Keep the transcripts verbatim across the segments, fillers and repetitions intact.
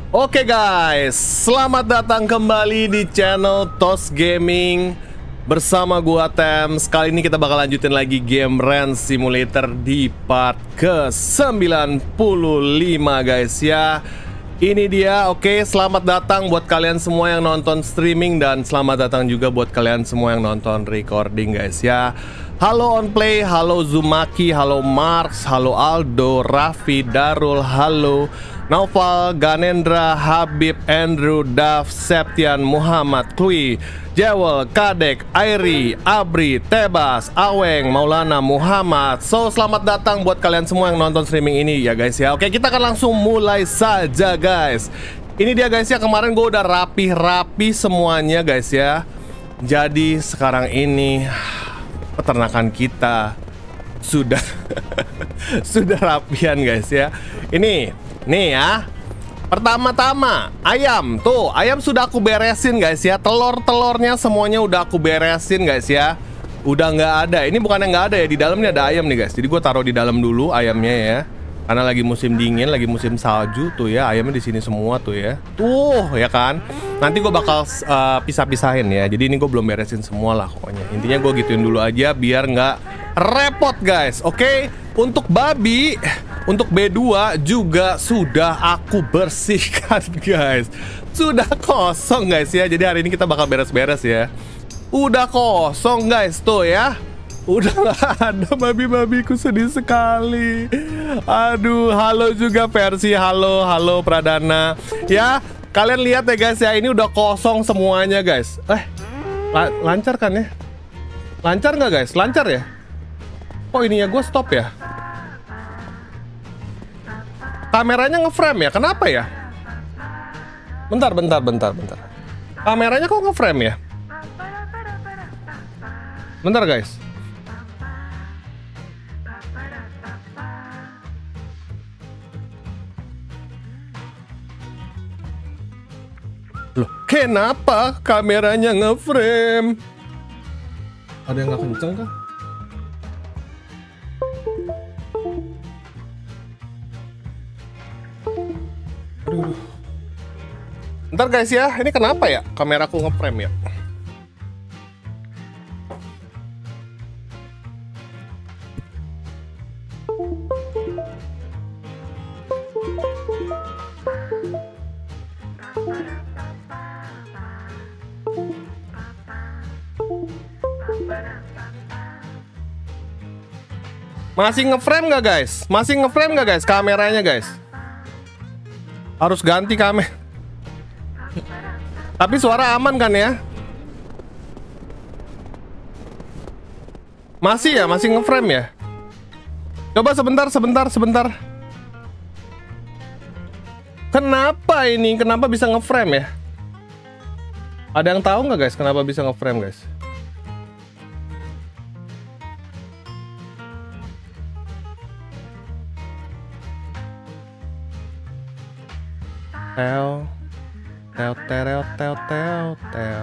Oke guys, selamat datang kembali di channel Tos Gaming bersama gua Tems. Kali ini kita bakal lanjutin lagi game Ranch Simulator di part ke sembilan puluh lima guys ya. Ini dia, oke, selamat datang buat kalian semua yang nonton streaming dan selamat datang juga buat kalian semua yang nonton recording guys ya. Halo Onplay, halo Zumaki, halo Marks, halo Aldo, Raffi, Darul, halo Naufal, Ganendra, Habib, Andrew, Daf, Septian, Muhammad, Klui, Jewel, Kadek, Airi, Abri, Tebas, Aweng, Maulana, Muhammad. So, selamat datang buat kalian semua yang nonton streaming ini ya guys ya. Oke, kita akan langsung mulai saja guys. Ini dia guys ya, kemarin gue udah rapi-rapi semuanya guys ya. Jadi sekarang ini peternakan kita sudah sudah rapian guys ya. Ini nih ya. Pertama-tama ayam. Tuh, ayam sudah aku beresin guys ya. Telur-telurnya semuanya udah aku beresin guys ya. Udah nggak ada. Ini bukan yang nggak ada ya. Di dalamnya ada ayam nih guys. Jadi gue taruh di dalam dulu ayamnya ya. Karena lagi musim dingin, lagi musim salju tuh ya. Ayamnya di sini semua tuh ya. Tuh ya kan. Nanti gue bakal uh, pisah-pisahin ya. Jadi ini gue belum beresin semua lah pokoknya. Intinya gue gituin dulu aja biar nggak repot guys. Oke. Untuk babi, untuk B dua juga sudah aku bersihkan guys. Sudah kosong guys ya. Jadi hari ini kita bakal beres-beres ya. Udah kosong guys tuh ya. Udah gak ada babi-babiku, sedih sekali. Aduh, halo juga Versi, halo, halo Pradana. Ya, kalian lihat ya guys ya, ini udah kosong semuanya guys. Eh, la lancar kan ya? Lancar nggak guys? Lancar ya? Oh ini ya, gue stop ya. Kameranya ngeframe ya, kenapa ya? Bentar, bentar, bentar, bentar. Kameranya kok ngeframe ya? Bentar guys. Loh, kenapa kameranya nge-frame? Ada yang nggak kenceng kah? Aduh. Ntar guys ya, ini kenapa ya kameraku nge-frame ya? Masih nge-frame nggak guys? Masih nge-frame nggak guys kameranya guys? Harus ganti kamera. Tapi suara aman kan ya? Masih ya? Masih nge-frame ya? Coba sebentar, sebentar, sebentar. Kenapa ini? Kenapa bisa nge-frame ya? Ada yang tahu nggak guys kenapa bisa nge-frame guys? Tel, tel, tel, tel, tel, tel.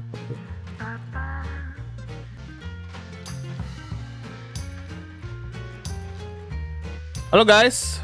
Halo guys,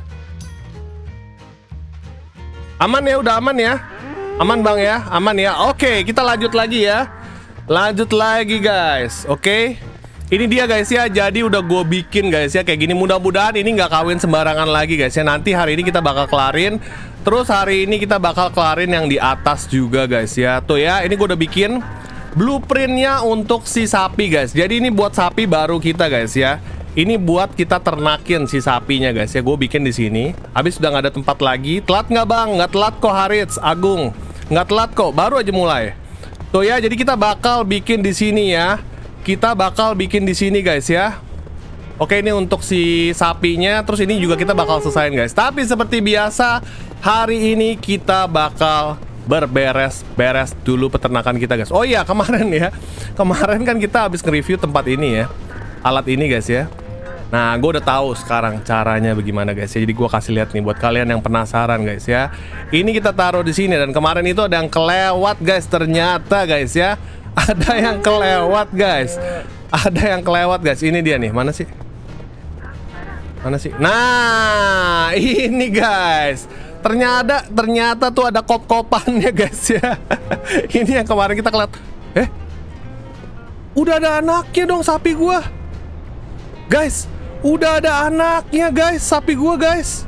aman ya, udah aman ya, aman bang ya, aman ya. Oke, kita lanjut lagi ya, lanjut lagi guys. Oke, ini dia guys ya. Jadi udah gue bikin guys ya kayak gini. Mudah-mudahan ini nggak kawin sembarangan lagi guys ya. Nanti hari ini kita bakal kelarin. Terus hari ini kita bakal kelarin yang di atas juga guys ya. Tuh ya, ini gue udah bikin blueprintnya untuk si sapi guys. Jadi ini buat sapi baru kita guys ya. Ini buat kita ternakin si sapinya guys ya. Gue bikin di sini. Habis udah nggak ada tempat lagi. Telat nggak bang? Nggak telat kok Harits, Agung. Nggak telat kok. Baru aja mulai. Tuh ya, jadi kita bakal bikin di sini ya. Kita bakal bikin di sini guys ya. Oke, ini untuk si sapinya. Terus ini juga kita bakal selesain guys. Tapi seperti biasa, hari ini kita bakal berberes-beres dulu peternakan kita guys. Oh iya, kemarin ya, kemarin kan kita habis nge-review tempat ini ya, alat ini guys ya. Nah, gue udah tahu sekarang caranya bagaimana guys ya. Jadi gue kasih lihat nih buat kalian yang penasaran guys ya. Ini kita taruh di sini dan kemarin itu ada yang kelewat guys ternyata guys ya. Ada yang kelewat guys. Ada yang kelewat guys. Ini dia nih, mana sih? Mana sih? Nah, ini guys. Ternyata, ternyata tuh ada kop-kopannya guys ya. Ini yang kemarin kita keliat. Eh, udah ada anaknya dong sapi gua. Guys, udah ada anaknya guys, sapi gua guys.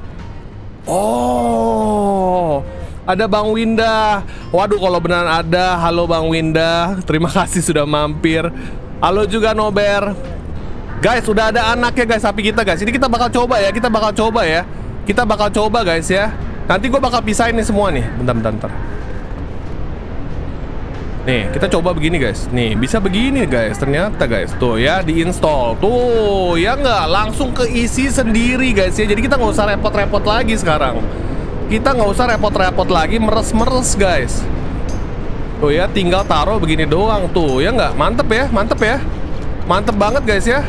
Oh, ada Bang Winda. Waduh, kalau beneran ada, halo Bang Winda. Terima kasih sudah mampir. Halo juga Nober. Guys, udah ada anaknya guys, sapi kita guys. Ini kita bakal coba ya, kita bakal coba ya. Kita bakal coba guys ya. Nanti gue bakal pisahin nih semua nih. Bentar, bentar, bentar. Nih, kita coba begini guys. Nih, bisa begini guys. Ternyata guys, tuh ya, diinstal. Tuh, ya nggak, langsung keisi sendiri guys ya. Jadi kita nggak usah repot-repot lagi sekarang. Kita nggak usah repot-repot lagi, meres-meres guys. Tuh ya, tinggal taruh begini doang. Tuh ya nggak, mantep ya, mantep ya. Mantep banget guys ya.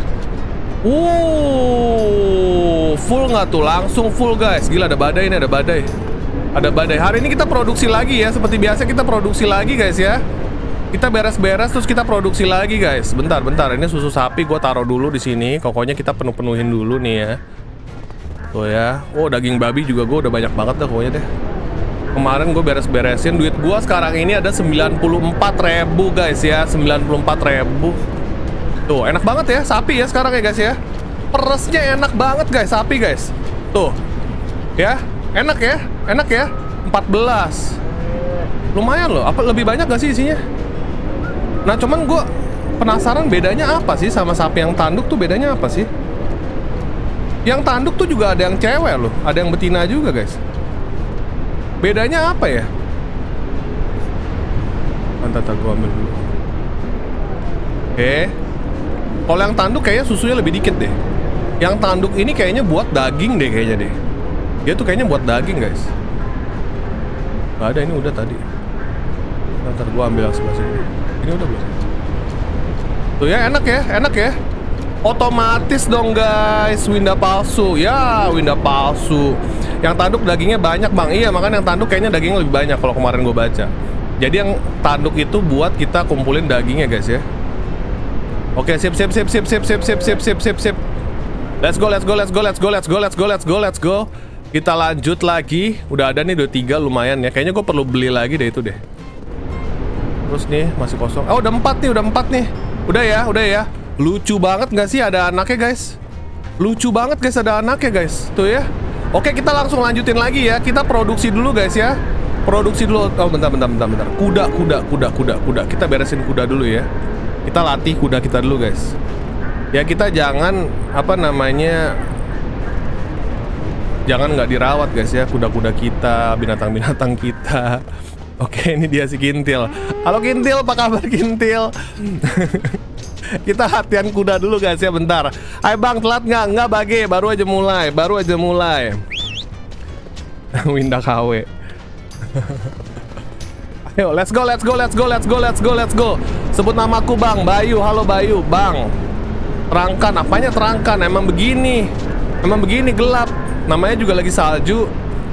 Uh, full nggak tuh? Langsung full guys. Gila, ada badai nih, ada badai. Ada badai. Hari ini kita produksi lagi ya. Seperti biasa kita produksi lagi guys ya. Kita beres-beres terus kita produksi lagi guys. Bentar, bentar. Ini susu sapi gue taruh dulu di sini. Pokoknya kita penuh-penuhin dulu nih ya. Tuh ya. Oh, daging babi juga gue udah banyak banget dah pokoknya deh. Kemarin gue beres-beresin. Duit gue sekarang ini ada sembilan puluh empat ribu guys ya. sembilan puluh empat ribu. Tuh, enak banget ya, sapi ya sekarang ya guys ya. Peresnya enak banget guys, sapi guys. Tuh, ya, enak ya, enak ya. empat belas. Lumayan loh, apa lebih banyak gak sih isinya? Nah, cuman gue penasaran bedanya apa sih sama sapi yang tanduk tuh, bedanya apa sih? Yang tanduk tuh juga ada yang cewek loh, ada yang betina juga guys. Bedanya apa ya? Nanti gue ambil dulu. Oke. Kalau yang tanduk kayaknya susunya lebih dikit deh. Yang tanduk ini kayaknya buat daging deh kayaknya deh. Dia tuh kayaknya buat daging guys. Gak ada, ini udah tadi. Ntar gua ambil yang sebelah sini. Ini udah belum? Tuh ya, enak ya, enak ya. Otomatis dong guys, Winda palsu. Ya, Winda palsu. Yang tanduk dagingnya banyak bang. Iya, makanya yang tanduk kayaknya dagingnya lebih banyak kalau kemarin gua baca. Jadi yang tanduk itu buat kita kumpulin dagingnya guys ya. Oke, sip, sip, sip, sip, sip, sip, sip, sip, sip, sip, sip. Let's go, let's go, let's go, let's go, let's go, let's go, let's go, let's go. Kita lanjut lagi. Udah ada nih dua tiga lumayan ya. Kayaknya gue perlu beli lagi deh itu deh. Terus nih masih kosong. Oh, udah empat nih, udah empat nih. Udah ya, udah ya. Lucu banget nggak sih ada anaknya guys? Lucu banget guys ada anaknya guys. Tuh ya. Oke, kita langsung lanjutin lagi ya. Kita produksi dulu guys ya. Produksi dulu. Oh, bentar, bentar, bentar, bentar. Kuda, kuda, kuda, kuda, kuda. Kita beresin kuda dulu ya. Kita latih kuda kita dulu guys. Ya kita jangan apa namanya, jangan nggak dirawat guys ya kuda-kuda kita, binatang-binatang kita. Oke, ini dia si Kintil. Halo Kintil, apa kabar Kintil? Kita latihan kuda dulu guys ya, bentar. Hai bang, telat nggak? Nggak bagi, baru aja mulai, baru aja mulai. Winda K W. Ayo, let's go, let's go, let's go, let's go, let's go, let's go. Sebut namaku bang, Bayu. Halo Bayu, bang. Terangkan, apanya terangkan? Emang begini, emang begini gelap. Namanya juga lagi salju.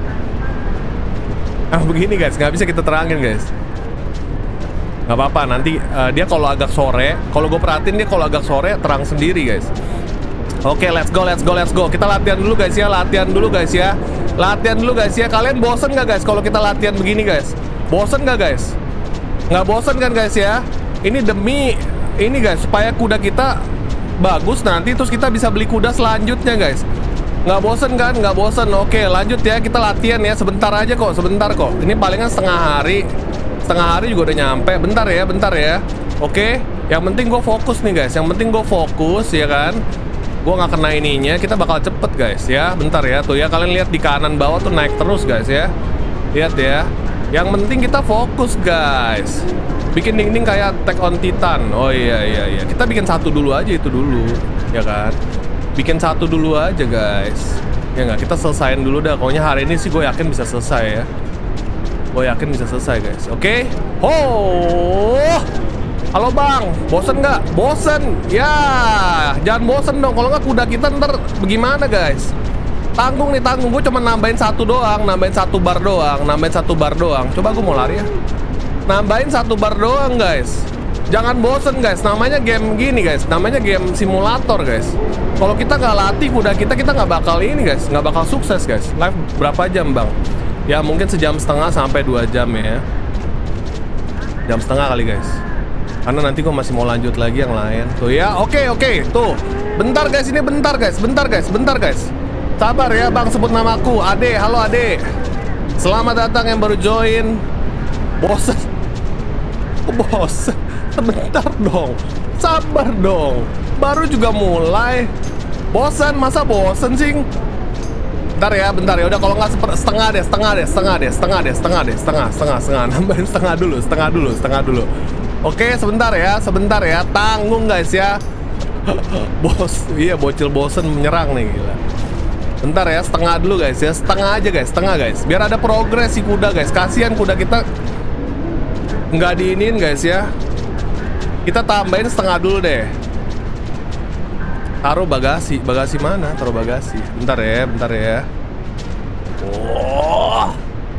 Ah begini guys, nggak bisa kita terangin guys. Nggak apa-apa, nanti uh, dia kalau agak sore, kalau gue perhatiin dia kalau agak sore terang sendiri guys. Oke, let's go, let's go, let's go. Kita latihan dulu guys ya, latihan dulu guys ya. Latihan dulu guys ya. Kalian bosen nggak guys kalau kita latihan begini guys? Bosen nggak guys? Nggak bosen kan guys ya? Ini demi ini guys, supaya kuda kita bagus nanti, terus kita bisa beli kuda selanjutnya guys. Nggak bosen kan? Nggak bosen. Oke, lanjut ya, kita latihan ya. Sebentar aja kok, sebentar kok. Ini palingan setengah hari. Setengah hari juga udah nyampe. Bentar ya, bentar ya. Oke, yang penting gue fokus nih guys. Yang penting gue fokus ya kan. Gue nggak kena ininya, kita bakal cepet guys ya. Bentar ya, tuh ya, kalian lihat di kanan bawah tuh naik terus guys ya. Lihat ya. Yang penting kita fokus guys. Bikin dinding kayak Attack on Titan. Oh iya iya iya. Kita bikin satu dulu aja itu dulu, ya kan? Bikin satu dulu aja guys. Ya nggak, kita selesain dulu dah. Pokoknya hari ini sih gue yakin bisa selesai ya. Gue yakin bisa selesai guys. Oke. Oh. Halo bang, bosen nggak? Bosen. Ya, jangan bosen dong. Kalau nggak kuda kita ntar bagaimana guys? Tanggung nih, tanggung. Gue cuma nambahin satu doang, nambahin satu bar doang, nambahin satu bar doang. Coba gue mau lari ya. Nambahin satu bar doang guys. Jangan bosen guys. Namanya game gini guys. Namanya game simulator guys. Kalau kita nggak latih kuda kita, kita nggak bakal ini guys, nggak bakal sukses guys. Live berapa jam bang? Ya mungkin sejam setengah sampai dua jam ya. Jam setengah kali guys. Karena nanti gue masih mau lanjut lagi yang lain. Tuh ya, oke okay, oke, okay. Tuh. Bentar guys, ini bentar guys, bentar guys, bentar guys. Sabar ya bang, sebut namaku. Ade, halo Ade. Selamat datang yang baru join. Bosen. Bosen. Sebentar dong. Sabar dong. Baru juga mulai. Bosan, masa bosen sih? Bentar ya, bentar ya. Udah kalau nggak setengah deh, setengah deh, setengah deh, setengah deh, setengah deh, setengah, setengah, setengah. Nambahin setengah dulu, setengah dulu, setengah dulu. Oke, sebentar ya, sebentar ya. Tanggung guys ya. Bos, iya bocil bosen menyerang nih gila. Bentar ya, setengah dulu guys ya. Setengah aja guys, setengah guys. Biar ada progres si kuda guys. Kasihan kuda kita nggak diinin guys ya. Kita tambahin setengah dulu deh. Taruh bagasi, bagasi mana? Taruh bagasi. Bentar ya, bentar ya. Oh.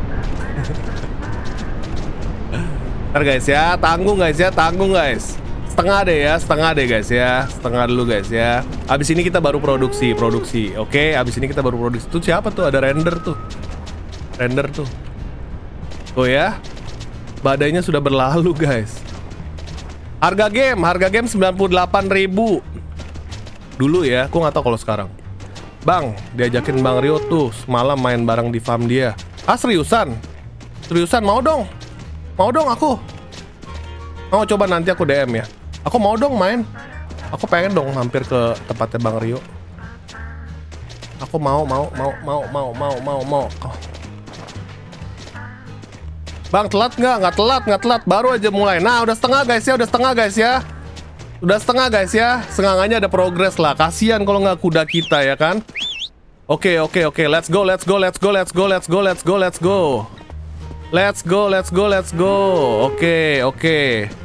Bentar guys ya, tanggung guys ya, tanggung guys. Setengah deh ya, setengah deh guys ya. Setengah dulu guys ya. Abis ini kita baru produksi, produksi. Oke, abis ini kita baru produksi. Tuh siapa tuh? Ada render tuh. Render tuh. Tuh ya. Badainya sudah berlalu guys. Harga game, harga game sembilan puluh delapan ribu. Dulu ya, aku nggak tahu kalau sekarang. Bang, diajakin Bang Rio tuh semalam main bareng di farm dia. Ah seriusan? Seriusan mau dong? Mau dong aku. Mau coba nanti aku D M ya. Aku mau dong main. Aku pengen dong mampir ke tempatnya Bang Rio. Aku mau, mau, mau, mau, mau, mau, mau, mau. Oh. Bang telat nggak? Nggak telat, nggak telat. Baru aja mulai. Nah udah setengah guys ya, udah setengah guys ya. Udah setengah guys ya. Setengahnya ada progres lah. Kasihan kalau nggak kuda kita ya kan. Oke oke oke. Let's go, let's go, let's go, let's go, let's go, let's go, let's go. Let's go, let's go, let's go. Oke oke.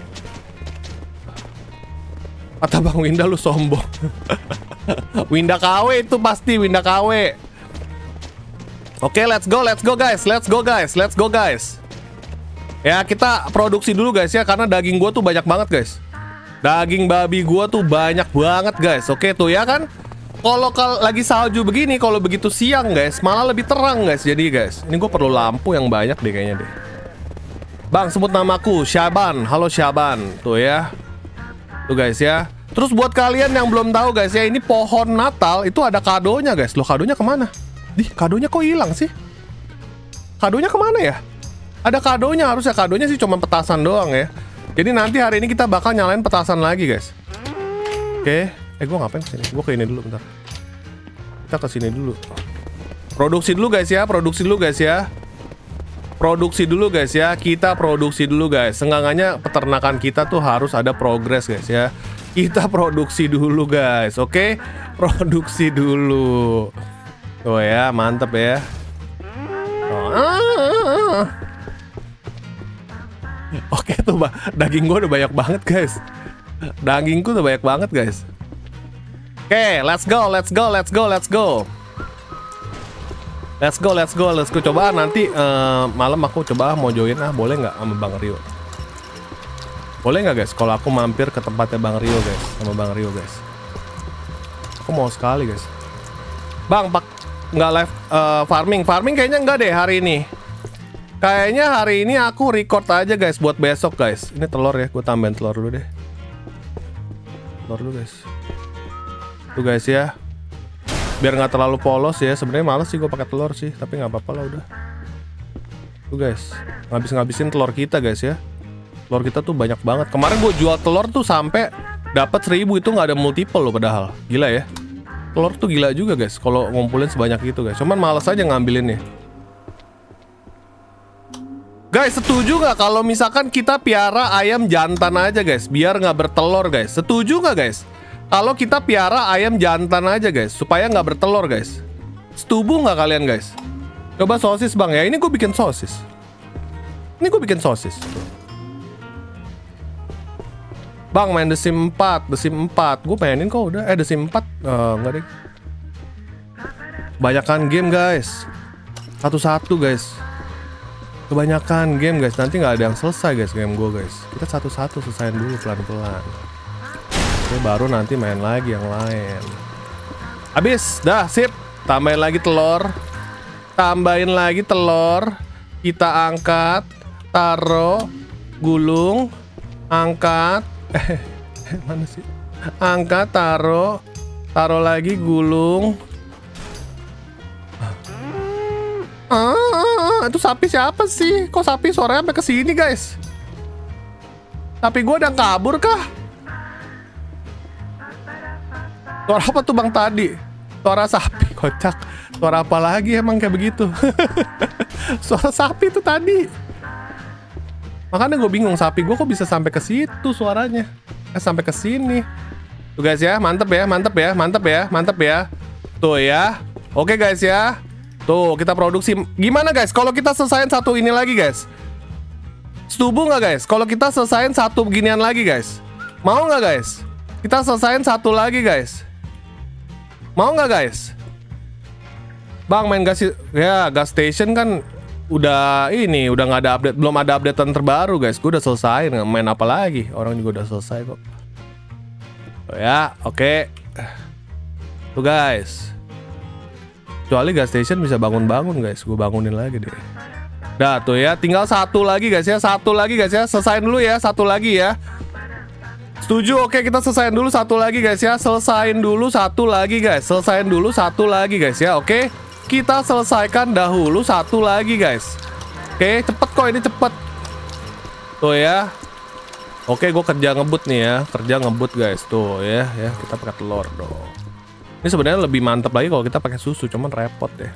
Kata Bang Winda lu sombong. Winda K W itu pasti Winda K W. Oke, let's go, let's go guys, let's go guys, let's go guys. Ya kita produksi dulu guys ya, karena daging gua tuh banyak banget guys. Daging babi gua tuh banyak banget guys. Oke tuh ya kan. Kalau kalau lagi salju begini, kalau begitu siang guys, malah lebih terang guys. Jadi guys, ini gua perlu lampu yang banyak deh kayaknya deh. Bang sebut namaku Syaban. Halo Syaban. Tuh ya. Tuh guys ya. Terus buat kalian yang belum tahu guys ya, ini pohon Natal itu ada kadonya guys. Loh kadonya kemana? Dih kadonya kok hilang sih? Kadonya kemana ya? Ada kadonya, harusnya kadonya sih cuma petasan doang ya. Jadi nanti hari ini kita bakal nyalain petasan lagi guys. Oke, eh gue ngapain kesini? Gue ke ini dulu bentar. Kita kesini dulu. Produksi dulu guys ya, produksi dulu guys ya. Produksi dulu guys ya, kita produksi dulu guys. Senggangannya peternakan kita tuh harus ada progres guys ya. Kita produksi dulu guys, oke? Produksi dulu. Oh ya, mantep ya. Oh. Oke tuh, bah. Daging gue udah banyak banget guys. Dagingku udah banyak banget guys. Oke, let's go, let's go, let's go, let's go. Let's go, let's go, let's go. Coba nanti uh, malam aku coba mau join ah, boleh nggak sama Bang Rio? Boleh nggak guys? Kalau aku mampir ke tempatnya Bang Rio guys, sama Bang Rio guys. Aku mau sekali guys. Bang, pak nggak live uh, farming, farming kayaknya nggak deh hari ini. Kayaknya hari ini aku record aja guys buat besok guys. Ini telur ya, gue tambahin telur dulu deh. Telur dulu guys. Tuh guys ya. Biar nggak terlalu polos ya. Sebenarnya males sih gue pakai telur sih, tapi nggak apa-apa lah udah. Tuh guys, ngabis-ngabisin telur kita guys ya. Telur kita tuh banyak banget. Kemarin gue jual telur tuh sampai dapat seribu, itu nggak ada multiple loh padahal. Gila ya. Telur tuh gila juga guys kalau ngumpulin sebanyak itu guys. Cuman males aja ngambilinnya. Guys, setuju nggak kalau misalkan kita piara ayam jantan aja guys, biar nggak bertelur guys? Setuju nggak guys? Kalau kita piara ayam jantan aja guys, supaya nggak bertelur guys. Setuju nggak kalian guys? Coba sosis bang ya, ini gue bikin sosis. Ini gue bikin sosis. Bang main The Sims empat, The Sims empat. Gue mainin kok udah, eh The Sims empat uh, nggak deh. Banyakan game guys. Satu-satu guys. Kebanyakan game guys, nanti nggak ada yang selesai guys game gue guys. Kita satu-satu selesaiin dulu pelan-pelan. Oke, baru nanti main lagi yang lain. Habis, dah sip. Tambahin lagi telur. Tambahin lagi telur. Kita angkat, taruh, gulung, angkat. Eh, mana sih? Angkat, taruh, taruh lagi, gulung. Ah, itu sapi siapa sih? Kok sapi suaranya sampai ke sini, guys? Sapi gua udah kabur kah? Suara apa tuh bang tadi? Suara sapi, kocak. Suara apa lagi emang kayak begitu? Suara sapi tuh tadi. Makanya gue bingung, sapi gue kok bisa sampai ke situ suaranya? Eh, sampai ke sini. Tuh guys ya, mantep ya, mantep ya, mantep ya, mantep ya. Tuh ya. Oke guys ya. Tuh, kita produksi. Gimana guys kalau kita selesain satu ini lagi guys? Setuju nggak guys? Kalau kita selesain satu beginian lagi guys? Mau nggak guys? Kita selesain satu lagi guys? Mau nggak guys? Bang main gas ya, gas station kan udah ini, udah nggak ada update, belum ada updatean terbaru guys. Gue udah selesai, main apa lagi? Orang juga udah selesai kok. Oh, ya, oke. Okay. Tuh guys. Kecuali gas station bisa bangun-bangun guys, gue bangunin lagi deh. Dah tuh ya, tinggal satu lagi guys ya, satu lagi guys ya, selesain dulu ya, satu lagi ya. Setuju? Oke, kita selesain dulu satu lagi guys ya, selesain dulu satu lagi guys, selesain dulu satu lagi guys ya, oke. Kita selesaikan dahulu satu lagi guys. Oke, cepet kok ini cepet. Tuh ya. Oke, gue kerja ngebut nih ya, kerja ngebut guys, tuh ya, ya kita pakai telur dong. Ini sebenarnya lebih mantap lagi kalau kita pakai susu, cuman repot deh.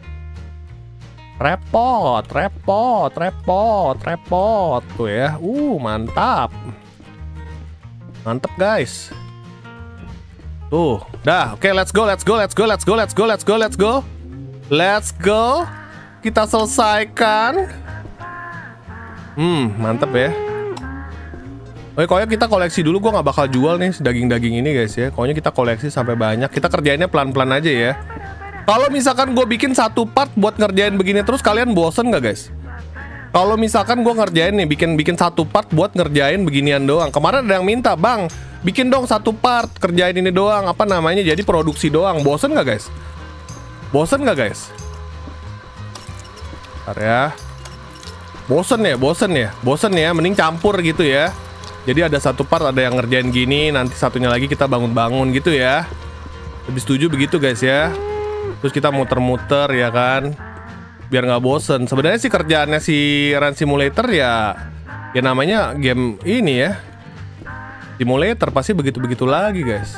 Repot, repot, repot, repot. Tuh ya, uh mantap. Mantap guys. Tuh, dah, oke, let's go, let's go, let's go, let's go, let's go, let's go, let's go. Let's go. Kita selesaikan. Hmm, mantep ya. Oke, pokoknya kita koleksi dulu. Gue nggak bakal jual nih daging-daging ini guys ya. Pokoknya kita koleksi sampai banyak. Kita kerjainnya pelan-pelan aja ya. Kalau misalkan gue bikin satu part buat ngerjain begini terus, kalian bosen nggak guys? Kalau misalkan gue ngerjain nih, bikin bikin satu part buat ngerjain beginian doang. Kemarin ada yang minta, bang, bikin dong satu part, kerjain ini doang. Apa namanya? Jadi produksi doang. Bosen nggak guys? Bosen nggak guys? Bentar ya. Bosen ya, bosen ya, bosen ya. Mending campur gitu ya. Jadi ada satu part ada yang ngerjain gini, nanti satunya lagi kita bangun-bangun gitu ya. Lebih setuju begitu guys ya. Terus kita muter-muter ya kan, biar nggak bosen. Sebenarnya sih kerjaannya si Run Simulator ya, ya namanya game ini ya, simulator, pasti begitu-begitu lagi guys.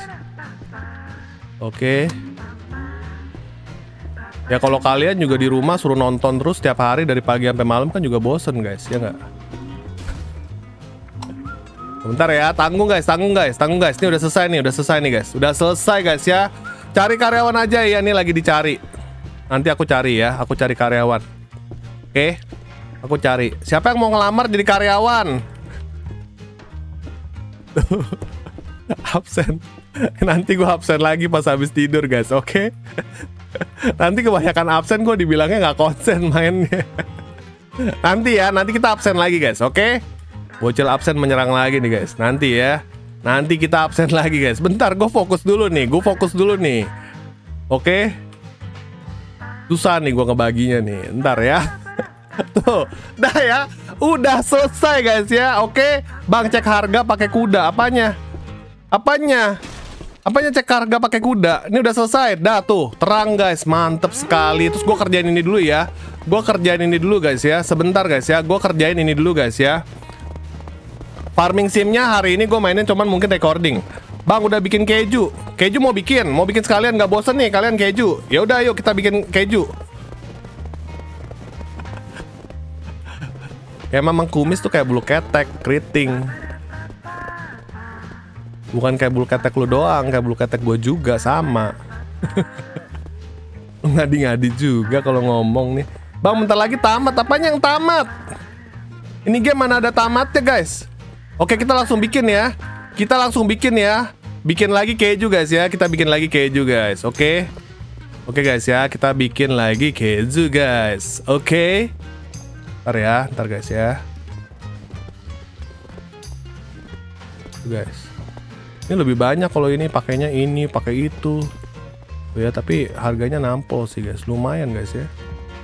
Oke. Ya kalau kalian juga di rumah suruh nonton terus setiap hari dari pagi sampai malam kan juga bosen guys, ya nggak? Bentar ya, tanggung guys, tanggung guys, tanggung guys. Ini udah selesai nih, udah selesai nih guys, udah selesai guys ya. Cari karyawan aja ya, nih lagi dicari. Nanti aku cari ya, aku cari karyawan. Oke, aku cari. Siapa yang mau ngelamar jadi karyawan? Absen. Nanti gue absen lagi pas habis tidur guys, oke? Nanti kebanyakan absen gue dibilangnya nggak konsen mainnya. Nanti ya, nanti kita absen lagi guys, oke? Bocil absen menyerang lagi nih guys, nanti ya. Nanti kita absen lagi guys. Bentar, gue fokus dulu nih, gue fokus dulu nih. Oke? Susah nih gue ngebaginya nih, ntar ya. Tuh, dah ya, udah selesai guys ya, oke? Bang cek harga pakai kuda, apanya? Apanya? Apanya cek harga pakai kuda? Ini udah selesai, dah tuh, terang guys, mantep sekali. Terus gue kerjain ini dulu ya, gue kerjain ini dulu guys ya, sebentar guys ya, gue kerjain ini dulu guys ya. Farming simnya hari ini gue mainin cuman mungkin recording. Bang udah bikin keju, keju mau bikin, mau bikin sekalian, nggak bosen nih kalian keju? Ya udah, yuk kita bikin keju. Ya memang kumis tuh kayak bulu ketek, keriting. Bukan kayak bulu ketek lu doang, kayak bulu ketek gue juga sama. Ngadi-ngadi juga kalau ngomong nih. Bang bentar lagi tamat, apanya yang tamat? Ini game mana ada tamatnya guys? Oke, kita langsung bikin ya. Kita langsung bikin ya. Bikin lagi keju guys ya. Kita bikin lagi keju guys. Oke. Oke guys ya, kita bikin lagi keju guys. Oke. Ntar ya, ntar guys ya. Guys. Ini lebih banyak kalau ini pakainya ini, pakai itu. Ya, tapi harganya nampol sih guys. Lumayan guys ya.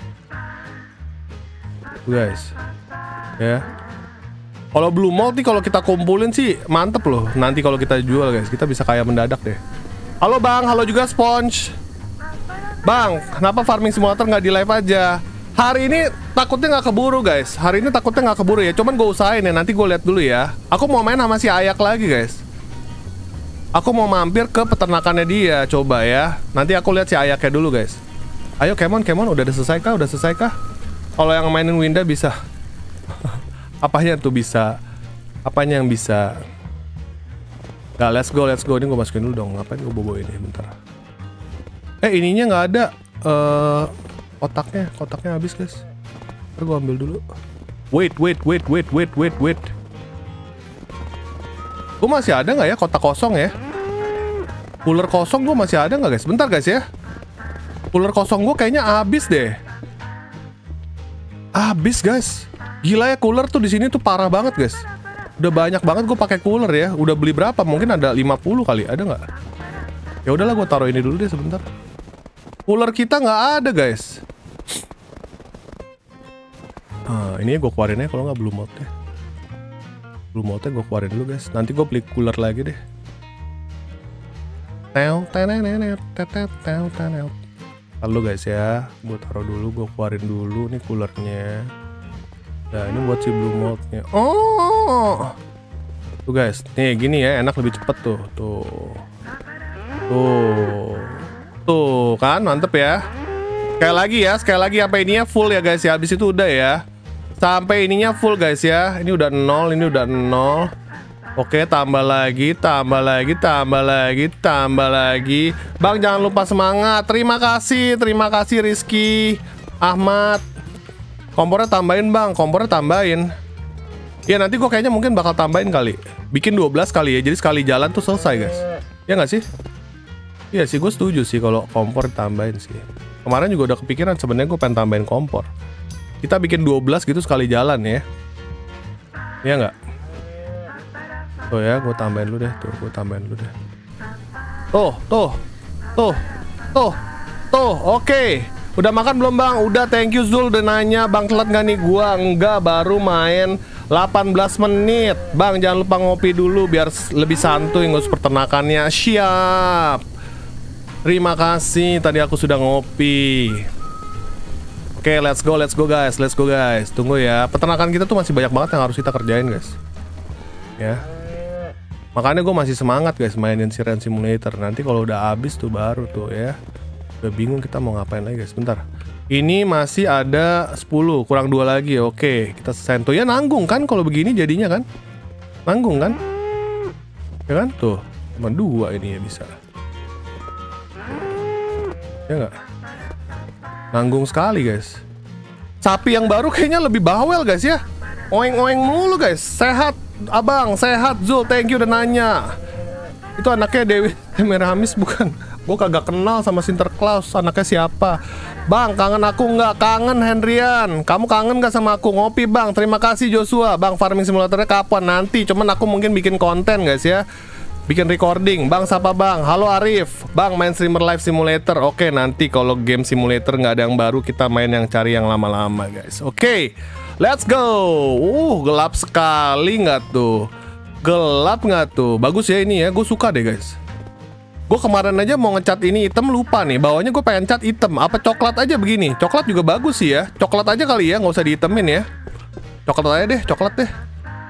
guys. Ya. Kalau Blue Mold nih kalau kita kumpulin sih mantep loh. Nanti kalau kita jual guys, kita bisa kaya mendadak deh. Halo Bang, halo juga Sponge. Bang, kenapa Farming Simulator nggak di live aja? Hari ini takutnya nggak keburu guys. Hari ini takutnya nggak keburu ya. Cuman gue usahain ya. Nanti gue lihat dulu ya. Aku mau main sama si Ayak lagi guys. Aku mau mampir ke peternakannya dia. Coba ya. Nanti aku lihat si Ayaknya dulu guys. Ayo Kemon, Kemon udah selesai kah? Udah selesai kah? Kalau yang mainin Winda bisa. Apanya tuh bisa? Apanya yang bisa? Gak, let's go, let's go. Ini gue masukin dulu dong. Ngapain gue bobo ini? Bentar. Eh, ininya nggak ada. Uh, kotaknya, kotaknya habis guys. Ntar gue ambil dulu. Wait, wait, wait, wait, wait, wait, wait. Gue masih ada nggak ya kotak kosong ya? Cooler kosong gue masih ada nggak guys? Bentar guys ya. Cooler kosong gue kayaknya habis deh. Habis guys. Gila ya, cooler tuh di sini tuh parah banget guys. Udah banyak banget gue pakai cooler ya. Udah beli berapa? Mungkin ada lima puluh kali. Ada nggak? Ya udahlah, gue taruh ini dulu deh sebentar. Cooler kita nggak ada guys. Nah, ini gue keluarin aja kalau nggak Blue Mold deh. Blue Moldnya gue keluarin dulu guys. Nanti gue beli cooler lagi deh. Teo, tenenet, tetet, teo, tenet. Halo guys ya, gue taruh dulu, gue keluarin dulu nih coolernya. Nah ini buat si Blue Moldnya. Oh, tuh guys, nih gini ya, enak lebih cepet tuh, tuh, tuh, tuh kan, mantep ya. Sekali lagi ya, sekali lagi sampai ininya full ya guys ya. Habis itu udah ya, sampai ininya full guys ya. Ini udah nol, ini udah nol. Oke, tambah lagi, tambah lagi, tambah lagi, tambah lagi. Bang, jangan lupa semangat. Terima kasih, terima kasih Rizky, Ahmad. Kompornya tambahin bang, kompornya tambahin. Ya nanti gue kayaknya mungkin bakal tambahin kali. Bikin dua belas kali ya, jadi sekali jalan tuh selesai guys. Ya nggak sih? Iya sih, gue setuju sih kalau kompor tambahin sih. Kemarin juga udah kepikiran sebenarnya gue pengen tambahin kompor. Kita bikin dua belas gitu sekali jalan ya. Iya nggak? Tuh ya, gue tambahin dulu deh. Tuh, gue tambahin dulu deh. Tuh, tuh, tuh, tuh, tuh, oke. Udah makan belum bang? Udah, thank you Zul udah nanya. Bang telat gak nih? Gua enggak, baru main delapan belas menit. Bang jangan lupa ngopi dulu biar lebih santuy ngurus peternakannya. Siap. Terima kasih, tadi aku sudah ngopi. Oke, let's go, let's go guys, let's go guys. Tunggu ya, peternakan kita tuh masih banyak banget yang harus kita kerjain guys. Ya. Makanya gue masih semangat guys mainin si Ranch Simulator. Nanti kalau udah habis tuh baru tuh ya. Udah bingung kita mau ngapain lagi guys. Bentar. Ini masih ada sepuluh, kurang dua lagi. Oke, kita sentuh ya, nanggung kan kalau begini jadinya kan? Nanggung kan? Ya kan? Tuh, cuma dua ini ya bisa. Ya nggak? Nanggung sekali guys. Sapi yang baru kayaknya lebih bawel guys ya. Oeng-oeng mulu guys. Sehat abang, sehat Zul, thank you udah nanya. Itu anaknya Dewi Meramis bukan? Gue kagak kenal sama Sinterklaas. Anaknya siapa? Bang, kangen aku nggak? Kangen Hendrian. Kamu kangen nggak sama aku? Ngopi bang. Terima kasih Joshua. Bang, Farming Simulatornya kapan? Nanti. Cuman aku mungkin bikin konten guys ya. Bikin recording. Bang, siapa bang? Halo Arif. Bang, main streamer live simulator. Oke, nanti kalau game simulator nggak ada yang baru, kita main yang cari yang lama-lama guys. Oke, let's go. Uh, gelap sekali nggak tuh? Gelap nggak tuh? Bagus ya ini ya. Gue suka deh guys. Gue kemarin aja mau ngecat ini hitam lupa nih. Bawahnya gue pengen cat hitam. Apa coklat aja begini? Coklat juga bagus sih ya. Coklat aja kali ya, nggak usah dihitemin ya. Coklat aja deh, coklat deh.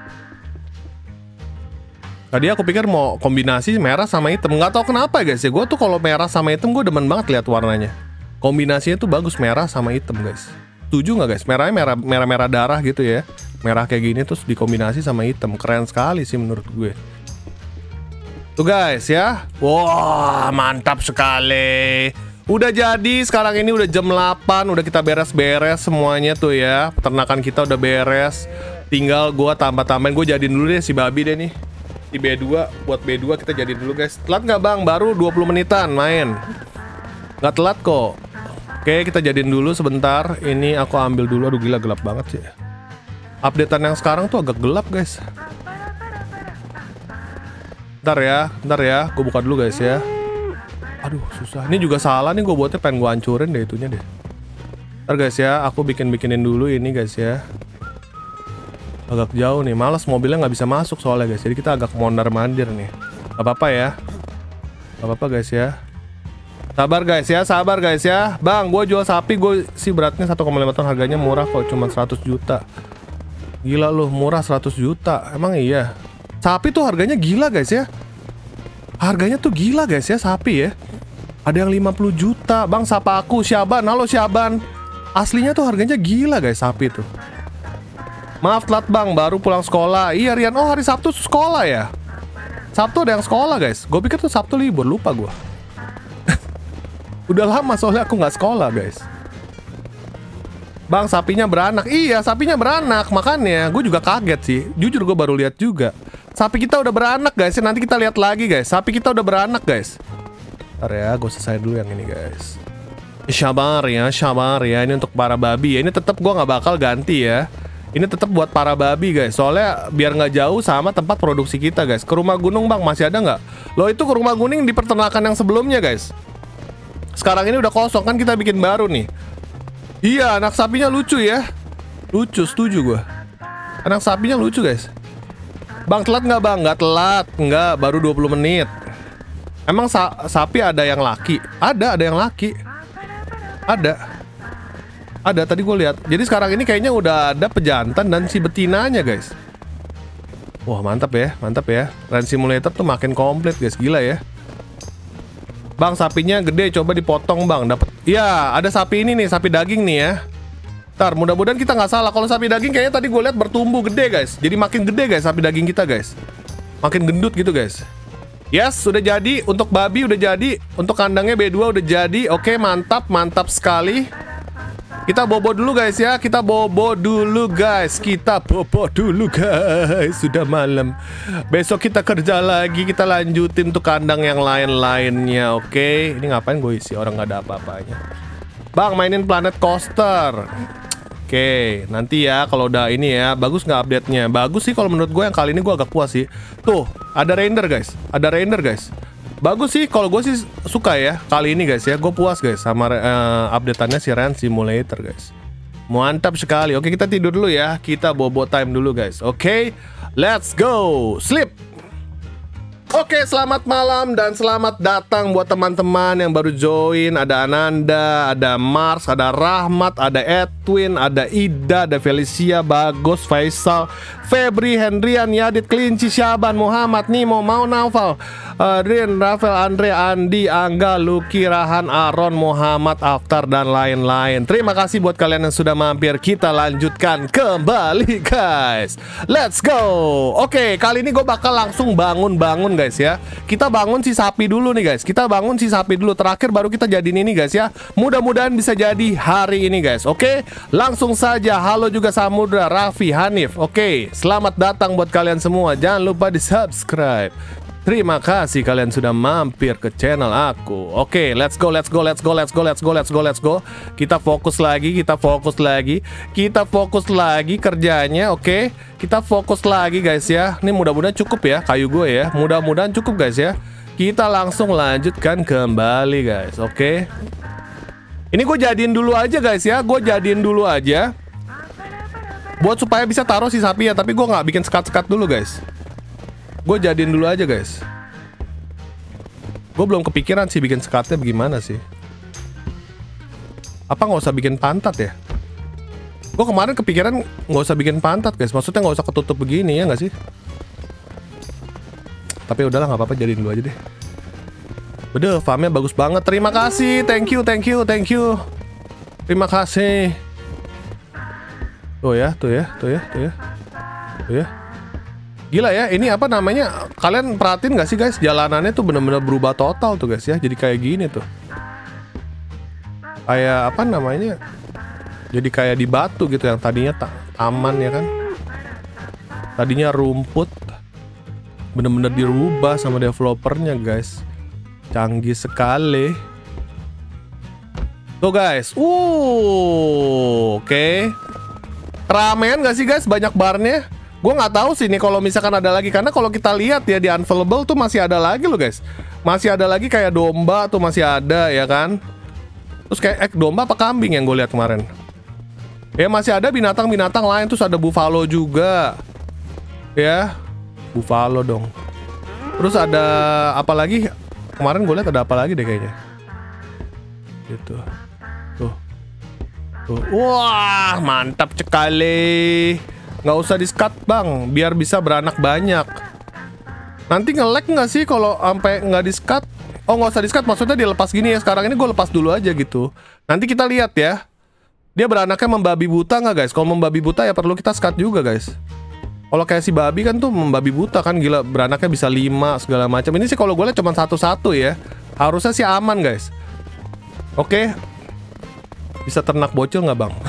Tadi aku pikir mau kombinasi merah sama hitam. Nggak tahu kenapa guys ya. Gue tuh kalau merah sama hitam gue demen banget lihat warnanya. Kombinasinya tuh bagus merah sama hitam guys. Setuju nggak guys? Merahnya merah merah merah darah gitu ya. Merah kayak gini terus dikombinasi sama hitam. Keren sekali sih menurut gue. Tuh guys ya. Wah, mantap sekali. Udah jadi, sekarang ini udah jam delapan. Udah kita beres-beres semuanya tuh ya. Peternakan kita udah beres. Tinggal gua tambah-tambahin. Gue jadiin dulu deh si babi deh nih. Di B dua, buat B dua kita jadiin dulu guys. Telat nggak bang? Baru dua puluh menitan main. Nggak telat kok. Oke, kita jadiin dulu sebentar. Ini aku ambil dulu. Aduh gila, gelap banget sih. Updatean yang sekarang tuh agak gelap guys. Ntar ya, ntar ya, gue buka dulu guys ya. Aduh susah, ini juga salah nih gue buatnya, pengen gue hancurin deh itunya deh. Ntar guys ya, aku bikin-bikinin dulu ini guys ya. Agak jauh nih, males mobilnya nggak bisa masuk soalnya guys. Jadi kita agak mondar-mandir nih. Gak apa-apa ya. Gak apa-apa guys ya. Sabar guys ya, sabar guys ya. Bang, gue jual sapi, gue sih beratnya satu koma lima ton, harganya murah kok, cuma seratus juta. Gila lu, murah seratus juta. Emang iya. Sapi tuh harganya gila guys ya. Harganya tuh gila guys ya, sapi ya. Ada yang lima puluh juta. Bang, sapa aku, Syaban. Halo Syaban. Aslinya tuh harganya gila guys, sapi tuh. Maaf telat bang, baru pulang sekolah. Iya Rian, oh hari Sabtu sekolah ya? Sabtu ada yang sekolah guys. Gue pikir tuh Sabtu libur, lupa gue. Udah lama soalnya aku nggak sekolah guys. Bang, sapinya beranak. Iya, sapinya beranak. Makanya gue juga kaget sih. Jujur gue baru lihat juga. Sapi kita udah beranak guys. Nanti kita lihat lagi guys. Sapi kita udah beranak guys. Ntar ya, gue selesai dulu yang ini guys. Sabar ya, sabar ya. Ini untuk para babi ya. Ini tetap gue nggak bakal ganti ya. Ini tetap buat para babi guys. Soalnya biar nggak jauh sama tempat produksi kita guys. Ke rumah gunung bang, masih ada nggak? Loh itu ke rumah gunung di peternakan yang sebelumnya guys. Sekarang ini udah kosong kan, kita bikin baru nih. Iya, anak sapinya lucu ya. Lucu, setuju gue. Anak sapinya lucu guys. Bang, telat nggak bang? Nggak telat. Nggak, baru dua puluh menit. Emang sa sapi ada yang laki? Ada, ada yang laki. Ada. Ada, tadi gue lihat. Jadi sekarang ini kayaknya udah ada pejantan dan si betinanya guys. Wah mantap ya, mantap ya. Ranch Simulator tuh makin komplit guys, gila ya. Bang, sapinya gede, coba dipotong bang. Dapat. Iya, ada sapi ini nih, sapi daging nih ya. Ntar, mudah-mudahan kita nggak salah. Kalau sapi daging kayaknya tadi gue lihat bertumbuh gede guys. Jadi makin gede guys sapi daging kita guys. Makin gendut gitu guys. Yes, sudah jadi. Untuk babi udah jadi. Untuk kandangnya B dua udah jadi. Oke, mantap, mantap sekali. Kita bobo dulu guys ya. Kita bobo dulu guys. Kita bobo dulu guys. Sudah malam. Besok kita kerja lagi. Kita lanjutin tuh kandang yang lain-lainnya. Oke. Ini ngapain gue isi? Orang nggak ada apa-apanya. Bang, mainin Planet Coaster. Oke. Nanti ya kalau udah ini ya. Bagus nggak update-nya? Bagus sih kalau menurut gue. Yang kali ini gue agak puas sih. Tuh. Ada render guys. Ada render guys. Bagus sih, kalau gue sih suka ya kali ini guys ya. Gue puas guys sama uh, update-annya si Ranch Simulator guys. Mantap sekali. Oke, kita tidur dulu ya. Kita bobo time dulu guys. Oke, let's go. Sleep. Oke, selamat malam dan selamat datang buat teman-teman yang baru join. Ada Ananda, ada Mars, ada Rahmat, ada Edwin, ada Ida, ada Felicia, Bagus, Faisal, Febri, Hendrian, Yadit, Kelinci, Syaban, Muhammad, Nimo, Mau, Naufal, uh, Rin, Rafael, Andre, Andi, Angga, Luki, Rahan, Aron, Muhammad, Aftar, dan lain-lain. Terima kasih buat kalian yang sudah mampir. Kita lanjutkan kembali guys. Let's go. Oke, kali ini gue bakal langsung bangun-bangun guys ya. Kita bangun si sapi dulu nih guys. Kita bangun si sapi dulu. Terakhir baru kita jadiin ini guys ya. Mudah-mudahan bisa jadi hari ini guys. Oke, langsung saja. Halo juga Samudra, Raffi, Hanif. Oke, selamat datang buat kalian semua. Jangan lupa di subscribe. Terima kasih kalian sudah mampir ke channel aku. Oke, let's go, let's go, let's go, let's go, let's go, let's go, let's go. Kita fokus lagi, kita fokus lagi, kita fokus lagi kerjanya. Oke, kita fokus lagi guys ya. Ini mudah-mudahan cukup ya kayu gue ya. Mudah-mudahan cukup guys ya. Kita langsung lanjutkan kembali guys. Oke. Ini gue jadiin dulu aja guys ya. Gue jadiin dulu aja. Buat supaya bisa taruh si sapi ya. Tapi gue nggak bikin sekat-sekat dulu guys. Gue jadiin dulu aja guys. Gue belum kepikiran sih bikin sekatnya bagaimana sih. Apa nggak usah bikin pantat ya? Gue kemarin kepikiran nggak usah bikin pantat guys. Maksudnya nggak usah ketutup begini ya nggak sih? Tapi udahlah nggak apa-apa, jadiin dulu aja deh. Udah, farmnya bagus banget. Terima kasih, thank you, thank you, thank you. Terima kasih. Tuh ya, tuh ya, tuh ya, tuh ya, tuh ya. Gila ya, ini apa namanya? Kalian perhatiin gak sih guys? Jalanannya tuh bener-bener berubah total tuh guys ya. Jadi kayak gini tuh. Kayak apa namanya? Jadi kayak di batu gitu, yang tadinya ta taman ya kan. Tadinya rumput. Bener-bener dirubah sama developernya guys. Canggih sekali. Tuh guys. Uh, oke. Okay. Ramean gak sih guys? Banyak barnya. Gue nggak tahu sih nih kalau misalkan ada lagi, karena kalau kita lihat ya di Unavailable tuh masih ada lagi loh guys. Masih ada lagi kayak domba tuh masih ada ya kan. Terus kayak ek domba apa kambing yang gue lihat kemarin. Ya masih ada binatang-binatang lain. Terus ada buffalo juga. Ya, buffalo dong. Terus ada apa lagi? Kemarin gue lihat ada apa lagi deh kayaknya. Gitu. Tuh. Tuh. Wah, mantap sekali. Nggak usah di-scut bang, biar bisa beranak banyak. Nanti nge-lag nggak sih kalau sampai nggak di-scut? Oh, nggak usah di-scut, maksudnya dilepas gini ya. Sekarang ini gue lepas dulu aja gitu. Nanti kita lihat ya. Dia beranaknya membabi buta nggak guys? Kalau membabi buta ya perlu kita scut juga guys. Kalau kayak si babi kan tuh membabi buta kan, gila, beranaknya bisa lima segala macam. Ini sih kalau gue lihat cuma satu-satu ya. Harusnya sih aman guys. Oke. Bisa ternak bocil nggak bang?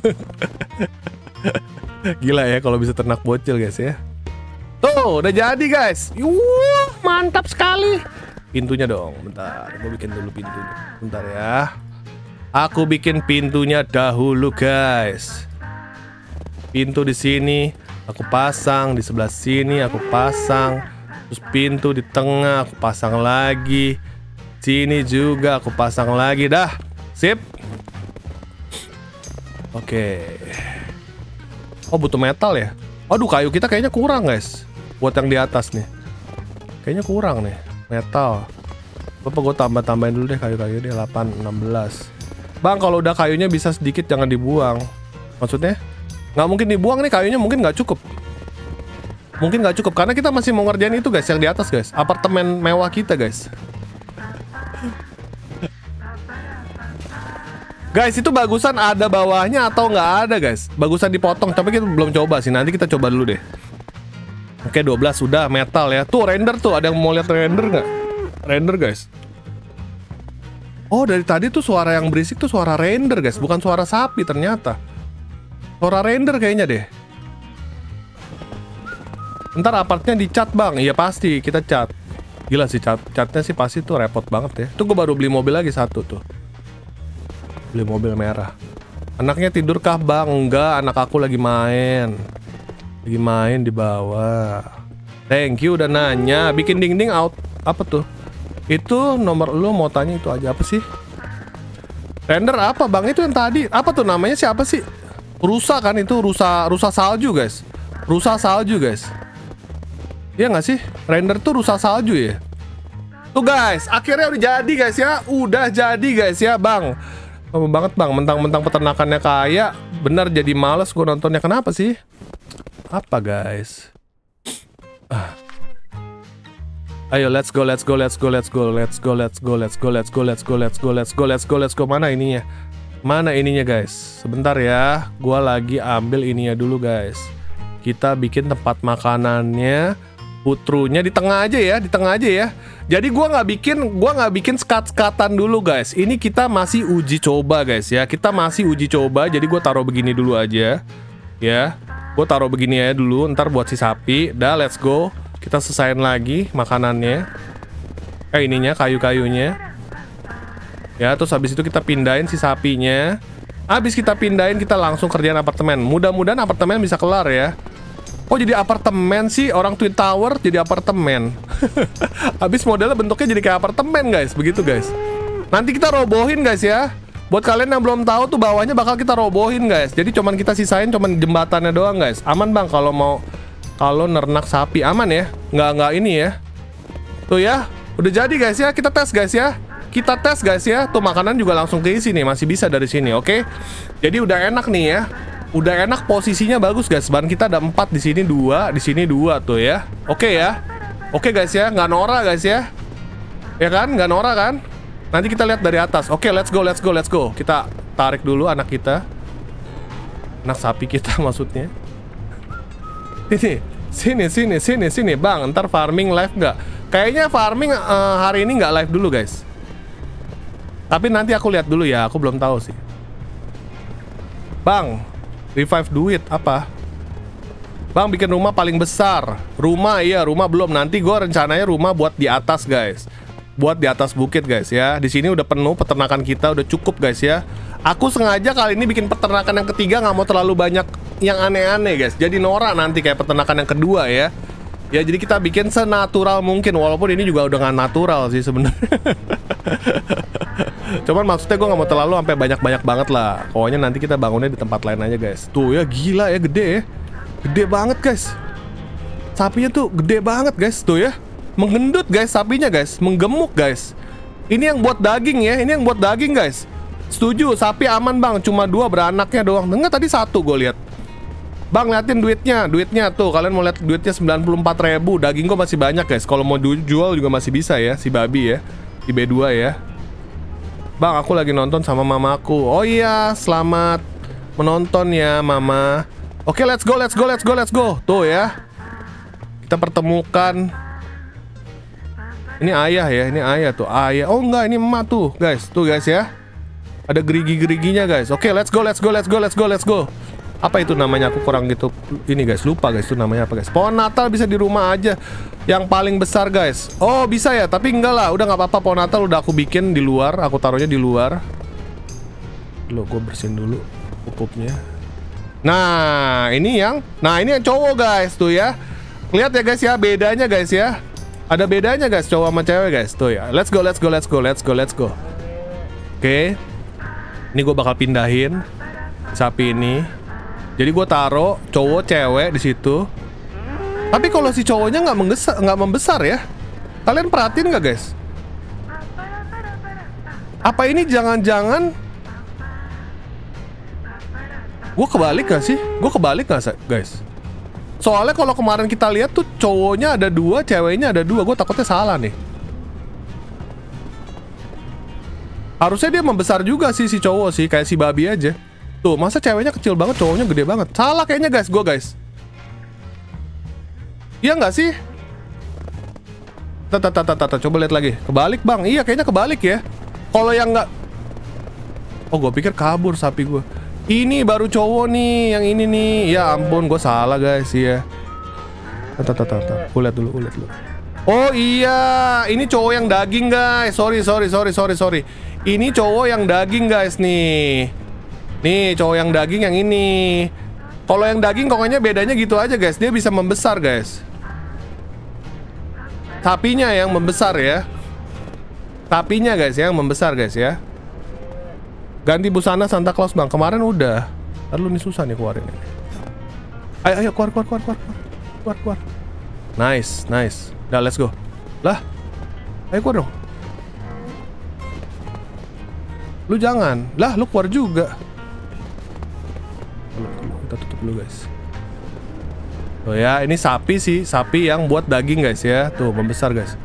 Gila ya kalau bisa ternak bocil guys ya. Tuh udah jadi guys. Yuh, mantap sekali. Pintunya dong, bentar. Gue bikin dulu pintunya. Bentar ya. Aku bikin pintunya dahulu guys. Pintu di sini aku pasang, di sebelah sini aku pasang. Terus pintu di tengah aku pasang lagi. Sini juga aku pasang lagi dah. Sip. Oke. Oh butuh metal ya. Aduh kayu kita kayaknya kurang guys. Buat yang di atas nih. Kayaknya kurang nih metal. Apa gue tambah-tambahin dulu deh kayu-kayu deh. Delapan, enam belas. Bang kalau udah kayunya bisa sedikit jangan dibuang. Maksudnya nggak mungkin dibuang nih kayunya, mungkin nggak cukup. Mungkin nggak cukup karena kita masih mau ngerjain itu guys, yang di atas guys, apartemen mewah kita guys. Guys itu bagusan ada bawahnya atau nggak ada guys? Bagusan dipotong, tapi kita belum coba sih, nanti kita coba dulu deh. Oke dua belas sudah metal ya. Tuh render tuh, ada yang mau lihat render nggak? Render guys. Oh dari tadi tuh suara yang berisik tuh suara render guys, bukan suara sapi ternyata. Suara render kayaknya deh. Ntar apartnya dicat bang, iya pasti kita cat. Gila sih cat, catnya sih pasti tuh repot banget ya. Tuh gue baru beli mobil lagi satu tuh. Beli mobil merah. Anaknya tidur kah bang? Enggak, anak aku lagi main. Lagi main di bawah. Thank you udah nanya. Bikin dinding out apa tuh? Itu nomor lu mau tanya itu aja apa sih? Render apa bang? Itu yang tadi apa tuh namanya siapa sih? Rusa kan itu, rusa rusa salju guys. Rusa salju guys. Iya nggak sih? Render tuh rusa salju ya. Tuh guys, akhirnya udah jadi guys ya. Udah jadi guys ya bang. Lama banget bang, mentang-mentang peternakannya kaya. Bener jadi males gue nontonnya. Kenapa sih? Apa guys? Ah. Ayo let's go, let's go, let's go, let's go, let's go, let's go, let's go, let's go, let's go, let's go, let's go, let's go, let's go. Mana ininya? Mana ininya guys? Sebentar ya, gua lagi ambil ininya dulu guys. Kita bikin tempat makanannya, putrunya di tengah aja ya, di tengah aja ya. Jadi gua nggak bikin, gua nggak bikin skat-skatan dulu guys. Ini kita masih uji coba guys ya. Kita masih uji coba, jadi gua taruh begini dulu aja, ya. Gua taruh begini aja dulu, ntar buat si sapi. Dah, let's go. Kita selesain lagi makanannya. Eh ininya kayu-kayunya. Ya terus habis itu kita pindahin si sapinya. Habis kita pindahin kita langsung kerjaan apartemen. Mudah-mudahan apartemen bisa kelar ya. Oh jadi apartemen sih, orang Twin Tower jadi apartemen. Habis modelnya bentuknya jadi kayak apartemen guys. Begitu guys. Nanti kita robohin guys ya. Buat kalian yang belum tahu tuh bawahnya bakal kita robohin guys. Jadi cuman kita sisain cuman jembatannya doang guys. Aman bang kalau mau kalau nernak sapi, aman ya, nggak nggak ini ya. Tuh ya, udah jadi guys ya, kita tes guys ya, kita tes guys ya. Tuh makanan juga langsung keisi nih, masih bisa dari sini, oke? Jadi udah enak nih ya, udah enak posisinya bagus guys. Bahan kita ada empat di sini dua, di sini dua tuh ya, oke ya, oke guys ya, nggak norak guys ya, ya kan, nggak norak kan? Nanti kita lihat dari atas, oke, let's go, let's go, let's go. Kita tarik dulu anak kita, anak sapi kita maksudnya. Sini, sini, sini, sini, sini, bang. Ntar farming live nggak? Kayaknya farming uh, hari ini nggak live dulu, guys. Tapi nanti aku lihat dulu ya. Aku belum tahu sih. Bang, revive duit apa? Bang bikin rumah paling besar. Rumah iya, rumah belum. Nanti gue rencananya rumah buat di atas, guys. Buat di atas bukit, guys ya. Di sini udah penuh peternakan kita, udah cukup, guys ya. Aku sengaja kali ini bikin peternakan yang ketiga nggak mau terlalu banyak yang aneh-aneh guys. Jadi norak nanti kayak peternakan yang kedua ya. Ya jadi kita bikin senatural mungkin. Walaupun ini juga udah nggak natural sih sebenarnya. Cuman maksudnya gue nggak mau terlalu sampai banyak-banyak banget lah. Pokoknya nanti kita bangunnya di tempat lain aja guys. Tuh ya gila ya, gede ya. Gede banget guys. Sapinya tuh gede banget guys. Tuh ya, menggendut guys sapinya guys. Menggemuk guys. Ini yang buat daging ya. Ini yang buat daging guys. Setuju, sapi aman bang. Cuma dua beranaknya doang. Enggak, tadi satu gue lihat. Bang, liatin duitnya, duitnya tuh. Kalian mau lihat duitnya sembilan puluh empat ribu. Daging gue masih banyak guys. Kalau mau jual juga masih bisa ya. Si babi ya, di B dua ya. Bang, aku lagi nonton sama mamaku. Oh iya, selamat menonton ya mama. Oke, let's go, let's go, let's go, let's go. Tuh ya, kita pertemukan. Ini ayah ya, ini ayah tuh, ayah. Oh enggak, ini emak tuh guys. Tuh guys ya, ada gerigi-geriginya guys. Oke, let's go, let's go, let's go, let's go, let's go. Apa itu namanya, aku kurang gitu. Ini guys, lupa guys itu namanya apa guys. Pohon Natal bisa di rumah aja. Yang paling besar guys. Oh bisa ya, tapi enggak lah. Udah nggak apa-apa, pohon Natal udah aku bikin di luar. Aku taruhnya di luar. Loh, gue bersihin dulu pupuknya. Nah ini yang, nah ini yang cowok guys. Tuh ya, lihat ya guys ya, bedanya guys ya. Ada bedanya guys, cowok sama cewek guys. Tuh ya, let's go, let's go, let's go, let's go, let's go. Oke, ini gue bakal pindahin sapi ini. Jadi gue taruh cowok cewek di situ. Tapi kalau si cowoknya nggak membesar, nggak membesar ya. Kalian perhatiin nggak guys? Apa ini jangan-jangan gue kebalik gak sih? Gue kebalik gak guys? Soalnya kalau kemarin kita lihat tuh cowoknya ada dua, ceweknya ada dua. Gue takutnya salah nih. Harusnya dia membesar juga sih si cowok sih, kayak si babi aja. Tuh, masa ceweknya kecil banget, cowoknya gede banget. Salah kayaknya guys, gue guys. Iya nggak sih? Tata tata tata, coba lihat lagi. Kebalik bang, iya kayaknya kebalik ya. Kalau yang nggak, oh gue pikir kabur sapi gue. Ini baru cowok nih, yang ini nih. Ya ampun, gue salah guys, iya. Tata tata tata, gue lihat dulu, gue lihat dulu. Oh iya, ini cowok yang daging guys. Sorry sorry sorry sorry sorry. Ini cowok yang daging guys nih. Nih cowok yang daging yang ini. Kalau yang daging pokoknya bedanya gitu aja guys. Dia bisa membesar guys. Sapinya yang membesar ya. Sapinya guys yang membesar guys ya. Ganti busana Santa Claus bang. Kemarin udah. Lalu nih susah nih keluarin ini. Ayo ayo keluar keluar keluar keluar keluar keluar. Nice nice. Udah let's go. Lah, ayo keluar dong. Lu jangan. Lah lu keluar juga. Kita tutup dulu guys. Oh ya, ini sapi sih, sapi yang buat daging guys ya. Tuh, membesar guys.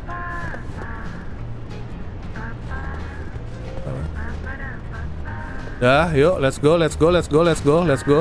Dah, yuk, let's go, let's go, let's go, let's go, let's go.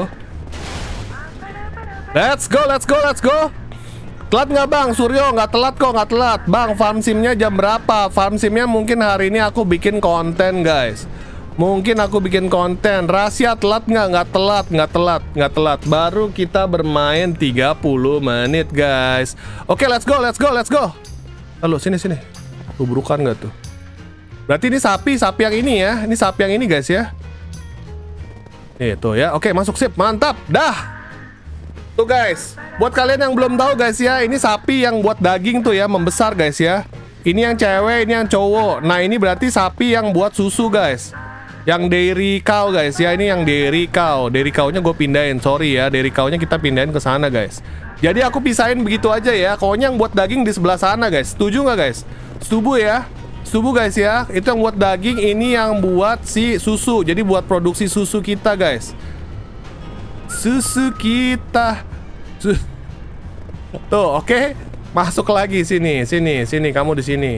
Let's go, let's go, let's go. Telat nggak bang? Suryo nggak telat kok, nggak telat. Bang, farm simnya jam berapa? Farm simnya mungkin hari ini aku bikin konten guys. Mungkin aku bikin konten. Rahasia telat nggak? Nggak telat, nggak telat, nggak telat. Baru kita bermain tiga puluh menit guys. Oke, let's go, let's go, let's go. Lalu sini sini. Tubrukan nggak tuh? Berarti ini sapi, sapi yang ini ya. Ini sapi yang ini guys ya. Itu ya. Oke, masuk sip. Mantap. Dah. Tuh guys. Buat kalian yang belum tahu guys ya, ini sapi yang buat daging tuh ya, membesar guys ya. Ini yang cewek, ini yang cowok. Nah, ini berarti sapi yang buat susu guys. Yang dairy cow guys ya, ini yang dairy cow. Dairy cow-nya gue pindahin, sorry ya. Dairy cow-nya kita pindahin ke sana guys. Jadi aku pisahin begitu aja ya. Pokoknya yang buat daging di sebelah sana guys. Setuju nggak guys? Setuju ya? Setuju guys ya. Itu yang buat daging, ini yang buat si susu. Jadi buat produksi susu kita guys. Susu kita. Sus Tuh, oke. Okay. Masuk lagi sini, sini, sini. Kamu di sini.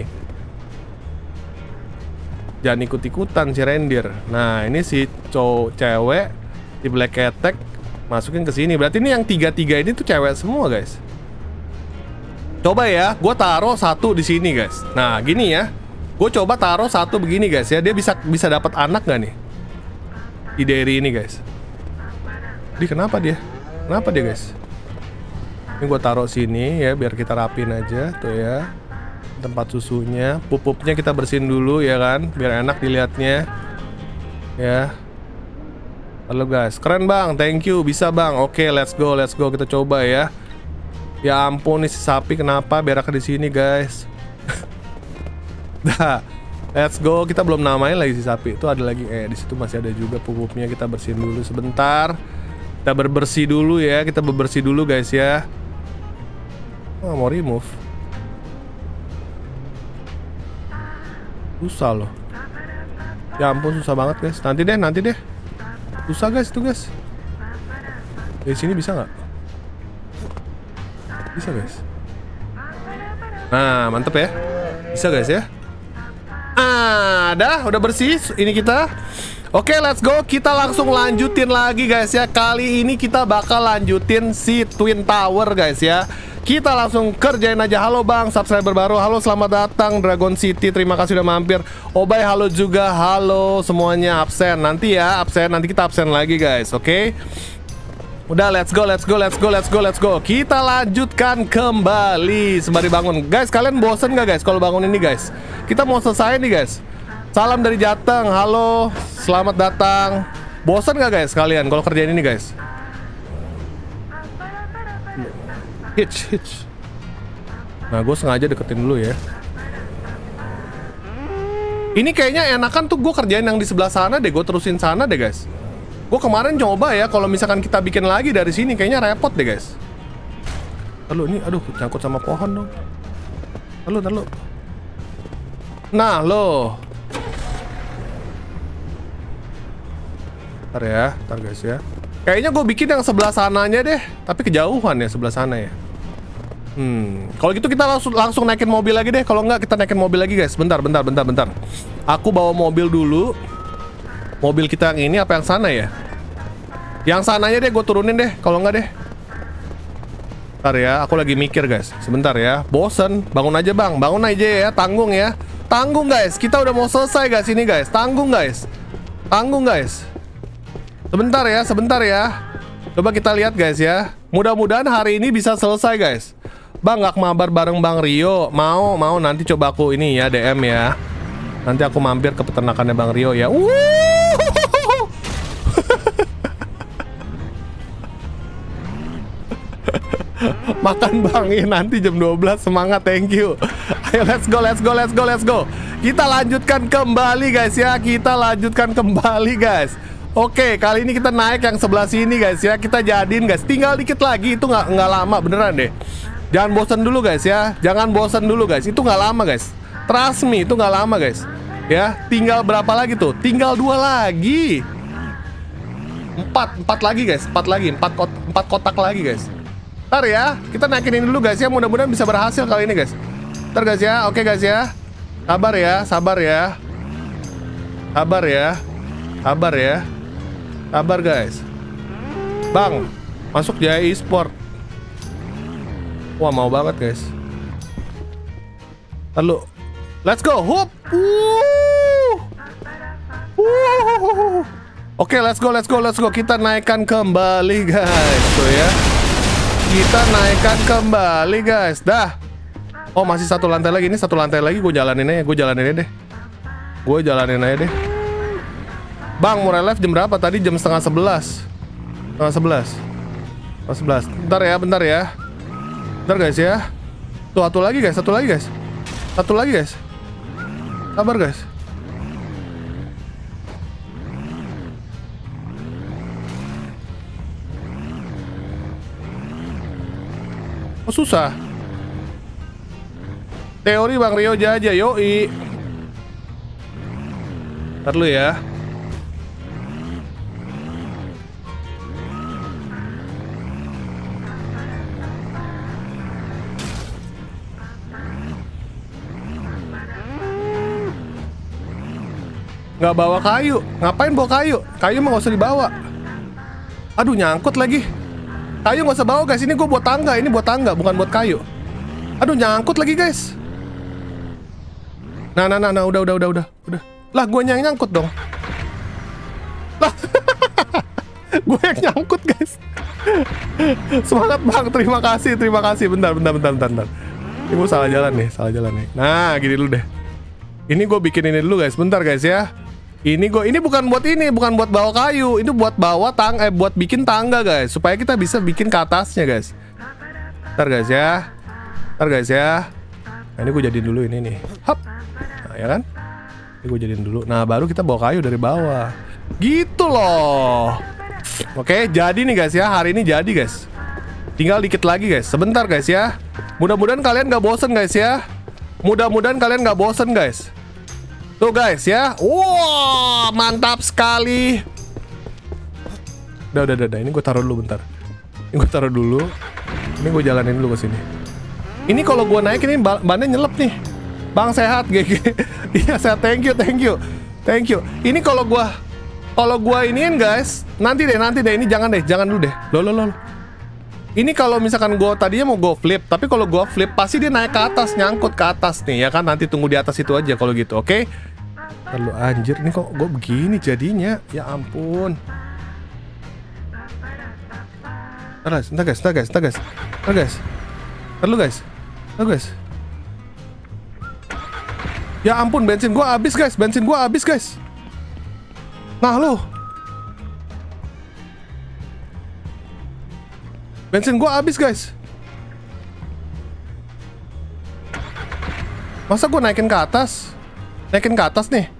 Jangan ikut-ikutan si rendir. Nah, ini si cowok cewek di Black Attack masukin ke sini. Berarti ini yang tiga-tiga ini tuh cewek semua, guys. Coba ya, gue taruh satu di sini, guys. Nah, gini ya. Gue coba taruh satu begini, guys ya. Dia bisa bisa dapat anak gak nih? Di dairy ini, guys. Di kenapa dia? Kenapa dia, guys? Ini gue taruh sini ya, biar kita rapin aja tuh ya. Tempat susunya, pupuknya kita bersihin dulu ya kan, biar enak dilihatnya. Ya. Halo guys, keren bang, thank you, bisa bang. Oke, let's go, let's go, kita coba ya. Ya ampun nih si sapi kenapa beraknya di sini guys. Dah, Let's go. Kita belum namain lagi si sapi. Itu ada lagi. Eh, di situ masih ada juga pupuknya. Kita bersihin dulu sebentar. Kita berbersih dulu ya. Kita bebersih dulu guys ya. Oh, mau remove. Susah loh. Ya ampun, susah banget guys. Nanti deh, nanti deh. Susah guys itu guys. Dari sini bisa nggak? Bisa guys. Nah, mantep ya. Bisa guys ya. Ah, dah, udah bersih ini kita. Oke, let's go. Kita langsung lanjutin lagi guys ya. Kali ini kita bakal lanjutin si Twin Tower guys ya. Kita langsung kerjain aja. Halo bang, subscriber baru. Halo, selamat datang Dragon City. Terima kasih udah mampir. Obay, halo juga. Halo semuanya, absen. Nanti ya, absen. Nanti kita absen lagi guys, oke? Udah, let's go, let's go, let's go, let's go, let's go. Kita lanjutkan kembali sembari bangun. Guys, kalian bosen gak guys kalau bangun ini guys? Kita mau selesai nih guys. Salam dari Jateng. Halo, selamat datang. Bosen gak guys kalian kalau kerjain ini guys? Hitch, hitch. Nah, gue sengaja deketin dulu ya. Ini kayaknya enakan tuh gue kerjain yang di sebelah sana deh. Gue terusin sana deh guys. Gue kemarin coba ya, kalau misalkan kita bikin lagi dari sini kayaknya repot deh guys. Lalu ini, aduh, nyangkut sama pohon dong. Lalu, lalu. Nah, lo. Ntar ya, ntar guys ya. Kayaknya gue bikin yang sebelah sananya deh, tapi kejauhan ya sebelah sana ya. Hmm, kalau gitu kita langsung langsung naikin mobil lagi deh. Kalau nggak kita naikin mobil lagi guys. Bentar, bentar, bentar, bentar. Aku bawa mobil dulu. Mobil kita yang ini apa yang sana ya? Yang sananya deh gue turunin deh. Kalau nggak deh. Bentar ya, aku lagi mikir guys. Sebentar ya. Bosen. Bangun aja bang. Bangun aja ya. Tanggung ya. Tanggung guys. Kita udah mau selesai guys ini guys. Tanggung guys. Tanggung guys. Sebentar ya, sebentar ya. Coba kita lihat guys ya. Mudah-mudahan hari ini bisa selesai guys. Bang, nggak mabar bareng Bang Rio? Mau, mau. Nanti coba aku ini ya, D M ya. Nanti aku mampir ke peternakannya Bang Rio ya. Wuh. Makan bang, ya, nanti jam dua belas. Semangat, thank you. Ayo, let's go, let's go, let's go, let's go. Kita lanjutkan kembali guys ya. Kita lanjutkan kembali guys. Oke, kali ini kita naik yang sebelah sini guys ya. Kita jadiin guys. Tinggal dikit lagi, itu nggak nggak lama beneran deh. Jangan bosan dulu guys ya. Jangan bosan dulu guys. Itu nggak lama guys. Trust me, itu nggak lama guys. Ya, tinggal berapa lagi tuh? Tinggal dua lagi. Empat, empat lagi guys. Empat lagi, empat kot, empat kotak lagi guys. Ntar ya, kita naikin ini dulu guys ya. Mudah-mudahan bisa berhasil kali ini guys. Ntar guys ya, oke guys ya. Sabar ya, sabar ya. Sabar ya. Sabar ya. Sabar guys. Bang, masuk Jaya Esport. Wah, mau banget guys. Lalu, let's go. Hup. Wuh. Wuh. Oke, let's go, let's go, let's go. Kita naikkan kembali guys. Tuh ya. Kita naikkan kembali guys. Dah. Oh, masih satu lantai lagi. Ini satu lantai lagi. Gue jalanin aja. Gue jalanin aja deh. Gue jalanin aja deh. Bang, mau relive jam berapa? Tadi jam setengah sebelas. Setengah sebelas. Setengah sebelas. Bentar ya, bentar ya. Bentar guys ya. Tuh, satu lagi guys. Satu lagi guys. Satu lagi guys. Sabar guys. Oh, susah. Teori Bang Rio Jaja, yoi. Ntar dulu ya. Nggak bawa kayu. Ngapain bawa kayu? Kayu mah nggak usah dibawa. Aduh, nyangkut lagi. Kayu nggak usah bawa guys. Ini gue buat tangga. Ini buat tangga, bukan buat kayu. Aduh, nyangkut lagi guys. Nah, nah, nah, nah. Udah, udah, udah, udah, udah. Lah, gue yang nyangkut dong. Lah, gue yang nyangkut guys. Semangat bang. Terima kasih, terima kasih. Bentar, bentar, bentar, bentar, bentar. Ini gue salah jalan nih, salah jalan nih. Nah, gini dulu deh. Ini gue bikin ini dulu guys. Bentar guys ya. Ini gue, ini bukan buat ini, bukan buat bawa kayu. Ini buat bawa tang, eh buat bikin tangga guys, supaya kita bisa bikin ke atasnya guys. Ntar guys ya, ntar guys ya. Nah, ini gue jadiin dulu ini nih. Hop, nah, ya kan? Ini gue jadiin dulu. Nah, baru kita bawa kayu dari bawah. Gitu loh. Oke, jadi nih guys ya. Hari ini jadi guys. Tinggal dikit lagi guys. Sebentar guys ya. Mudah-mudahan kalian gak bosen guys ya. Mudah-mudahan kalian gak bosen guys. Tuh guys ya. Wow, mantap sekali. Udah, udah, udah, udah. Ini gue taruh dulu bentar. Ini gue taruh dulu. Ini gue jalanin dulu ke sini. Ini kalau gue naik ini bannya nyelep nih. Bang sehat G G. Iya sehat, thank you, thank you. Thank you. Ini kalau gue Kalau gue iniin guys, nanti deh, nanti deh. Ini jangan deh, jangan dulu deh. Loh, loh, loh. Ini kalau misalkan gue tadinya mau go flip, tapi kalau gue flip pasti dia naik ke atas, nyangkut ke atas nih, ya kan? Nanti tunggu di atas itu aja kalau gitu, oke? Okay? Lalu anjir, ini kok gue begini jadinya? Ya ampun. Ntar guys, ntar guys, ntar guys, ntar guys, ntar guys, ntar lu guys, ntar guys. Ya ampun, bensin gue habis guys, bensin gue habis guys. Nah lu, bensin gua habis guys. Masa gua naikin ke atas? Naikin ke atas nih.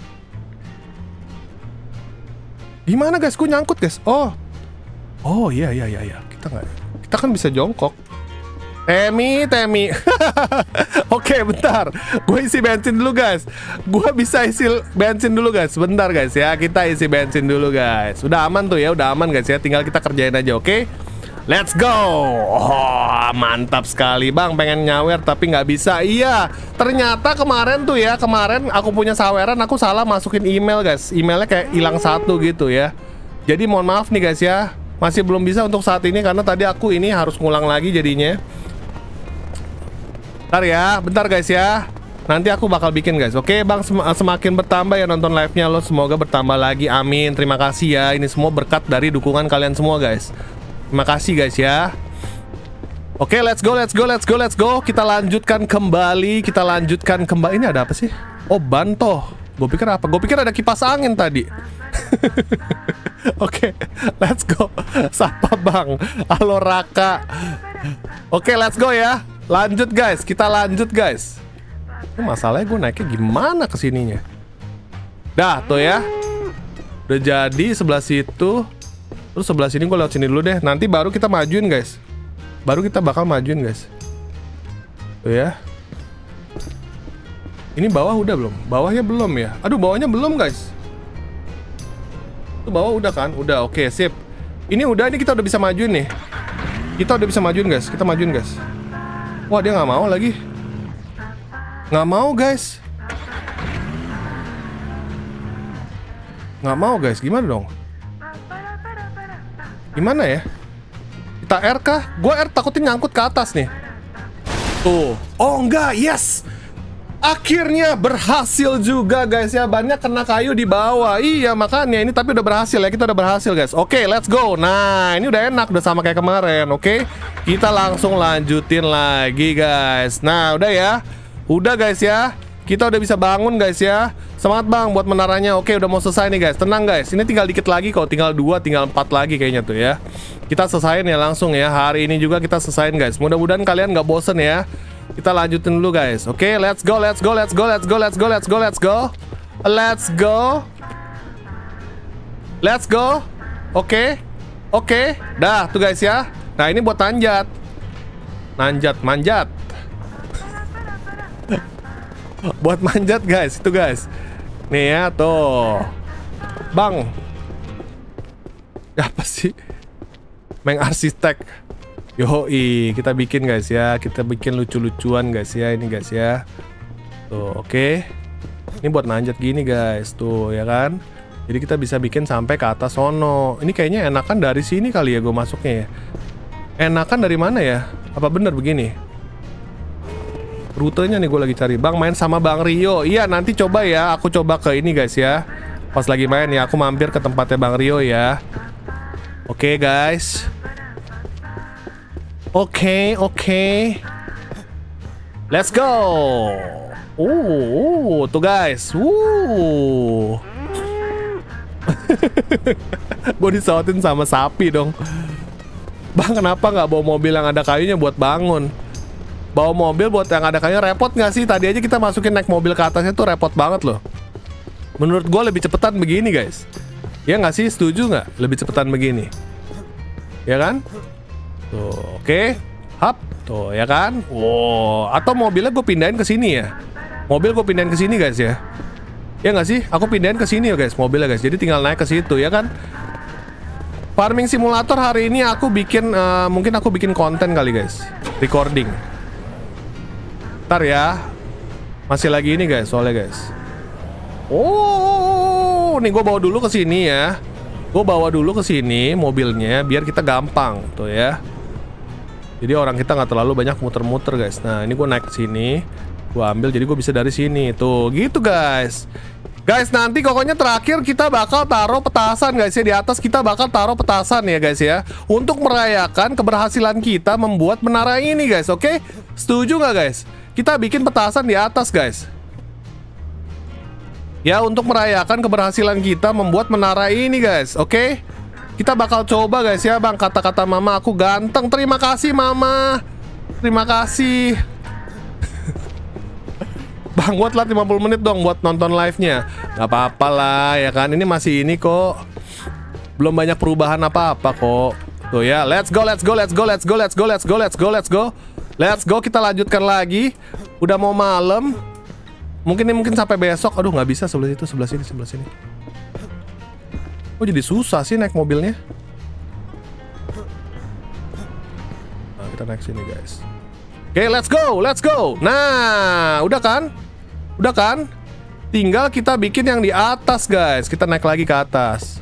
Gimana guys? Gua nyangkut guys. Oh, oh iya iya iya iya. Kita nggak, kita kan bisa jongkok. Temi, Temi. Oke, bentar. Gue isi bensin dulu, guys. Gue bisa isi bensin dulu, guys. Bentar, guys ya. Kita isi bensin dulu, guys. Udah aman tuh ya, udah aman, guys ya. Tinggal kita kerjain aja, oke? Okay? Let's go. Oh, mantap sekali, Bang. Pengen nyawer tapi nggak bisa. Iya, ternyata kemarin tuh ya, kemarin aku punya saweran, aku salah masukin email, guys. Emailnya kayak hilang satu gitu ya. Jadi mohon maaf nih, guys ya. Masih belum bisa untuk saat ini karena tadi aku ini harus ngulang lagi jadinya. Bentar ya, bentar guys ya. Nanti aku bakal bikin guys. Oke bang, sem semakin bertambah ya nonton live-nya lo. Semoga bertambah lagi, amin. Terima kasih ya. Ini semua berkat dari dukungan kalian semua guys. Terima kasih guys ya. Oke, let's go, let's go, let's go, let's go. Kita lanjutkan kembali. Kita lanjutkan kembali. Ini ada apa sih? Oh, bantoh. Gue pikir apa? Gue pikir ada kipas angin tadi. Oke, let's go. Sapa bang. Halo Raka. Oke, let's go ya. Lanjut guys, kita lanjut guys. Ini masalahnya gue naiknya gimana kesininya? Dah tuh ya. Udah jadi sebelah situ. Terus sebelah sini gue lewat sini dulu deh. Nanti baru kita majuin guys. Baru kita bakal majuin guys. Tuh ya. Ini bawah udah belum? Bawahnya belum ya? Aduh, bawahnya belum guys. Tuh bawah udah kan? Udah, oke, sip. Ini udah, ini kita udah bisa majuin nih. Kita udah bisa majuin guys. Kita majuin guys. Wah, dia nggak mau lagi. Nggak mau guys. Nggak mau guys. Gimana dong? Gimana ya? Kita R kah? Gue R takutnya nyangkut ke atas nih. Tuh. Oh enggak, yes. Akhirnya berhasil juga guys ya. Bannya kena kayu di bawah. Iya makanya ini, tapi udah berhasil ya. Kita udah berhasil guys. Oke, let's go. Nah ini udah enak, udah sama kayak kemarin. Oke, kita langsung lanjutin lagi guys. Nah udah ya. Udah guys ya. Kita udah bisa bangun guys ya. Semangat bang buat menaranya. Oke, udah mau selesai nih guys. Tenang guys, ini tinggal dikit lagi kok. Tinggal dua, tinggal empat lagi kayaknya tuh ya. Kita selesain ya langsung ya. Hari ini juga kita selesain guys. Mudah-mudahan kalian gak bosen ya. Kita lanjutin dulu guys. Oke, okay, let's go, let's go, let's go, let's go, let's go, let's go, let's go. Let's go. Let's go. Oke. Okay. Oke. Okay. Dah tuh guys ya. Nah, ini buat nanjat. Nanjat, manjat. Buat manjat guys, itu guys. Nih ya, tuh. Bang. Apa sih? Meng arsitek. Yoi, kita bikin guys ya. Kita bikin lucu-lucuan guys ya. Ini guys ya. Tuh, oke okay. Ini buat nanjat gini guys. Tuh, ya kan. Jadi kita bisa bikin sampai ke atas sono. Ini kayaknya enakan dari sini kali ya gue masuknya ya. Enakan dari mana ya? Apa bener begini? Rutenya nih gue lagi cari. Bang main sama Bang Rio. Iya, nanti coba ya. Aku coba ke ini guys ya. Pas lagi main ya, aku mampir ke tempatnya Bang Rio ya. Oke okay, guys. Oke, okay, oke. Okay. Let's go. Uh, uh tuh guys. Uh. Gue disautin sama sapi dong. Bang, kenapa nggak bawa mobil yang ada kayunya buat bangun? Bawa mobil buat yang ada kayunya repot nggak sih? Tadi aja kita masukin naik mobil ke atasnya tuh repot banget loh. Menurut gue lebih cepetan begini guys. Ya nggak sih, setuju nggak? Lebih cepetan begini. Ya kan? Tuh, oke. Okay. Hap, tuh ya kan? Wow, atau mobilnya gue pindahin ke sini ya. Mobil gue pindahin ke sini guys ya. Ya nggak sih? Aku pindahin ke sini ya guys, mobilnya guys. Jadi tinggal naik ke situ ya kan? Farming simulator hari ini aku bikin uh, mungkin aku bikin konten kali guys. Recording. Ntar ya. Masih lagi ini guys, soalnya guys. Oh, nih gue bawa dulu ke sini ya. Gue bawa dulu ke sini mobilnya biar kita gampang tuh ya. Jadi orang kita nggak terlalu banyak muter-muter guys. Nah ini gue naik ke sini, gue ambil jadi gue bisa dari sini tuh gitu guys. Guys nanti pokoknya terakhir kita bakal taruh petasan guys ya, di atas kita bakal taruh petasan ya guys ya, untuk merayakan keberhasilan kita membuat menara ini guys. Oke, setuju nggak guys? Kita bikin petasan di atas guys. Ya untuk merayakan keberhasilan kita membuat menara ini guys. Oke, kita bakal coba guys ya bang. Kata-kata mama aku ganteng. Terima kasih mama. Terima kasih. Bang, buat lah lima puluh menit dong buat nonton live-nya. Gak apa-apa lah ya kan. Ini masih ini kok. Belum banyak perubahan apa-apa kok. Tuh ya, let's go, let's go, let's go, let's go, let's go, let's go, let's go, let's go. Let's go, kita lanjutkan lagi. Udah mau malam. Mungkin ini mungkin sampai besok. Aduh, nggak bisa sebelah itu, sebelah sini, sebelah sini. Oh, jadi susah sih naik mobilnya. Nah, kita naik sini guys. Oke, okay, let's go, let's go. Nah, udah kan? Udah kan? Tinggal kita bikin yang di atas guys. Kita naik lagi ke atas.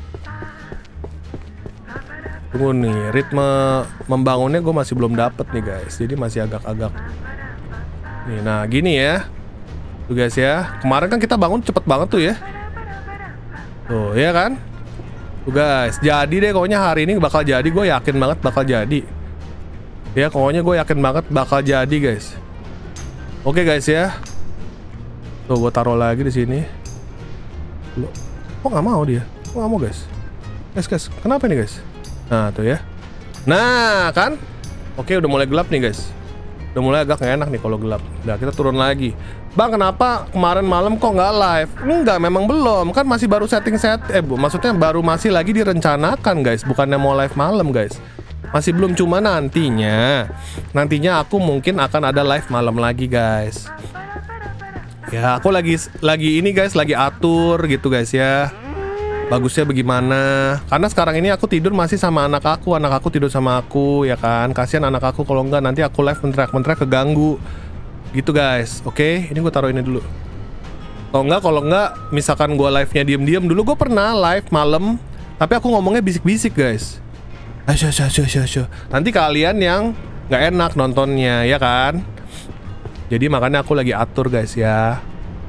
Tunggu nih, ritme membangunnya gue masih belum dapet nih guys. Jadi masih agak-agak. Nih, nah gini ya. Tuh guys ya. Kemarin kan kita bangun cepet banget tuh ya. Tuh, ya kan? Tuh guys, jadi deh pokoknya hari ini bakal jadi. Gue yakin banget bakal jadi. Ya, pokoknya gue yakin banget bakal jadi guys. Oke guys ya. Tuh, gue taruh lagi di sini. Loh, kok nggak mau dia? Kok nggak mau guys? Guys, guys, kenapa nih guys? Nah, tuh ya. Nah, kan? Oke, udah mulai gelap nih guys. Udah mulai agak nggak enak nih kalau gelap. Nah, kita turun lagi. Bang, kenapa kemarin malam kok nggak live? Enggak, memang belum. Kan masih baru setting set. Eh, bu, maksudnya baru masih lagi direncanakan guys. Bukannya mau live malam guys. Masih belum, cuma nantinya. Nantinya aku mungkin akan ada live malam lagi guys. Ya, aku lagi lagi ini guys, lagi atur gitu guys ya. Bagusnya bagaimana? Karena sekarang ini aku tidur masih sama anak aku. Anak aku tidur sama aku ya kan. Kasihan anak aku kalau enggak nanti aku live menteriak-menteriak keganggu. Gitu guys. Oke, ini gue taruh ini dulu. Kalau enggak, kalau enggak misalkan gue live-nya diem-diem. Dulu gue pernah live malam, tapi aku ngomongnya bisik-bisik guys. Asyah, asyah, asyah, asyah. Nanti kalian yang nggak enak nontonnya ya kan. Jadi makanya aku lagi atur guys ya.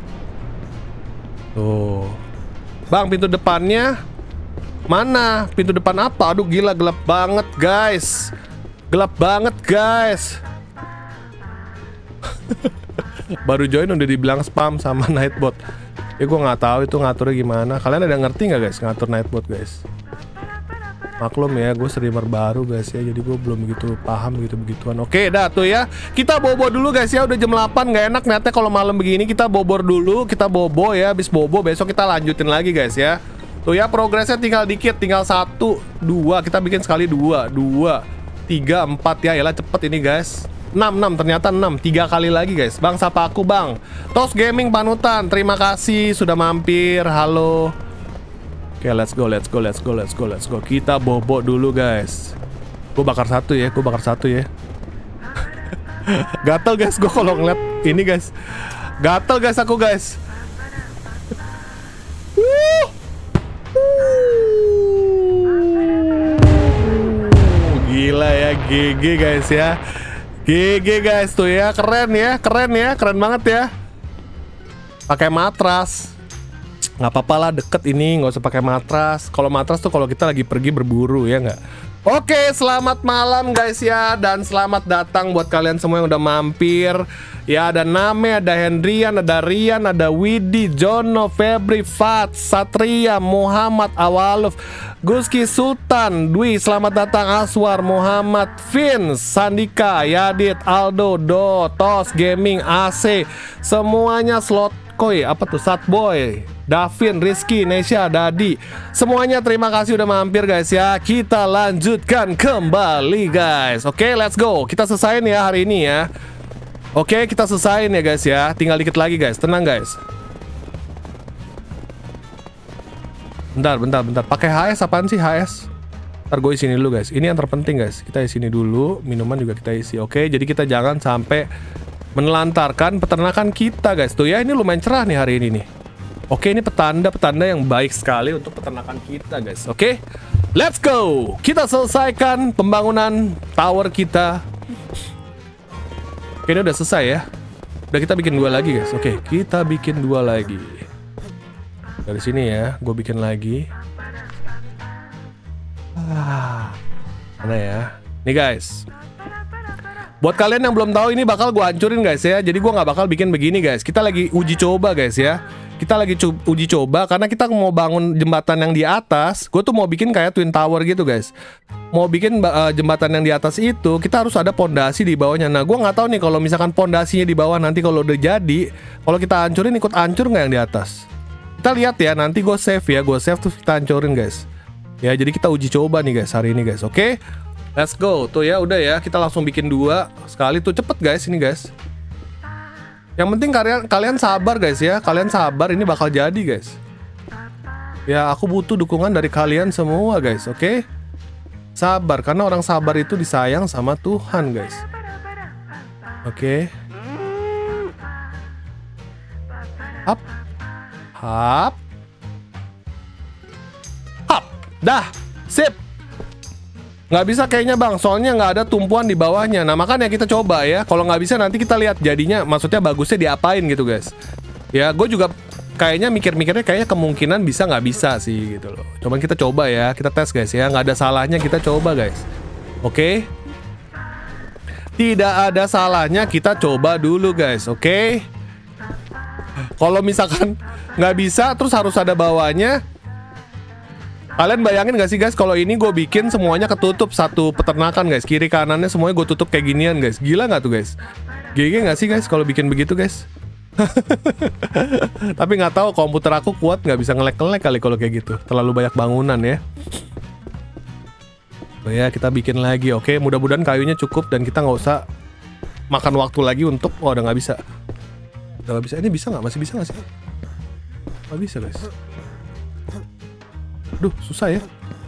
Tuh. Bang, pintu depannya mana? Pintu depan apa? Aduh gila, gelap banget guys. Gelap banget guys. Baru join udah dibilang spam sama Nightbot. Ya gue nggak tahu itu ngaturnya gimana. Kalian ada ngerti nggak guys ngatur Nightbot guys? Maklum ya, gue streamer baru guys ya. Jadi gue belum begitu paham gitu-begituan. Oke dah tuh ya. Kita bobo dulu guys ya. Udah jam delapan, gak enak niatnya kalau malam begini. Kita bobor dulu. Kita bobo ya. Habis bobo besok kita lanjutin lagi guys ya. Tuh ya, progresnya tinggal dikit. Tinggal satu, dua. Kita bikin sekali dua, dua, tiga, empat ya. Yalah cepet ini guys. Enam, enam, ternyata enam. Tiga kali lagi guys. Bang, sapa aku bang. Tos Gaming Panutan, terima kasih sudah mampir. Halo. Oke, okay, let's go, let's go, let's go, let's go, let's go. Kita bobo dulu guys. Gue bakar satu ya, gue bakar satu ya. Gatel guys, gue kalau ngeliat ini guys. Gatel guys aku guys. uh. Uh. Gila ya, G G guys ya. G G guys tuh ya, keren ya, keren ya, keren banget ya. Pakai matras. Nggak apa-apa lah, deket ini, nggak usah pakai matras. Kalau matras tuh kalau kita lagi pergi berburu ya nggak. Oke, selamat malam guys ya, dan selamat datang buat kalian semua yang udah mampir. Ya, ada Name, ada Hendrian, ada Rian, ada Widi, Jono, Febri, Fat, Satria, Muhammad, Awaluf, Guski, Sultan, Dwi, selamat datang Aswar, Muhammad, Vince, Sandika, Yadit, Aldo, Do, Tos Gaming, A C, semuanya slot koi, apa tuh, Satboy, Davin, Rizky, Nesha, Dadi, semuanya terima kasih udah mampir guys ya. Kita lanjutkan kembali guys. Oke, let's go. Kita selesain ya hari ini ya. Oke, kita selesain ya guys ya. Tinggal dikit lagi guys. Tenang guys. Bentar, bentar, bentar. Pakai H S apaan sih H S? Ntar gue isi ini dulu guys. Ini yang terpenting guys. Kita isi ini dulu. Minuman juga kita isi. Oke, jadi kita jangan sampai menelantarkan peternakan kita guys. Tuh ya, ini lumayan cerah nih hari ini nih. Oke, ini petanda-petanda yang baik sekali untuk peternakan kita guys. Oke, let's go. Kita selesaikan pembangunan tower kita. Oke, ini udah selesai ya. Udah, kita bikin dua lagi guys. Oke, kita bikin dua lagi. Dari sini ya, gue bikin lagi. Ah, mana ya? Nih guys. Buat kalian yang belum tahu, ini bakal gue hancurin guys ya. Jadi gue nggak bakal bikin begini guys. Kita lagi uji coba guys ya. Kita lagi co uji coba karena kita mau bangun jembatan yang di atas. Gue tuh mau bikin kayak Twin Tower gitu guys. Mau bikin uh, jembatan yang di atas itu, kita harus ada pondasi di bawahnya. Nah, gue nggak tahu nih kalau misalkan pondasinya di bawah nanti kalau udah jadi, kalau kita hancurin ikut hancur nggak yang di atas? Kita lihat ya. Nanti gue save ya. Gue save tuh kita hancurin guys. Ya, jadi kita uji coba nih guys hari ini guys. Oke. Let's go. Tuh ya, udah ya. Kita langsung bikin dua sekali tuh, cepet guys ini guys. Yang penting kalian kalian sabar guys ya. Kalian sabar, ini bakal jadi guys. Ya, aku butuh dukungan dari kalian semua guys. Oke. Sabar, karena orang sabar itu disayang sama Tuhan guys. Oke. Hap. Hap. Hap. Dah. Sip. Nggak bisa kayaknya bang, soalnya nggak ada tumpuan di bawahnya. Nah makanya kita coba ya. Kalau nggak bisa nanti kita lihat jadinya, maksudnya bagusnya diapain gitu guys. Ya gue juga kayaknya mikir-mikirnya kayaknya kemungkinan bisa nggak bisa sih gitu loh. Cuman kita coba ya, kita tes guys ya. Nggak ada salahnya kita coba guys. Oke. Tidak ada salahnya kita coba dulu guys. Oke. Kalau misalkan nggak bisa terus harus ada bawahnya. Kalian bayangin gak sih guys, kalau ini gue bikin semuanya ketutup satu peternakan guys. Kiri kanannya semuanya gue tutup kayak ginian guys. Gila gak tuh guys? G G gak sih guys kalau bikin begitu guys? Tapi nggak tahu komputer aku kuat nggak bisa ngelek-ngelek kali kalau kayak gitu. Terlalu banyak bangunan ya. Oh ya, kita bikin lagi. Oke, mudah-mudahan kayunya cukup dan kita nggak usah makan waktu lagi untuk... Oh, udah nggak bisa. Udah nggak bisa. Ini bisa nggak? Masih bisa nggak sih? Nggak bisa guys. Duh, susah ya.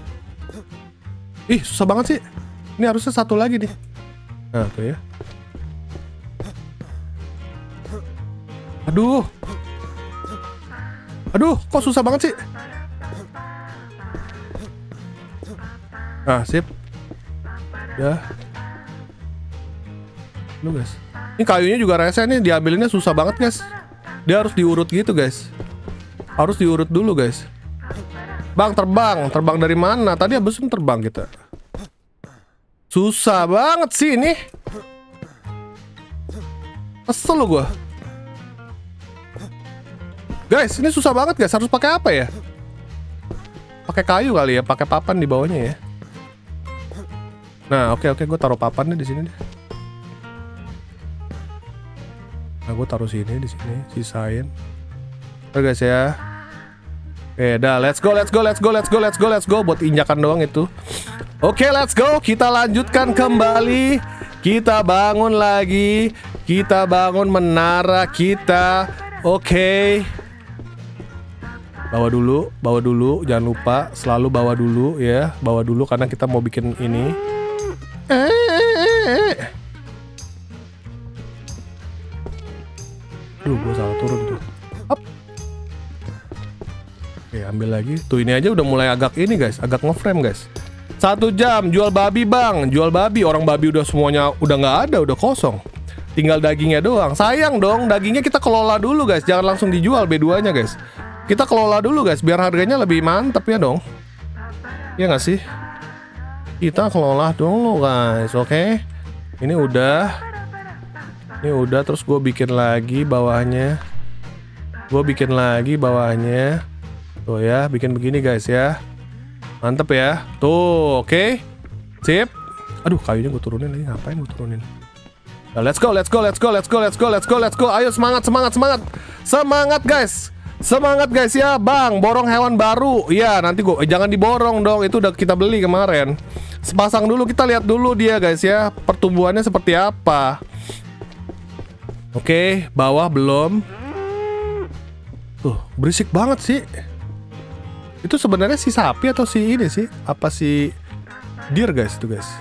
Ih, susah banget sih. Ini harusnya satu lagi nih. Nah, tuh ya. Aduh. Aduh, kok susah banget sih? Nah, sip. Ya. Lu guys. Ini kayunya juga rese nih, diambilinnya susah banget guys. Dia harus diurut gitu guys. Harus diurut dulu guys. Bang, terbang. Terbang dari mana? Tadi abis terbang kita. Susah banget sih ini. Kesel lo gua. Guys, ini susah banget guys. Harus pakai apa ya? Pakai kayu kali ya, pakai papan di bawahnya ya. Nah, oke oke, gue taruh papannya di sini deh. Nah, gue taruh sini di sini, sisain. Oke guys ya. Oke, dah, let's go, let's go, let's go, let's go, let's go, let's go. Buat injakan doang itu. Oke, let's go. Kita lanjutkan kembali. Kita bangun lagi. Kita bangun menara kita. Oke. Bawa dulu, bawa dulu. Jangan lupa, selalu bawa dulu ya. Bawa dulu karena kita mau bikin ini. Duh, gue salah turun tuh. Up. Oke, ambil lagi. Tuh, ini aja udah mulai agak ini guys, agak ngeframe guys. Satu jam jual babi bang, jual babi. Orang babi udah semuanya udah nggak ada, udah kosong. Tinggal dagingnya doang. Sayang dong, dagingnya kita kelola dulu guys. Jangan langsung dijual B dua-nya guys. Kita kelola dulu guys, biar harganya lebih mantep ya dong. Iya nggak sih? Kita kelola dulu guys, oke? Ini udah. Ini udah, terus gue bikin lagi bawahnya. Gue bikin lagi bawahnya. Tuh ya, bikin begini guys ya. Mantep ya. Tuh, oke. Okay. Sip. Aduh, kayunya gue turunin lagi. Ngapain gue turunin? Nah, let's go, let's go, let's go, let's go, let's go, let's go, let's go. Ayo semangat, semangat, semangat. Semangat guys. Semangat guys ya, Bang. Borong hewan baru. Iya, nanti gua eh, jangan diborong dong. Itu udah kita beli kemarin. Sepasang dulu, kita lihat dulu dia guys ya. Pertumbuhannya seperti apa. Oke, bawah belum. Tuh, berisik banget sih. Itu sebenarnya si sapi atau si ini sih? Apa si deer guys itu guys?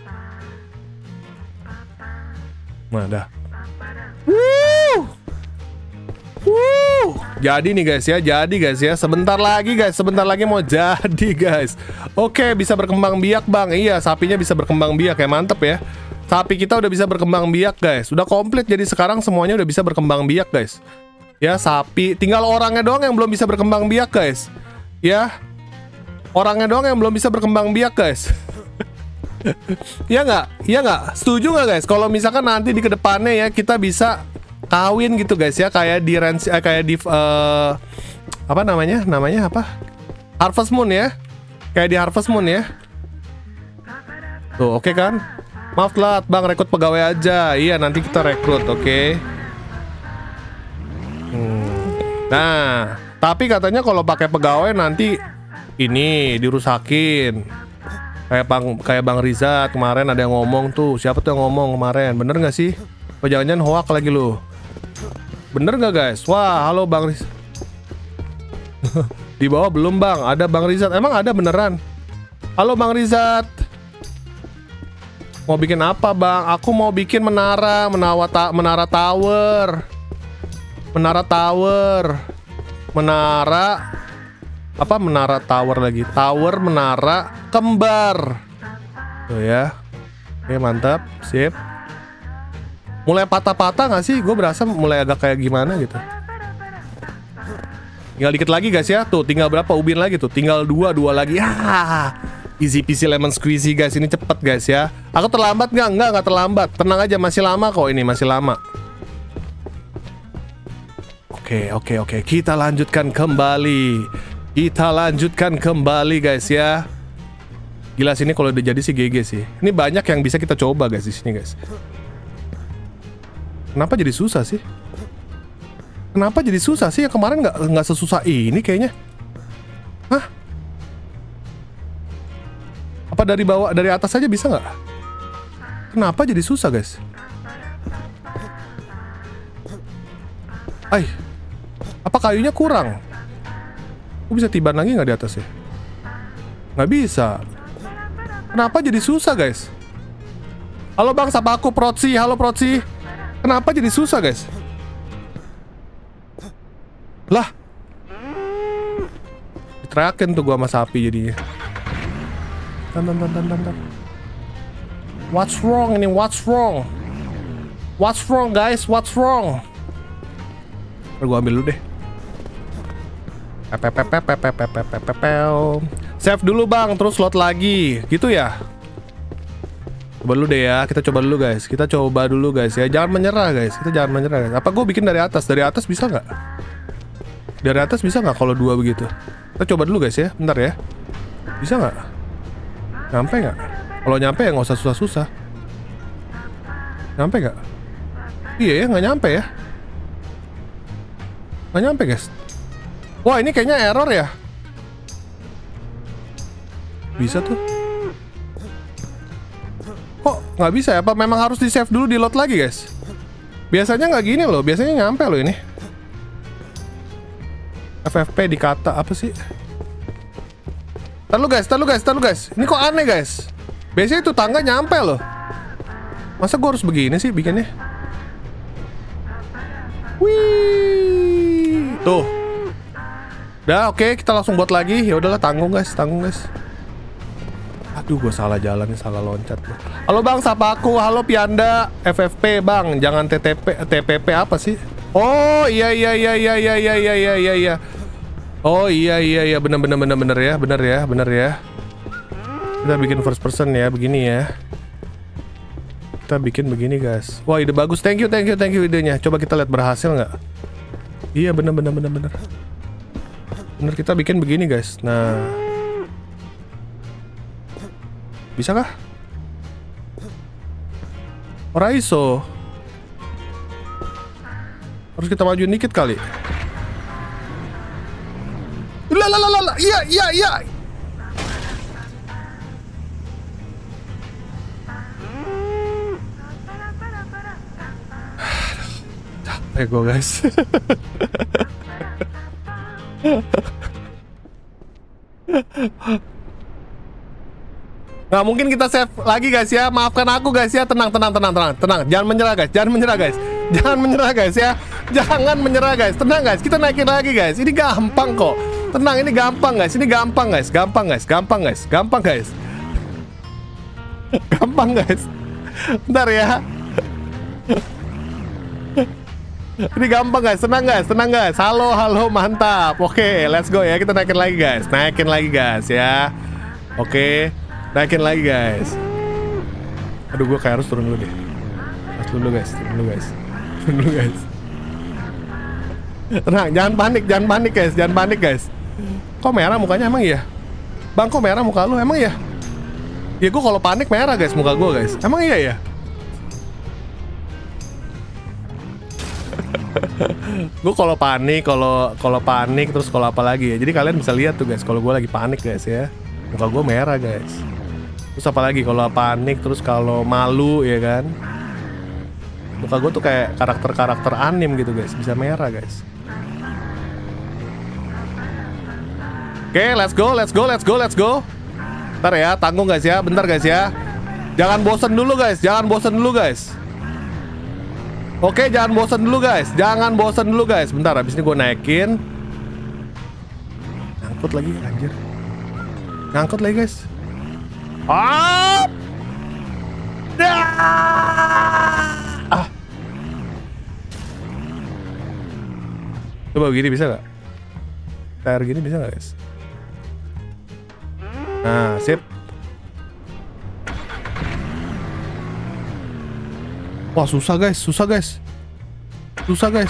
Nah, dah. Wuh. Wuh. Jadi nih guys ya, jadi guys ya. Sebentar lagi guys, sebentar lagi mau jadi guys. Oke, bisa berkembang biak bang. Iya, sapinya bisa berkembang biak ya, mantep ya. Sapi kita udah bisa berkembang biak guys. Udah komplit, jadi sekarang semuanya udah bisa berkembang biak guys. Ya, sapi. Tinggal orangnya doang yang belum bisa berkembang biak guys. Ya, orangnya doang yang belum bisa berkembang biak guys. Iya nggak? Iya nggak? Setuju nggak guys? Kalau misalkan nanti di kedepannya ya kita bisa kawin gitu guys ya, kayak di ranch, eh, kayak di uh, apa namanya? Namanya apa? Harvest Moon ya, kayak di Harvest Moon ya. Tuh, oke okay kan? Maaf lah, bang, rekrut pegawai aja. Iya, nanti kita rekrut, oke? Okay? Hmm. Nah, tapi katanya kalau pakai pegawai nanti ini dirusakin. Kayak bang, kayak bang Riza kemarin ada yang ngomong tuh. Siapa tuh yang ngomong kemarin? Bener nggak sih? Oh, jangan-jangan hoak lagi lu. Bener nggak guys? Wah, halo Bang Riz. Di bawah belum bang, ada Bang Rizat. Emang ada beneran? Halo Bang Rizat. Mau bikin apa bang? Aku mau bikin menara, menara, ta menara tower, menara tower, menara apa? Menara tower lagi, tower menara kembar. Tuh ya. Oke, mantap, sip. Mulai patah-patah gak sih? Gue berasa mulai agak kayak gimana gitu. Tinggal dikit lagi guys ya. Tuh tinggal berapa ubin lagi tuh? Tinggal dua, dua lagi. Ah, easy peasy lemon squeezy guys. Ini cepet guys ya. Aku terlambat nggak? Nggak, nggak terlambat. Tenang aja, masih lama kok ini, masih lama. Oke, oke, oke. Kita lanjutkan kembali. Kita lanjutkan kembali guys ya. Gila sini kalau udah jadi sih G G sih. Ini banyak yang bisa kita coba guys di sini guys. Kenapa jadi susah sih? Kenapa jadi susah sih? Ya kemarin nggak nggak sesusah ini kayaknya. Hah? Apa dari bawah, dari atas aja bisa nggak? Kenapa jadi susah guys? Ay, apa kayunya kurang? Aku bisa tiban lagi nggak di atas ya? Nggak bisa. Kenapa jadi susah guys? Halo bang, sapa aku Protsi. Halo Protsi. Kenapa jadi susah guys? Lah, diterakin tuh gua sama sapi jadinya. Tan tan tan tan tan tan. What's wrong ini? What's wrong? What's wrong guys? What's wrong? Ntar gua ambil dulu deh. Save dulu bang, terus load lagi. Gitu ya? Coba dulu deh ya, kita coba dulu guys. Kita coba dulu guys ya. Jangan menyerah guys. Kita jangan menyerah guys. Apa gue bikin dari atas? Dari atas bisa nggak? Dari atas bisa nggak kalau dua begitu? Kita coba dulu guys ya. Bentar ya. Bisa nggak? Nyampe nggak? Kalau nyampe ya nggak usah susah-susah. Nyampe nggak? Iya ya, nggak nyampe ya. Nggak nyampe guys. Wah, ini kayaknya error ya. Bisa tuh. Kok nggak bisa ya? Apa memang harus di save dulu, di load lagi guys? Biasanya nggak gini loh, biasanya nyampe loh ini. F F P dikata apa sih? Ntar lu guys, ntar lu guys, ntar lu guys. Ini kok aneh guys? Biasanya itu tangga nyampe loh. Masa gue harus begini sih bikinnya? Wih, tuh. Udah oke, okay, kita langsung buat lagi. Ya udahlah, tanggung guys, tanggung guys. Aduh, gue salah jalan nih, salah loncat. Halo bang, sapa aku. Halo Pianda, F F P bang. Jangan T T P, T P P apa sih? Oh iya iya iya iya iya iya iya iya iya iya. Oh iya iya iya, bener bener bener bener ya, bener ya, bener ya. Kita bikin first person ya, begini ya. Kita bikin begini guys. Wah, ide bagus. Thank you, thank you, thank you idenya. Coba kita lihat berhasil nggak? Iya bener bener bener bener. Bener, kita bikin begini guys. Nah, bisa kah? Ora iso. Harus kita majuin dikit kali. iya, iya, iya. Capek gue guys. Nggak mungkin kita save lagi guys ya. Maafkan aku guys ya. Tenang, tenang, tenang, tenang, tenang. Jangan menyerah guys. Jangan menyerah guys. Jangan menyerah guys ya. Jangan menyerah guys. Tenang guys. Kita naikin lagi guys. Ini gampang kok. Tenang, ini gampang guys. Ini gampang guys. Gampang guys. Gampang guys. Gampang guys. Gampang guys. Bentar ya. Ini gampang guys. Tenang guys. Tenang guys. Halo, halo, mantap. Oke, let's go ya. Kita naikin lagi guys. Naikin lagi guys ya. Oke. Naikin lagi guys. Aduh, gue kayak harus turun dulu deh. Harus dulu guys, turun dulu guys. Turun dulu guys. Tenang, jangan panik, jangan panik guys, jangan panik guys. Kok merah mukanya emang iya? Bang, kok merah muka lu emang iya? Ya gue kalau panik merah guys muka gue guys. Emang iya ya? Gue kalau panik, kalau kalau panik terus kalau apa lagi ya. Jadi kalian bisa lihat tuh guys, kalau gue lagi panik guys ya. Muka gue merah guys. Terus apa lagi kalau panik, terus kalau malu ya kan. Muka gue tuh kayak karakter-karakter anim gitu guys, bisa merah guys. Oke, okay, let's go, let's go, let's go, let's go. Bentar ya, tanggung guys ya, bentar guys ya. Jangan bosen dulu guys, jangan bosen dulu guys. Oke, okay, jangan bosen dulu guys, jangan bosen dulu guys. Bentar, habis ini gue naikin. Ngangkut lagi, anjir. Ngangkut lagi guys. Ah! Ah! Coba begini bisa nggak? Kayak gini bisa nggak guys? Nah, sip. Wah, susah guys, susah guys. Susah guys.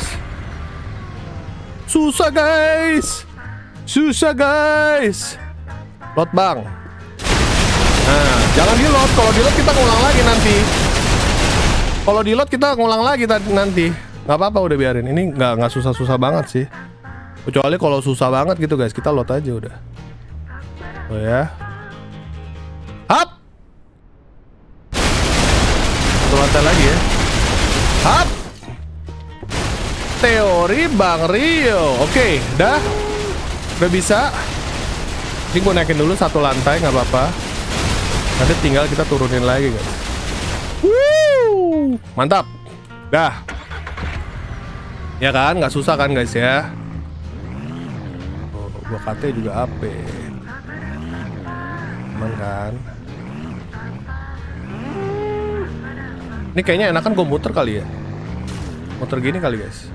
Susah guys. Susah guys. Load bang. Nah, jangan di load. Kalau di load kita ngulang lagi nanti. Kalau di load kita ngulang lagi nanti. Nggak apa-apa, udah biarin. Ini nggak nggak susah-susah banget sih. Kecuali kalau susah banget gitu guys, kita load aja udah. Oh ya. Hap. Satu lantai lagi ya. Hap. Teori Bang Rio. Oke, dah. Udah bisa. Ini gue naikin dulu satu lantai, nggak apa-apa. Nanti tinggal kita turunin lagi guys. Woo, mantap. Dah. Ya kan, nggak susah kan guys ya. Oh, gua K T juga A P. Aman kan. Ini kayaknya enakan gue muter kali ya. Muter gini kali guys.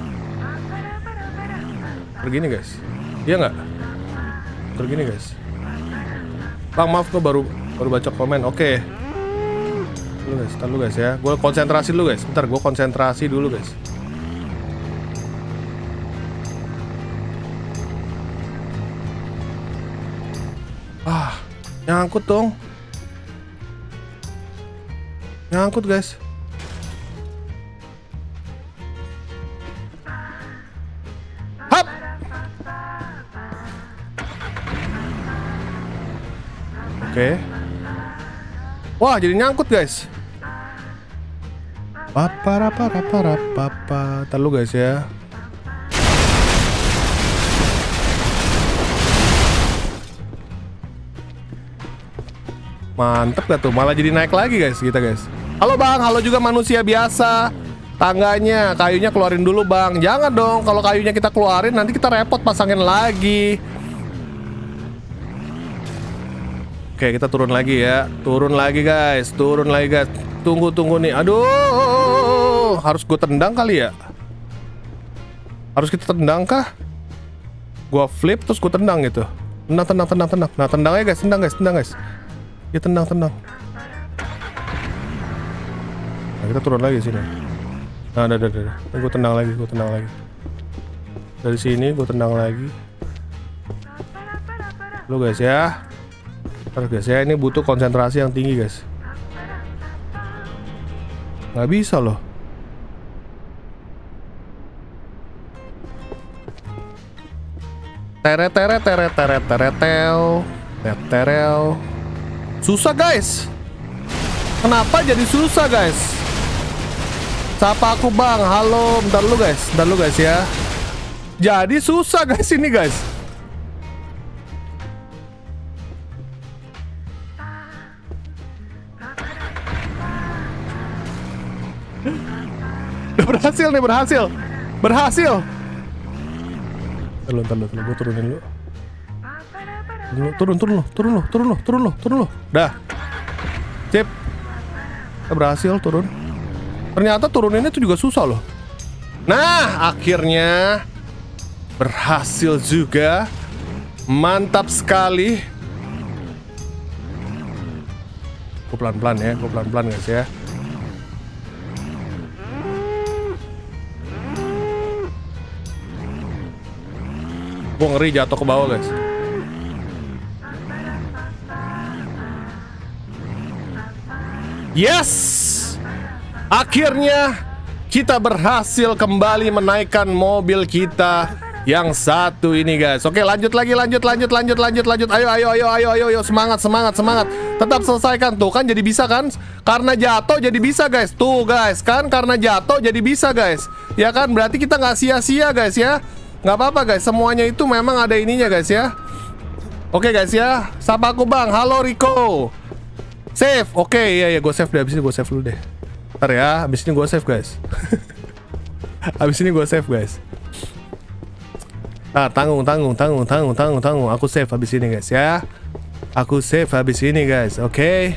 Muter gini guys. Iya nggak? Muter gini guys. Bang, maaf gue baru baru baca komen. Oke. Lu guys, ntar lu guys ya. Gue konsentrasi dulu guys. Bentar, gue konsentrasi dulu guys. Ah, nyangkut dong. Nyangkut guys. Hap. Oke. Wah, jadi nyangkut guys. Papa rapa rapa rapa papa. Ntar lu guys ya. Mantep gak tuh? Malah jadi naik lagi guys kita guys. Halo bang, halo juga manusia biasa. Tangganya, kayunya keluarin dulu bang. Jangan dong, kalau kayunya kita keluarin nanti kita repot pasangin lagi. Oke, kita turun lagi ya. Turun lagi guys, turun lagi guys. Tunggu, tunggu nih. Aduh, harus gue tendang kali ya? Harus kita tendang kah? Gua flip terus gue tendang gitu. Tendang, tendang, tendang, tendang. Nah, tendang aja guys, tendang guys, tendang guys. Ya tendang, tendang. Nah, kita turun lagi sini. Nah, ada, ada, ada. Gue tendang lagi, gue tendang lagi. Dari sini gue tendang lagi. Lo guys ya. Terus guys ya, ini butuh konsentrasi yang tinggi guys. Nggak bisa loh. Teret teret teret teret teretel. Teterel. Susah guys. Kenapa jadi susah guys? Sapa aku bang. Halo. Bentar lu guys. Bentar lu guys ya. Jadi susah guys ini guys. Udah berhasil nih, berhasil. Berhasil. Turun, turun, turun, gue turunin dulu. Turun, turun lo, turun lo, turun lo, turun lo, turun lo. Dah. Cip. Kita berhasil turun. Ternyata turuninnya itu juga susah loh. Nah, akhirnya berhasil juga. Mantap sekali. Gue pelan-pelan ya, gue pelan-pelan guys ya. Gue ngeri jatuh ke bawah guys. Yes! Akhirnya kita berhasil kembali menaikkan mobil kita yang satu ini guys. Oke, lanjut lagi, lanjut, lanjut, lanjut, lanjut, lanjut. Ayo, ayo, ayo, ayo, ayo, ayo. Semangat, semangat, semangat. Tetap selesaikan tuh kan jadi bisa kan? Karena jatuh jadi bisa guys. Tuh guys kan karena jatuh jadi bisa guys. Ya kan berarti kita nggak sia-sia guys ya. Nggak apa-apa guys, semuanya itu memang ada ininya guys ya. Oke guys ya, sapa aku bang. Halo Rico. Save, oke ya ya gue save deh. Abis ini gue save dulu deh. Ntar ya, abis ini gue save guys. Abis ini gue save guys. Nah, tanggung, tanggung, tanggung, tanggung, tanggung, tanggung. Aku save habis ini guys ya. Aku save habis ini guys, oke.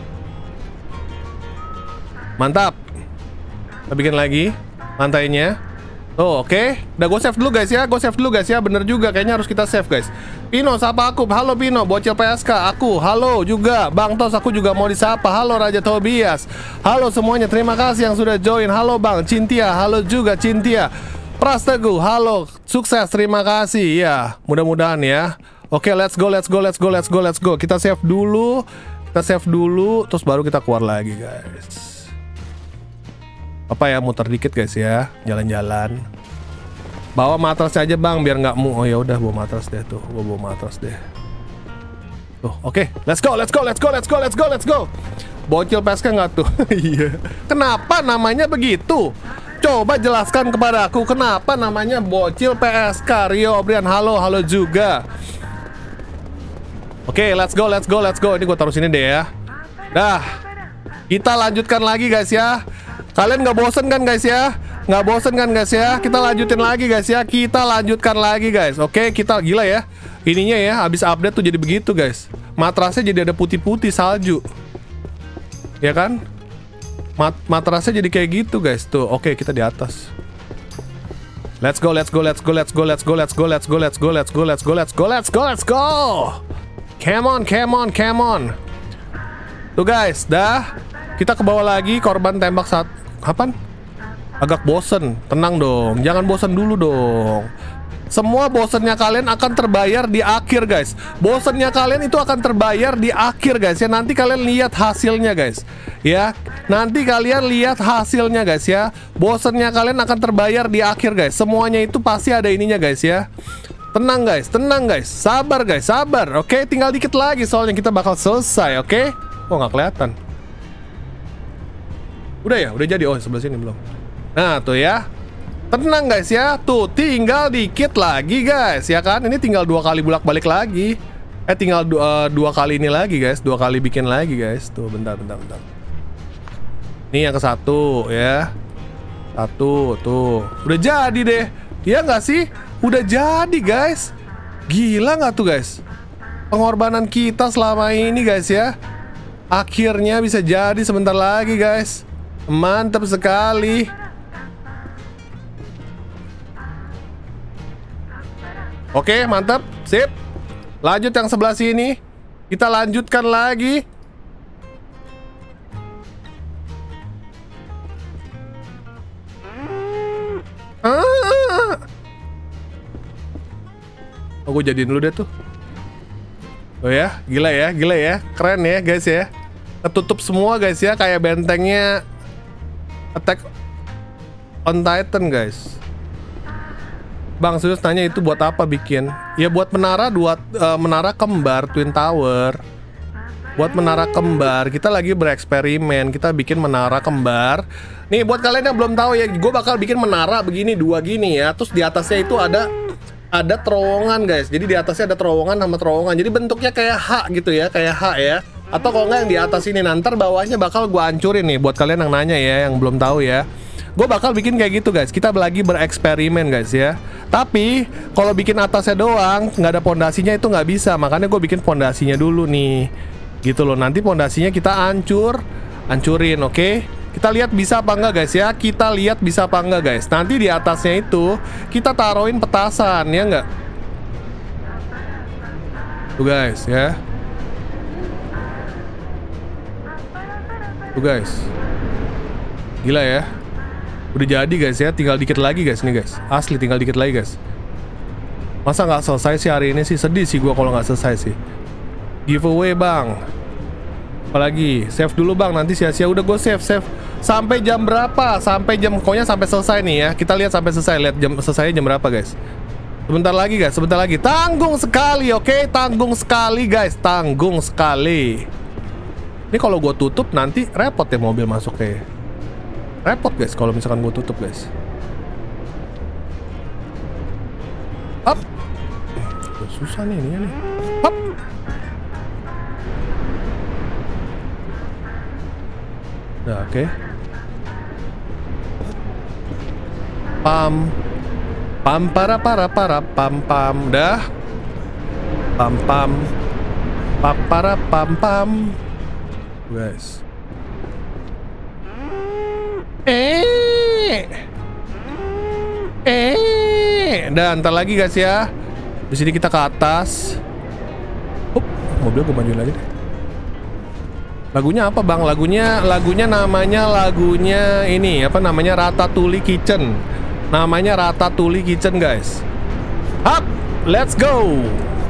Mantap. Kita bikin lagi lantainya. Oh, oke. Okay. Udah gue save dulu guys ya. Gue save dulu guys ya. Bener juga. Kayaknya harus kita save guys. Pino, sapa aku. Halo Pino. Bocil P S K. Aku. Halo juga. Bang Tos, aku juga mau disapa. Halo Raja Tobias. Halo semuanya. Terima kasih yang sudah join. Halo Bang Cintia. Halo juga Cintia. Pras Teguh. Halo. Sukses. Terima kasih. Ya. Mudah-mudahan ya. Oke, okay, let's go. Let's go. Let's go. Let's go. Let's go. Kita save dulu. Kita save dulu. Terus baru kita keluar lagi guys. Apa ya, muter dikit guys ya, jalan-jalan. Bawa matras aja bang, biar nggak mu. Oh ya udah, bawa matras deh tuh, gua bawa matras deh. Tuh, oke, okay. Let's go, let's go, let's go, let's go, let's go, let's go. Bocil P S K nggak tuh? Iya. Kenapa namanya begitu? Coba jelaskan kepada aku kenapa namanya Bocil P S K. Rio Obrian, halo, halo juga. Oke, okay, let's go, let's go, let's go. Ini gua taruh sini deh ya. Dah, kita lanjutkan lagi guys ya. Kalian nggak bosen kan guys ya? Nggak bosen kan guys ya? Kita lanjutin lagi guys ya. Kita lanjutkan lagi guys. Oke, kita gila ya. Ininya ya, habis update tuh jadi begitu guys. Matrasnya jadi ada putih-putih salju. Ya kan? Mat matrasnya jadi kayak gitu guys. Tuh, oke kita di atas. Let's go, let's go, let's go, let's go, let's go, let's go, let's go, let's go, let's go, let's go, let's go, let's go, let's go. Come on, come on, come on. Tuh guys, dah. Kita ke bawah lagi, korban tembak saat kapan? Agak bosen, tenang dong, jangan bosen dulu dong. Semua bosennya kalian akan terbayar di akhir guys. Bosennya kalian itu akan terbayar di akhir guys ya. Nanti kalian lihat hasilnya guys. Ya, nanti kalian lihat hasilnya guys ya. Bosennya kalian akan terbayar di akhir guys. Semuanya itu pasti ada ininya guys ya. Tenang guys, tenang guys, sabar guys, sabar. Oke, tinggal dikit lagi soalnya kita bakal selesai. Oke, oh nggak kelihatan. Udah ya, udah jadi. Oh sebelah sini belum. Nah tuh ya. Tenang guys ya. Tuh tinggal dikit lagi guys. Ya kan, ini tinggal dua kali bolak-balik lagi. Eh tinggal dua, dua kali ini lagi guys. Dua kali bikin lagi guys. Tuh bentar, bentar, bentar. Ini yang ke satu ya. Satu, tuh. Udah jadi deh. Ya nggak sih? Udah jadi guys. Gila nggak tuh guys? Pengorbanan kita selama ini guys ya. Akhirnya bisa jadi sebentar lagi guys. Mantap sekali. Oke, mantap. Sip. Lanjut yang sebelah sini. Kita lanjutkan lagi. Ah. Oh, gue jadiin dulu deh tuh. Oh ya, gila ya, gila ya. Keren ya guys ya. Ketutup semua guys ya, kayak bentengnya Attack on Titan guys. Bang serius tanya itu buat apa bikin? Ya buat menara dua uh, menara kembar Twin Tower. Buat menara kembar, kita lagi bereksperimen, kita bikin menara kembar. Nih buat kalian yang belum tahu ya, gue bakal bikin menara begini dua gini ya. Terus di atasnya itu ada ada terowongan guys. Jadi di atasnya ada terowongan sama terowongan. Jadi bentuknya kayak H gitu ya, kayak H ya. Atau kalau nggak yang di atas ini, nanti bawahnya bakal gue hancurin nih. Buat kalian yang nanya ya, yang belum tahu ya. Gue bakal bikin kayak gitu guys. Kita lagi bereksperimen guys ya. Tapi kalau bikin atasnya doang, nggak ada pondasinya itu nggak bisa. Makanya gue bikin pondasinya dulu nih. Gitu loh, nanti pondasinya kita hancur, hancurin, oke? Okay? Kita lihat bisa apa enggak guys ya. Kita lihat bisa apa enggak guys. Nanti di atasnya itu kita taruhin petasan ya enggak? Tuh guys ya. Tuh guys. Gila ya. Udah jadi guys ya, tinggal dikit lagi guys nih guys. Asli tinggal dikit lagi guys. Masa nggak selesai sih hari ini sih? Sedih sih gua kalau nggak selesai sih. Giveaway bang. Apalagi save dulu bang, nanti sia-sia. Udah gue save save sampai jam berapa? Sampai jam, pokoknya sampai selesai nih ya. Kita lihat sampai selesai. Lihat jam selesai jam berapa guys. Sebentar lagi guys, sebentar lagi. Tanggung sekali, oke? Okay? Tanggung sekali guys, tanggung sekali. Ini kalau gue tutup nanti repot ya mobil masuk kayak. Repot guys kalau misalkan gue tutup guys. Up. Susah nih ini nih. Up. Nah, oke. Okay. Pam. Pam para para para pam pam dah. Pam pam. Pam para pam pam. Guys. Eh. Eh. Dan ntar lagi guys ya. Di sini kita ke atas. Up, mobil gue majuin lagi deh. Lagunya apa bang? Lagunya lagunya namanya lagunya ini apa namanya Ratatouille Kitchen. Namanya Ratatouille Kitchen guys. Up, let's go.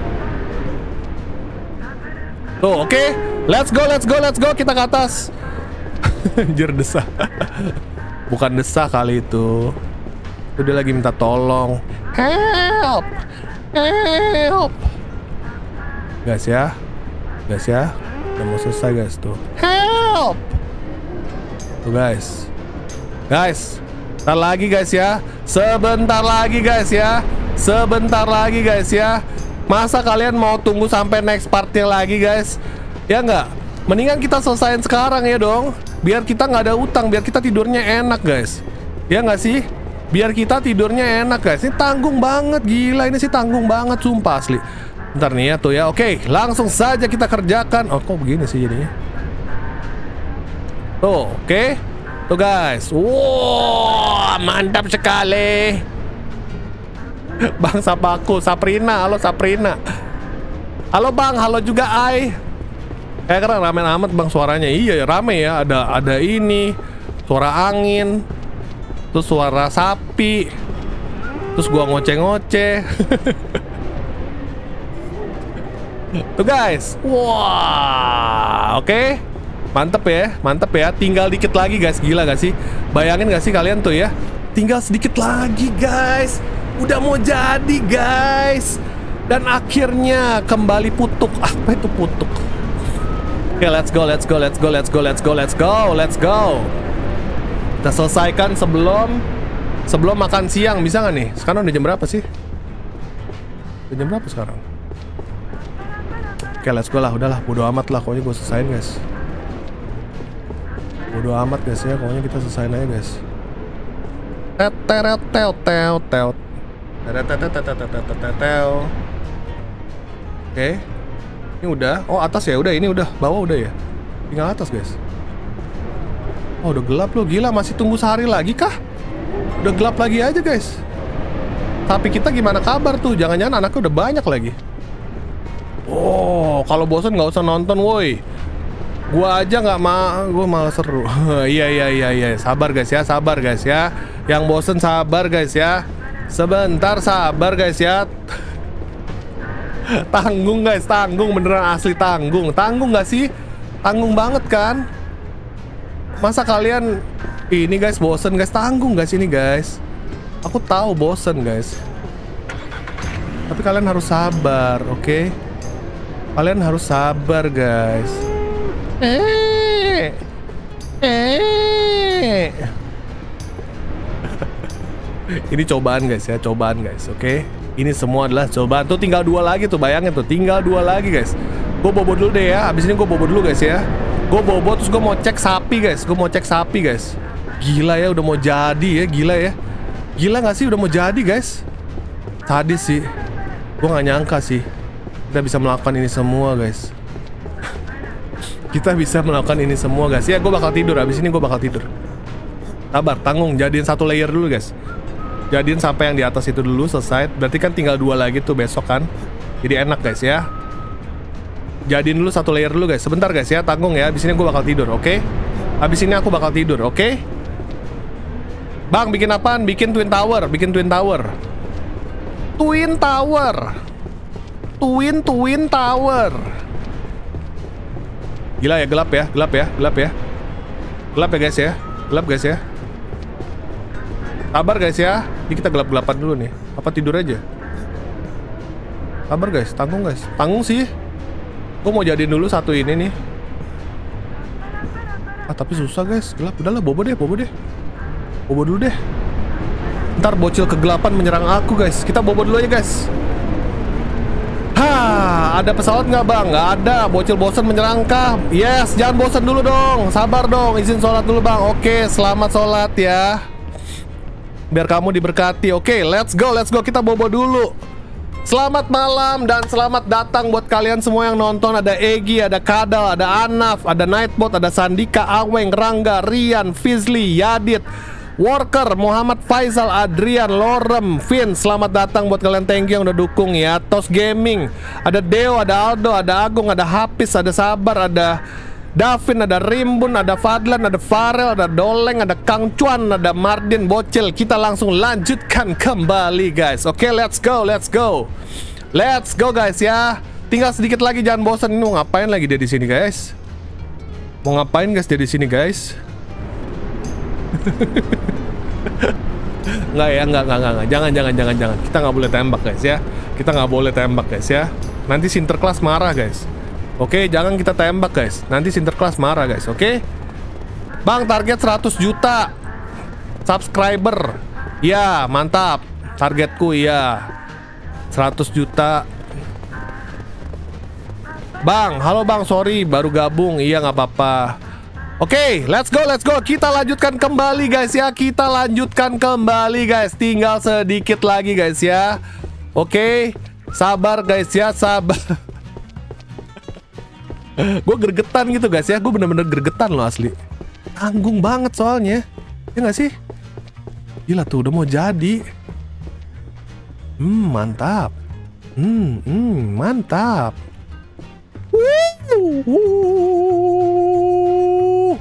Tuh oke, okay. Let's go, let's go, let's go. Kita ke atas. Anjir desah. Bukan desah kali itu. Udah lagi minta tolong. Help, help. Guys ya, guys ya. Udah mau selesai guys tuh. Help. Tuh guys. Guys, sebentar lagi guys ya. Sebentar lagi guys ya. Sebentar lagi guys ya. Masa kalian mau tunggu sampai next partnya lagi guys? Ya nggak? Mendingan kita selesain sekarang ya dong. Biar kita nggak ada utang, biar kita tidurnya enak guys. Ya nggak sih? Biar kita tidurnya enak guys. Ini tanggung banget, gila ini sih tanggung banget sumpah asli. Bentar nih ya tuh ya. Oke, langsung saja kita kerjakan. Oh kok begini sih jadinya. Tuh, oke. Tuh guys. Wow, mantap sekali. Bang sapa aku, Saprina. Halo Saprina. Halo bang, halo juga Ai. Kayak karena rame amat bang suaranya. Iya rame ya. Ada ada ini. Suara angin. Terus suara sapi. Terus gua ngoceh-ngoceh. Tuh guys. Wah, oke. Okay. Mantep ya, mantep ya. Tinggal dikit lagi guys, gila gak sih? Bayangin gak sih kalian tuh ya? Tinggal sedikit lagi guys. Udah mau jadi guys. Dan akhirnya kembali putuk. Apa itu putuk? Oke, okay, let's go, let's go, let's go, let's go, let's go, let's go, let's go. Kita selesaikan sebelum sebelum makan siang, bisa nggak nih? Sekarang udah jam berapa sih? Udah jam berapa sekarang? Oke, let's go lah, udahlah, bodo amat lah, pokoknya gue selesain guys. Bodo amat guys ya, pokoknya kita selesain aja guys. Teteret tel tel tel. Oke, ini udah. Oh atas ya, udah ini udah, bawah udah ya. Tinggal atas guys. Oh udah gelap loh, gila masih tunggu sehari lagi kah? Udah gelap lagi aja guys. Tapi kita gimana kabar tuh? Jangan-jangan anaknya udah banyak lagi. Oh, kalau bosan nggak usah nonton, woi. Gua aja nggak ma, gua malah seru. Iya iya iya iya, sabar guys ya, sabar guys ya. Yang bosan sabar guys ya. Sebentar sabar guys ya. Tanggung guys, tanggung beneran asli tanggung. Tanggung nggak sih? Tanggung banget kan? Masa kalian ini guys bosan guys, tanggung guys ini guys. Aku tahu bosan guys. Tapi kalian harus sabar, oke? Okay? Kalian harus sabar, guys. Eh, eh. Ini cobaan, guys ya, cobaan, guys, oke? Okay? Ini semua adalah cobaan. Tuh tinggal dua lagi tuh, bayangin tuh, tinggal dua lagi, guys. Gue bobo dulu deh ya. Abis ini gue bobo dulu, guys ya. Gue bobo terus gue mau cek sapi, guys. Gue mau cek sapi, guys. Gila ya, udah mau jadi ya, gila ya. Gila gak sih udah mau jadi, guys? Sadis sih. Gue gak nyangka sih kita bisa melakukan ini semua, guys. Kita bisa melakukan ini semua, guys. Ya, gue bakal tidur. Abis ini gue bakal tidur. Sabar, tanggung. Jadiin satu layer dulu, guys. Jadiin sampai yang di atas itu dulu selesai. Berarti kan tinggal dua lagi tuh besok kan. Jadi enak, guys ya. Jadiin dulu satu layer dulu, guys. Sebentar, guys ya, tanggung ya. Abis ini gue bakal tidur, oke? Okay? Abis ini aku bakal tidur, oke? Okay? Bang, bikin apaan? Bikin Twin Tower. Bikin Twin Tower. Twin Tower. Twin Twin Tower. Gila ya, gelap ya, gelap ya, gelap ya. Gelap ya, guys ya. Gelap, guys ya. Sabar, guys ya. Ini kita gelap-gelapan dulu nih. Apa tidur aja? Sabar, guys. Tanggung, guys. Tanggung sih. Gue mau jadiin dulu satu ini nih. Ah, tapi susah, guys. Gelap. Udahlah, bobo deh, bobo deh. Bobo dulu deh. Ntar bocil kegelapan menyerang aku, guys. Kita bobo dulu aja, guys. Hah, ada pesawat nggak, bang? Nggak ada. Bocil bosan menyerang kah? Yes, jangan bosan dulu dong. Sabar dong, izin sholat dulu, bang. Oke, selamat sholat ya. Biar kamu diberkati. Oke, let's go, let's go. Kita bobo dulu. Selamat malam dan selamat datang buat kalian semua yang nonton. Ada Egi, ada Kadal, ada Anaf, ada Nightbot, ada Sandika, Aweng, Rangga, Rian, Fizli, Yadit, Worker, Muhammad Faisal, Adrian, Lorem, Vin. Selamat datang buat kalian, thank you yang udah dukung ya. Tos Gaming, ada Deo, ada Aldo, ada Agung, ada Hafiz, ada Sabar, ada Davin, ada Rimbun, ada Fadlan, ada Farel, ada Doleng, ada Kang Cuan, ada Mardin, Bocil. Kita langsung lanjutkan kembali, guys. Oke, let's go, let's go. Let's go, guys ya. Tinggal sedikit lagi, jangan bosan. Ini mau ngapain lagi dia di sini, guys? Mau ngapain, guys, dia di sini, guys? Nggak ya, nggak, nggak, nggak, nggak. Jangan, jangan, jangan, jangan. Kita nggak boleh tembak, guys ya. Kita nggak boleh tembak, guys ya. Nanti Sinterklas marah, guys. Oke, jangan kita tembak, guys. Nanti Sinterklas marah, guys. Oke, bang, target seratus juta subscriber. Ya, mantap. Targetku, ya seratus juta. Bang, halo bang, sorry baru gabung. Iya, nggak apa-apa. Oke, okay, let's go, let's go. Kita lanjutkan kembali, guys ya. Kita lanjutkan kembali, guys. Tinggal sedikit lagi, guys ya. Oke, okay. Sabar, guys ya, sabar. Gue gregetan gitu, guys ya. Gue bener-bener gregetan loh, asli. Tanggung banget soalnya. Ya nggak sih? Gila tuh, udah mau jadi. Hmm, mantap. Hmm, hmm, mantap. Wuh, wuh.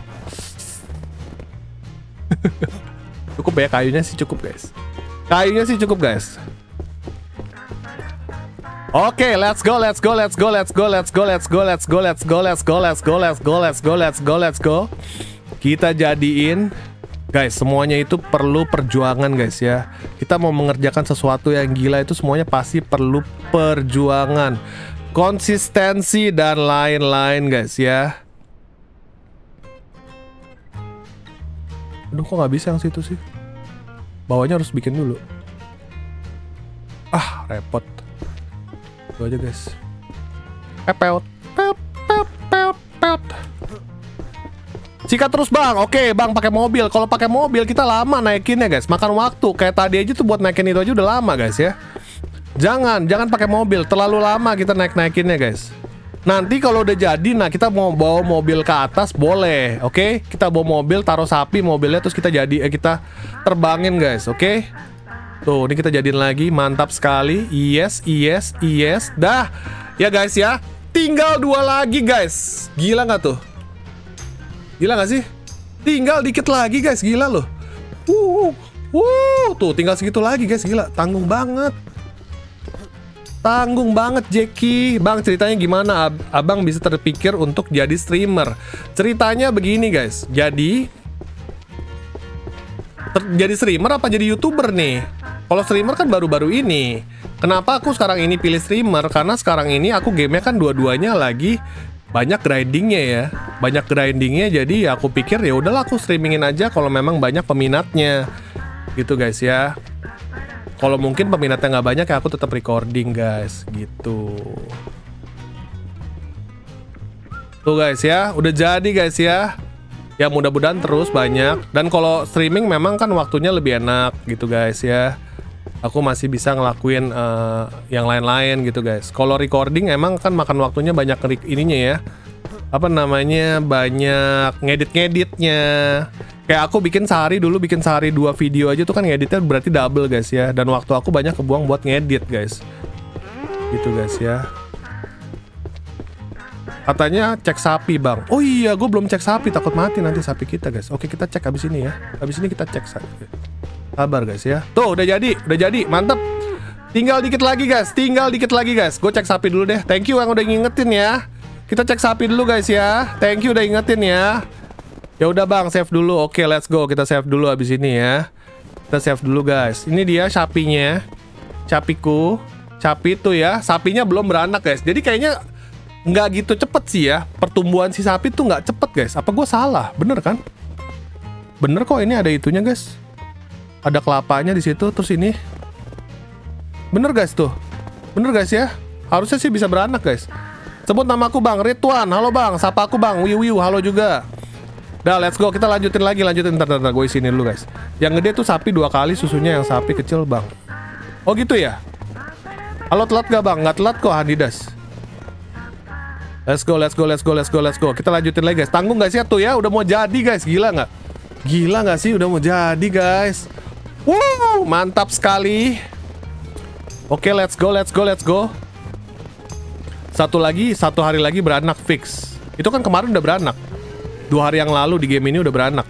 Cukup ya, kayunya sih cukup, guys. Kayunya sih cukup, guys. Oke, okay, let's go, let's go, let's go, let's go, let's go, let's go, let's go, let's go, let's go, let's go, let's go, let's go, let's go, let's go. Kita jadiin, guys, semuanya itu perlu perjuangan, guys ya. Kita mau mengerjakan sesuatu yang gila itu semuanya pasti perlu perjuangan, konsistensi dan lain-lain, guys ya. Aduh, kok nggak bisa yang situ sih? Bawahnya harus bikin dulu. Ah, repot. Itu aja, guys. Pepeot, pepeot, pepeot, pepeot. Sikat terus, bang. Oke, bang, pakai mobil. Kalau pakai mobil kita lama naikinnya, guys. Makan waktu. Kayak tadi aja tuh buat naikin itu aja udah lama, guys ya. Jangan, jangan pakai mobil. Terlalu lama kita naik-naikinnya, guys. Nanti kalau udah jadi, nah kita mau bawa mobil ke atas boleh, oke? Okay? Kita bawa mobil, taruh sapi mobilnya, terus kita jadi, eh, kita terbangin, guys, oke? Okay? Tuh, ini kita jadiin lagi, mantap sekali. Yes, yes, yes. Dah, ya guys ya. Tinggal dua lagi, guys. Gila nggak tuh? Gila nggak sih? Tinggal dikit lagi, guys. Gila loh. Wuh, wuh. Tuh, tinggal segitu lagi, guys. Gila, tanggung banget. Tanggung banget, Jeki. Bang, ceritanya gimana ab abang bisa terpikir untuk jadi streamer? Ceritanya begini, guys. Jadi ter jadi streamer apa jadi YouTuber nih? Kalau streamer kan baru-baru ini. Kenapa aku sekarang ini pilih streamer? Karena sekarang ini aku gamenya kan dua-duanya lagi banyak grindingnya ya, banyak grindingnya. Jadi aku pikir ya udahlah aku streamingin aja kalau memang banyak peminatnya, gitu guys ya. Kalau mungkin peminatnya nggak banyak ya aku tetap recording guys, gitu. Tuh guys ya, udah jadi guys ya. Ya mudah-mudahan terus banyak. Dan kalau streaming memang kan waktunya lebih enak gitu guys ya. Aku masih bisa ngelakuin uh, yang lain-lain gitu guys. Kalau recording emang kan makan waktunya banyak ininya ya. Apa namanya, banyak ngedit-ngeditnya. Kayak aku bikin sehari dulu, bikin sehari dua video aja tuh kan ngeditnya berarti double guys ya. Dan waktu aku banyak kebuang buat ngedit guys. Gitu guys ya. Katanya cek sapi bang. Oh iya, gue belum cek sapi, takut mati nanti sapi kita guys. Oke, kita cek habis ini ya. Habis ini kita cek sapi. Sabar guys ya. Tuh udah jadi, udah jadi, mantep. Tinggal dikit lagi guys, tinggal dikit lagi guys. Gue cek sapi dulu deh. Thank you yang udah ngingetin ya. Kita cek sapi dulu guys ya. Thank you udah ingetin ya. Ya udah bang, save dulu. Oke, let's go. Kita save dulu habis ini ya. Kita save dulu guys. Ini dia sapinya. Sapiku. Sapi tuh ya. Sapinya belum beranak guys. Jadi kayaknya nggak gitu cepet sih ya. Pertumbuhan si sapi tuh nggak cepet guys. Apa gue salah? Bener kan? Bener kok, ini ada itunya guys. Ada kelapanya di situ, terus ini. Bener guys tuh. Bener guys ya. Harusnya sih bisa beranak guys. Sebut namaku bang, Ridwan. Halo bang, sapa aku bang, Wiu Wiu. Halo juga. Dah, let's go. Kita lanjutin lagi, lanjutin. Ntar, ntar, gue isini dulu guys. Yang gede tuh sapi dua kali susunya, yang sapi kecil bang. Oh gitu ya. Halo, telat gak bang? Nggak telat kok, Hadidas. Let's go, let's go, let's go, let's go, let's go. Kita lanjutin lagi guys. Tanggung guys ya tuh ya. Udah mau jadi guys. Gila nggak? Gila nggak sih? Udah mau jadi guys. Wow, mantap sekali. Oke, let's go, let's go, let's go. Satu lagi, satu hari lagi beranak fix. Itu kan kemarin udah beranak. Dua hari yang lalu di game ini udah beranak.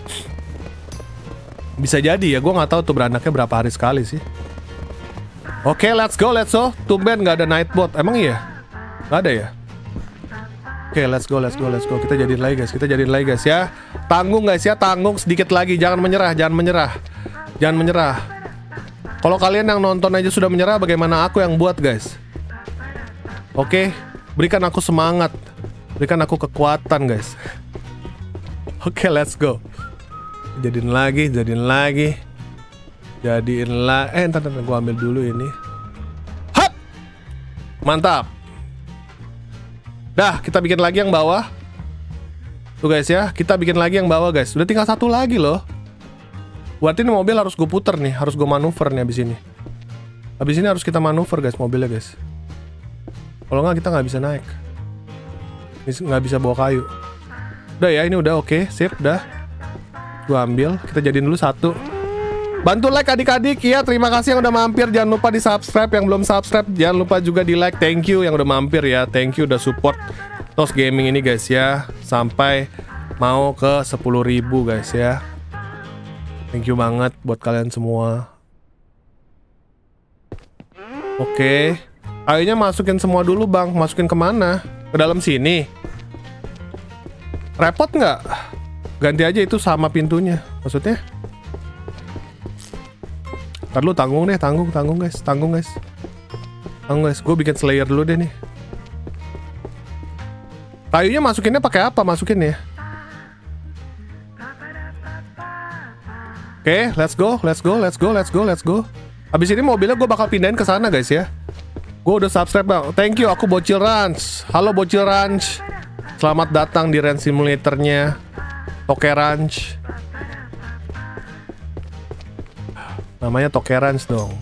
Bisa jadi ya, gue nggak tahu tuh beranaknya berapa hari sekali sih. Oke, let's go, let's go. Tumben nggak ada nightbot. Emang iya? Nggak ada ya? Oke, let's go, let's go, let's go. Kita jadiin lagi guys, kita jadiin lagi guys ya. Tanggung guys ya, tanggung sedikit lagi. Jangan menyerah, jangan menyerah. Jangan menyerah. Kalau kalian yang nonton aja sudah menyerah, bagaimana aku yang buat guys? Oke, berikan aku semangat. Berikan aku kekuatan guys. Oke, let's go. Jadiin lagi, jadiin lagi. Jadiin lagi. Eh, entar, entar, gue ambil dulu ini. Hap! Mantap. Dah, kita bikin lagi yang bawah. Tuh guys ya, kita bikin lagi yang bawah guys. Udah tinggal satu lagi loh. Berarti ini mobil harus gue puter nih, harus gue manuver nih abis ini. Abis ini harus kita manuver guys mobilnya guys. Kalau nggak kita nggak bisa naik, nggak bisa bawa kayu. Udah ya, ini udah oke, okay, sip, dah. Gue ambil, kita jadiin dulu satu. Bantu like adik-adik ya, terima kasih yang udah mampir. Jangan lupa di subscribe, yang belum subscribe jangan lupa juga di like. Thank you yang udah mampir ya, thank you udah support Tos Gaming ini guys ya. Sampai mau ke sepuluh ribu guys ya. Thank you banget buat kalian semua. Oke, kayaknya masukin semua dulu bang. Masukin kemana? Ke dalam sini. Repot nggak? Ganti aja itu sama pintunya. Maksudnya? Ntar lu tanggung deh, tanggung, tanggung guys, tanggung guys. Tanggung guys, gue bikin slayer dulu deh nih. Kayunya masukinnya pakai apa? Masukin ya. Oke, okay, let's go, let's go, let's go, let's go, let's go. Habis ini mobilnya gue bakal pindahin ke sana guys ya. Gue udah subscribe bang. Thank you, aku Bocil Ranch. Halo Bocil Ranch. Selamat datang di Ranch Simulatornya Toke Ranch. Namanya Toke Ranch dong.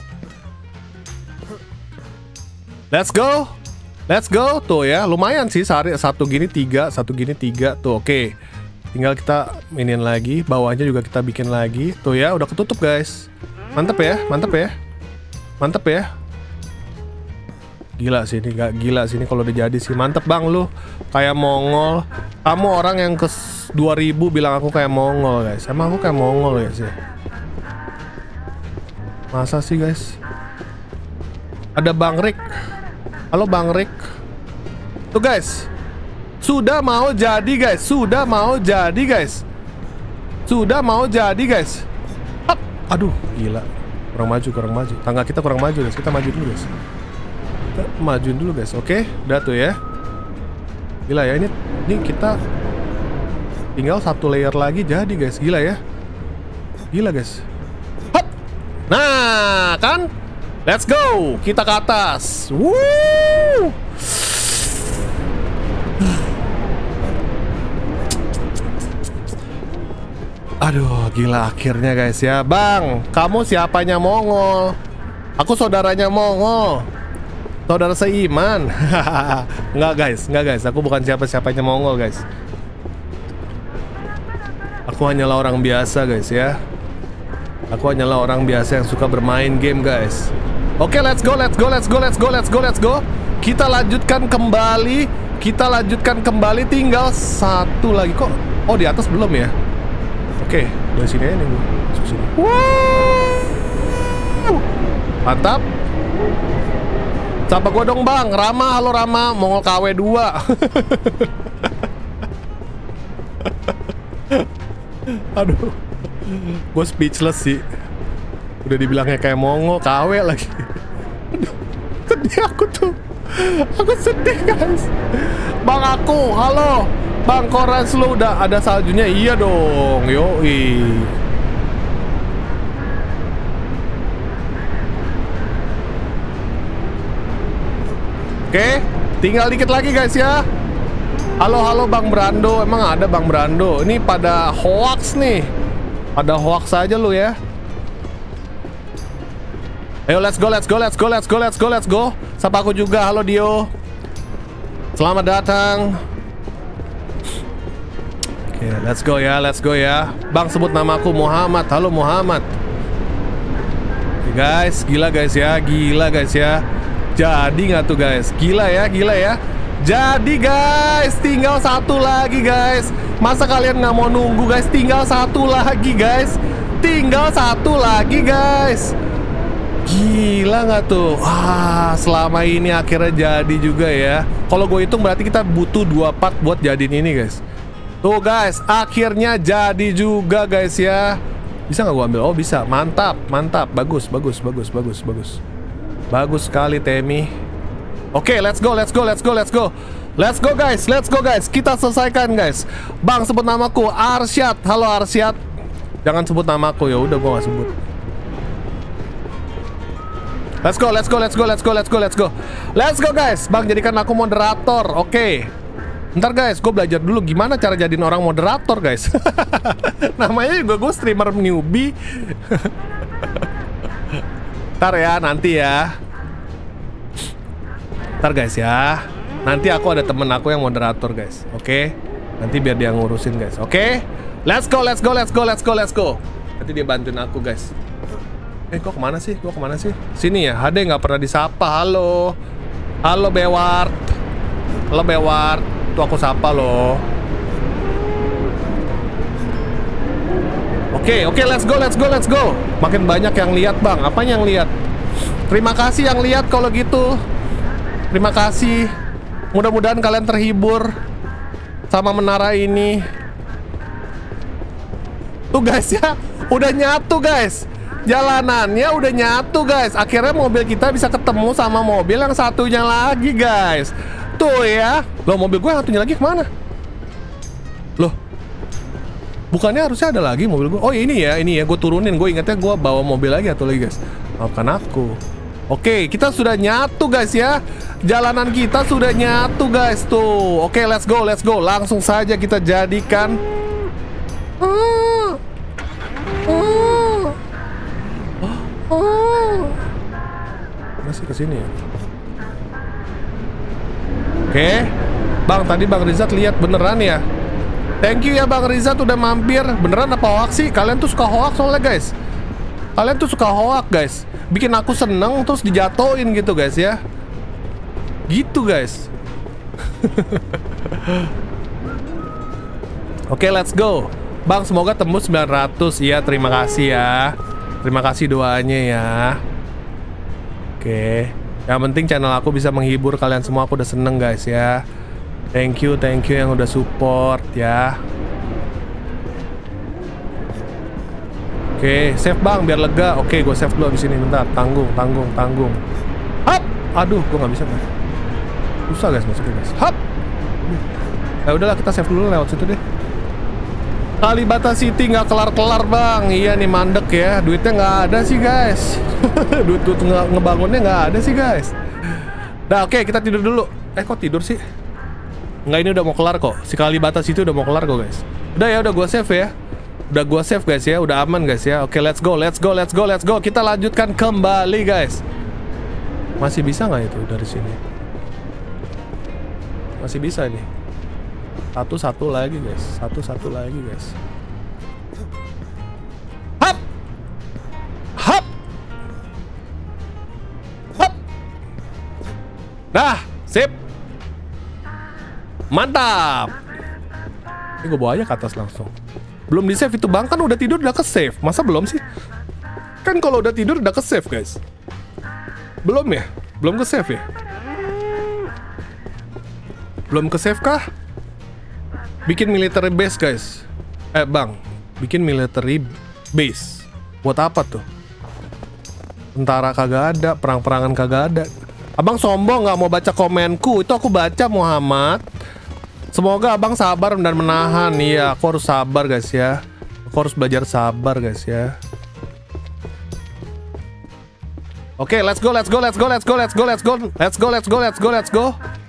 Let's go, let's go. Tuh ya, lumayan sih sehari satu gini tiga, satu gini tiga. Tuh oke. Okay. Tinggal kita minin lagi, bawahnya juga kita bikin lagi. Tuh ya, udah ketutup guys. Mantep ya, mantep ya. Mantep ya. Gila sih ini, gak gila sih ini kalau udah jadi sih. Mantep bang lu, kayak Mongol. Kamu orang yang ke dua ribu bilang aku kayak Mongol guys. Emang aku kayak Mongol guys ya? Masa sih guys? Ada Bang Rick. Halo Bang Rick. Tuh guys, sudah mau jadi guys, sudah mau jadi guys, sudah mau jadi guys. Hap. Aduh, gila. Kurang maju, kurang maju. Tangga kita kurang maju guys. Kita maju dulu guys. Kita majuin dulu guys. Oke, udah tuh ya. Gila ya, ini ini kita tinggal satu layer lagi jadi guys. Gila ya. Gila guys. Hop. Nah, kan? Let's go. Kita ke atas. Woo! Aduh, gila akhirnya guys ya. Bang, kamu siapanya Mongol? Aku saudaranya Mongol. Saudara seiman. Enggak guys, enggak guys. Aku bukan siapa-siapanya Mongol guys. Aku hanyalah orang biasa guys ya. Aku hanyalah orang biasa yang suka bermain game guys. Oke, let's go, let's go, let's go, let's go, let's go, let's go. Kita lanjutkan kembali. Kita lanjutkan kembali. Tinggal satu lagi kok. Oh, di atas belum ya? Oke, dari sini aja nih gue. Masuk sini. Wow. Mantap. Sapa gue dong bang. Rama, halo Rama. Mongol K W dua. Aduh, gue speechless sih. Udah dibilangnya kayak Mongol K W lagi. Aduh, sedih aku tuh. Aku sedih guys. Bang aku, halo Bang Korans, lu udah ada saljunya? Iya dong, yoi. Oke, tinggal dikit lagi guys ya. Halo, halo Bang Brando. Emang ada Bang Brando? Ini pada hoax nih. Pada hoax aja lu ya. Ayo let's go, let's go, let's go, let's go, let's go, let's go. Sapa aku juga, halo Dio. Selamat datang. Oke, okay, let's go ya, let's go ya. Bang sebut nama aku Muhammad. Halo Muhammad. Okay, guys, gila guys ya, gila guys ya. Jadi nggak tuh guys? Gila ya, gila ya. Jadi guys, tinggal satu lagi guys. Masa kalian nggak mau nunggu guys? Tinggal satu lagi guys. Tinggal satu lagi guys. Gila nggak tuh? Wah, selama ini akhirnya jadi juga ya. Kalau gue hitung berarti kita butuh dua part buat jadiin ini guys. Tuh guys, akhirnya jadi juga guys ya. Bisa nggak gue ambil? Oh bisa, mantap, mantap, bagus, bagus, bagus, bagus, bagus. Bagus sekali Temi. Oke, okay, let's go, let's go, let's go, let's go. Let's go guys, let's go guys. Kita selesaikan guys. Bang sebut namaku Arsyad. Halo Arsyad. Jangan sebut namaku ya, udah gue nggak sebut. Let's go, let's go, let's go, let's go, let's go, let's go. Let's go guys. Bang jadikan aku moderator. Oke. Okay. Ntar guys, gue belajar dulu gimana cara jadiin orang moderator guys. Namanya juga gue streamer newbie. Ntar ya, nanti ya. Ntar guys ya. Nanti aku ada temen aku yang moderator guys. Oke, okay? Nanti biar dia ngurusin guys. Oke, okay? Let's go, let's go, let's go, let's go, let's go. Nanti dia bantuin aku guys. Eh, kok kemana sih? Kok kemana sih? Sini ya, Hade nggak pernah disapa. Halo. Halo Bewart. Halo Bewart. Tuh aku sapa loh. Oke, okay, oke, okay, let's go, let's go, let's go. Makin banyak yang lihat bang. Apanya yang lihat? Terima kasih yang lihat kalau gitu. Terima kasih. Mudah-mudahan kalian terhibur sama menara ini. Tuh guys ya, udah nyatu guys. Jalanannya udah nyatu guys. Akhirnya mobil kita bisa ketemu sama mobil yang satunya lagi guys. Tuh ya. Loh, mobil gue yang satunya lagi kemana? Loh, bukannya harusnya ada lagi mobil gue? Oh ini ya, ini ya, gue turunin. Gue ingatnya gue bawa mobil lagi atau lagi guys. Maafkan aku. Oke, kita sudah nyatu guys ya. Jalanan kita sudah nyatu guys. Tuh, oke, let's go, let's go. Langsung saja kita jadikan. Ah. Ah. Ah. Masih kesini ya. Oke, bang, tadi Bang Rizat lihat beneran ya. Thank you ya Bang Rizat udah mampir. Beneran apa hoax sih? Kalian tuh suka hoax soalnya guys. Kalian tuh suka hoax guys. Bikin aku seneng terus dijatoin gitu guys ya. Gitu guys. Oke, let's go. Bang, semoga tembus sembilan ratus. Iya, terima kasih ya. Terima kasih doanya ya. Oke. Yang penting channel aku bisa menghibur kalian semua. Aku udah seneng guys ya. Thank you, thank you yang udah support ya. Oke, save bang, biar lega. Oke, gue save dulu di sini bentar. Tanggung, tanggung, tanggung. Hap! Aduh, gue nggak bisa guys. Susah guys masuknya guys. Hap! Ya udahlah, kita save dulu lewat situ deh. Kalibata City nggak kelar-kelar bang. Iya nih mandek ya. Duitnya nggak ada sih guys. Duit duit nge ngebangunnya nggak ada sih guys. Nah oke, kita tidur dulu. Eh kok tidur sih? Nggak, ini udah mau kelar kok. Si Kalibata City udah mau kelar kok guys. Udah ya, udah gue save ya. Udah gua save guys ya, udah aman guys ya. Oke, let's go, let's go, let's go, let's go. Kita lanjutkan kembali guys. Masih bisa nggak itu dari sini? Masih bisa ini. Satu-satu lagi guys, satu-satu lagi guys. Hap, hap, hap. Nah, sip. Mantap. Ini gue bawa aja ke atas langsung. Belum di save itu bang, kan udah tidur udah ke save. Masa belum sih? Kan kalau udah tidur udah ke save guys. Belum ya? Belum ke save ya? Belum ke save kah? Bikin military base guys. Eh bang, bikin military base. Buat apa tuh? Tentara kagak ada, perang-perangan kagak ada. Abang sombong nggak mau baca komenku. Itu aku baca Muhammad. Semoga abang sabar dan menahan. Iya, aku harus sabar guys ya. Aku harus belajar sabar guys ya. Oke, okay, let's go, let's go, let's go, let's go, let's go, let's go, let's go, let's go, let's go, let's go.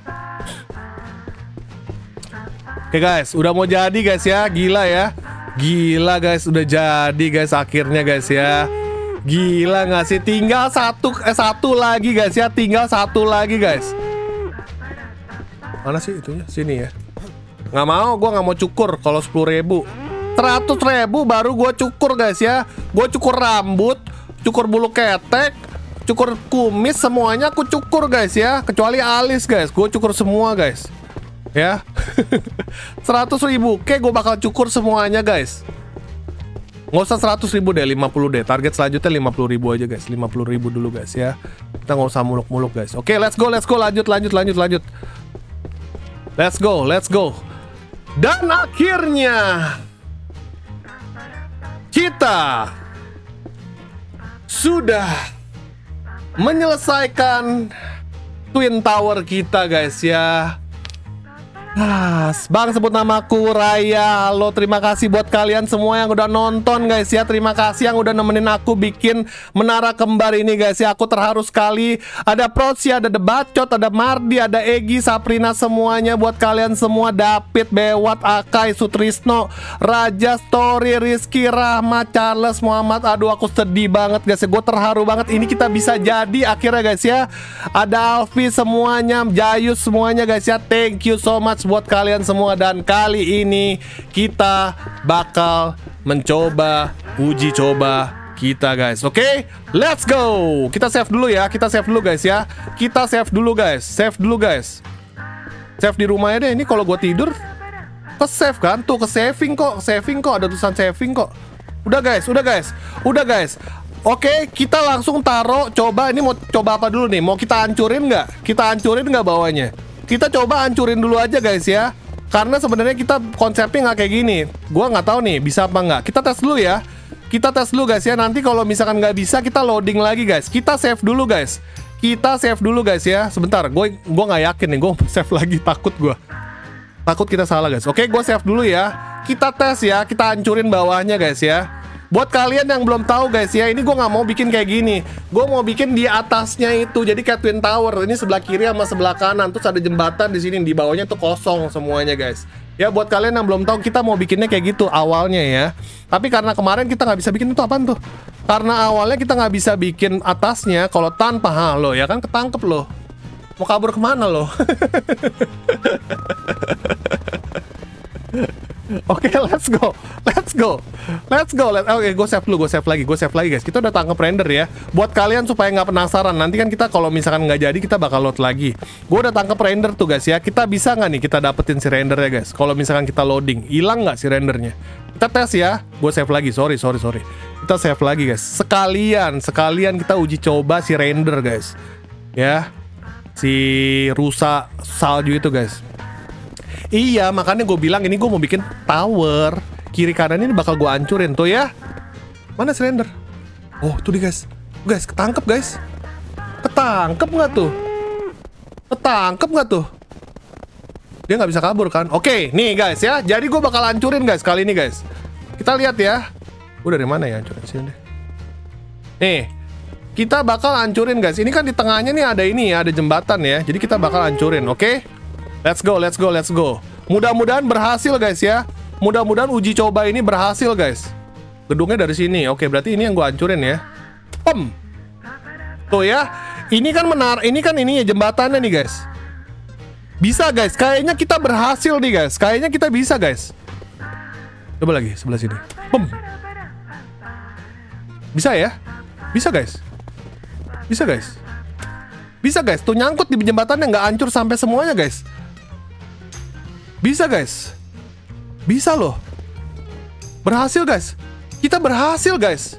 Oke okay, guys, udah mau jadi guys ya. Gila ya. Gila guys, udah jadi guys akhirnya guys ya. Gila nggak sih? Tinggal satu, eh satu lagi guys ya. Tinggal satu lagi guys. Mana sih itunya? Sini ya. Nggak mau, gue nggak mau cukur kalau sepuluh ribu. Seratus ribu baru gue cukur guys ya. Gue cukur rambut, cukur bulu ketek, cukur kumis, semuanya aku cukur guys ya. Kecuali alis guys, gue cukur semua guys. Ya. Seratus ribu, oke gue bakal cukur semuanya guys. Nggak usah seratus ribu deh, lima puluh deh. Target selanjutnya lima puluh ribu aja guys. Lima puluh ribu dulu guys ya. Kita nggak usah muluk-muluk guys. Oke, let's go, let's go, lanjut, lanjut, lanjut, lanjut. Let's go, let's go. Dan akhirnya kita sudah menyelesaikan Twin Tower kita guys ya. Ah, bang sebut namaku Raya. Halo, terima kasih buat kalian semua yang udah nonton guys ya. Terima kasih yang udah nemenin aku bikin menara kembar ini guys ya. Aku terharu sekali. Ada Prosia, ada Debacot, ada Mardi, ada Egi, Saprina, semuanya buat kalian semua. David, Bewat, Akai, Sutrisno, Raja, Story, Rizky, Rahmat, Charles, Muhammad. Aduh aku sedih banget guys ya. Gue terharu banget. Ini kita bisa jadi akhirnya guys ya. Ada Alfi semuanya, Jayus semuanya guys ya. Thank you so much buat kalian semua. Dan kali ini kita bakal mencoba uji coba kita guys. Oke, okay? Let's go. Kita save dulu ya. Kita save dulu guys ya. Kita save dulu guys. Save dulu guys. Save di rumahnya deh. Ini kalau gue tidur ke save kan. Tuh ke saving kok. Saving kok. Ada tulisan saving kok. Udah guys. Udah guys. Udah guys. Oke, okay, kita langsung taruh. Coba ini mau coba apa dulu nih? Mau kita hancurin nggak? Kita hancurin nggak bawahnya? Kita coba hancurin dulu aja guys ya. Karena sebenarnya kita konsepnya nggak kayak gini. Gua nggak tahu nih bisa apa nggak. Kita tes dulu ya. Kita tes dulu guys ya. Nanti kalau misalkan nggak bisa kita loading lagi guys. Kita save dulu guys. Kita save dulu guys ya. Sebentar, gue gue nggak yakin nih. Gue save lagi, takut gue. Takut kita salah guys. Oke, gue save dulu ya. Kita tes ya. Kita hancurin bawahnya guys ya. Buat kalian yang belum tahu guys ya, ini gue nggak mau bikin kayak gini. Gue mau bikin di atasnya itu, jadi kayak Twin Tower. Ini sebelah kiri sama sebelah kanan, terus ada jembatan di sini. Di bawahnya tuh kosong semuanya guys. Ya buat kalian yang belum tahu, kita mau bikinnya kayak gitu awalnya ya. Tapi karena kemarin kita nggak bisa bikin itu, apaan tuh? Karena awalnya kita nggak bisa bikin atasnya kalau tanpa halo ya kan, ketangkep loh. Mau kabur kemana loh? Oke, okay, let's go, let's go, let's go. Let Oke, okay, gue save dulu, gue save lagi, gue save lagi guys. Kita udah tangkap render ya. Buat kalian supaya nggak penasaran, nanti kan kita kalau misalkan nggak jadi kita bakal load lagi. Gue udah tangkap render tuh guys ya. Kita bisa nggak nih kita dapetin si rendernya guys? Kalau misalkan kita loading, hilang nggak si rendernya? Kita tes ya. Gue save lagi, sorry, sorry, sorry. Kita save lagi guys. Sekalian, sekalian kita uji coba si render guys. Ya, si rusa salju itu guys. Iya, makanya gue bilang ini gue mau bikin tower. Kiri kanan ini bakal gue hancurin tuh ya. Mana Slender? Oh, tuh dia guys. Guys, ketangkep guys. Ketangkep nggak tuh? Ketangkep nggak tuh? Dia nggak bisa kabur kan? Oke, nih guys ya. Jadi gue bakal hancurin guys kali ini guys. Kita lihat ya. Gue dari mana ya hancurin sini deh. Nih, kita bakal hancurin guys. Ini kan di tengahnya nih ada ini ya, ada jembatan ya. Jadi kita bakal hancurin, oke? Let's go, let's go, let's go. Mudah-mudahan berhasil guys ya. Mudah-mudahan uji coba ini berhasil guys. Gedungnya dari sini. Oke, berarti ini yang gue hancurin ya. Pem. Tuh ya. Ini kan menar, ini kan ini ya jembatannya nih guys. Bisa guys, kayaknya kita berhasil nih guys. Kayaknya kita bisa guys. Coba lagi sebelah sini. Pem. Bisa ya? Bisa guys. Bisa guys. Bisa guys. Tuh nyangkut di jembatannya, nggak hancur sampai semuanya guys. Bisa guys. Bisa loh. Berhasil guys. Kita berhasil guys.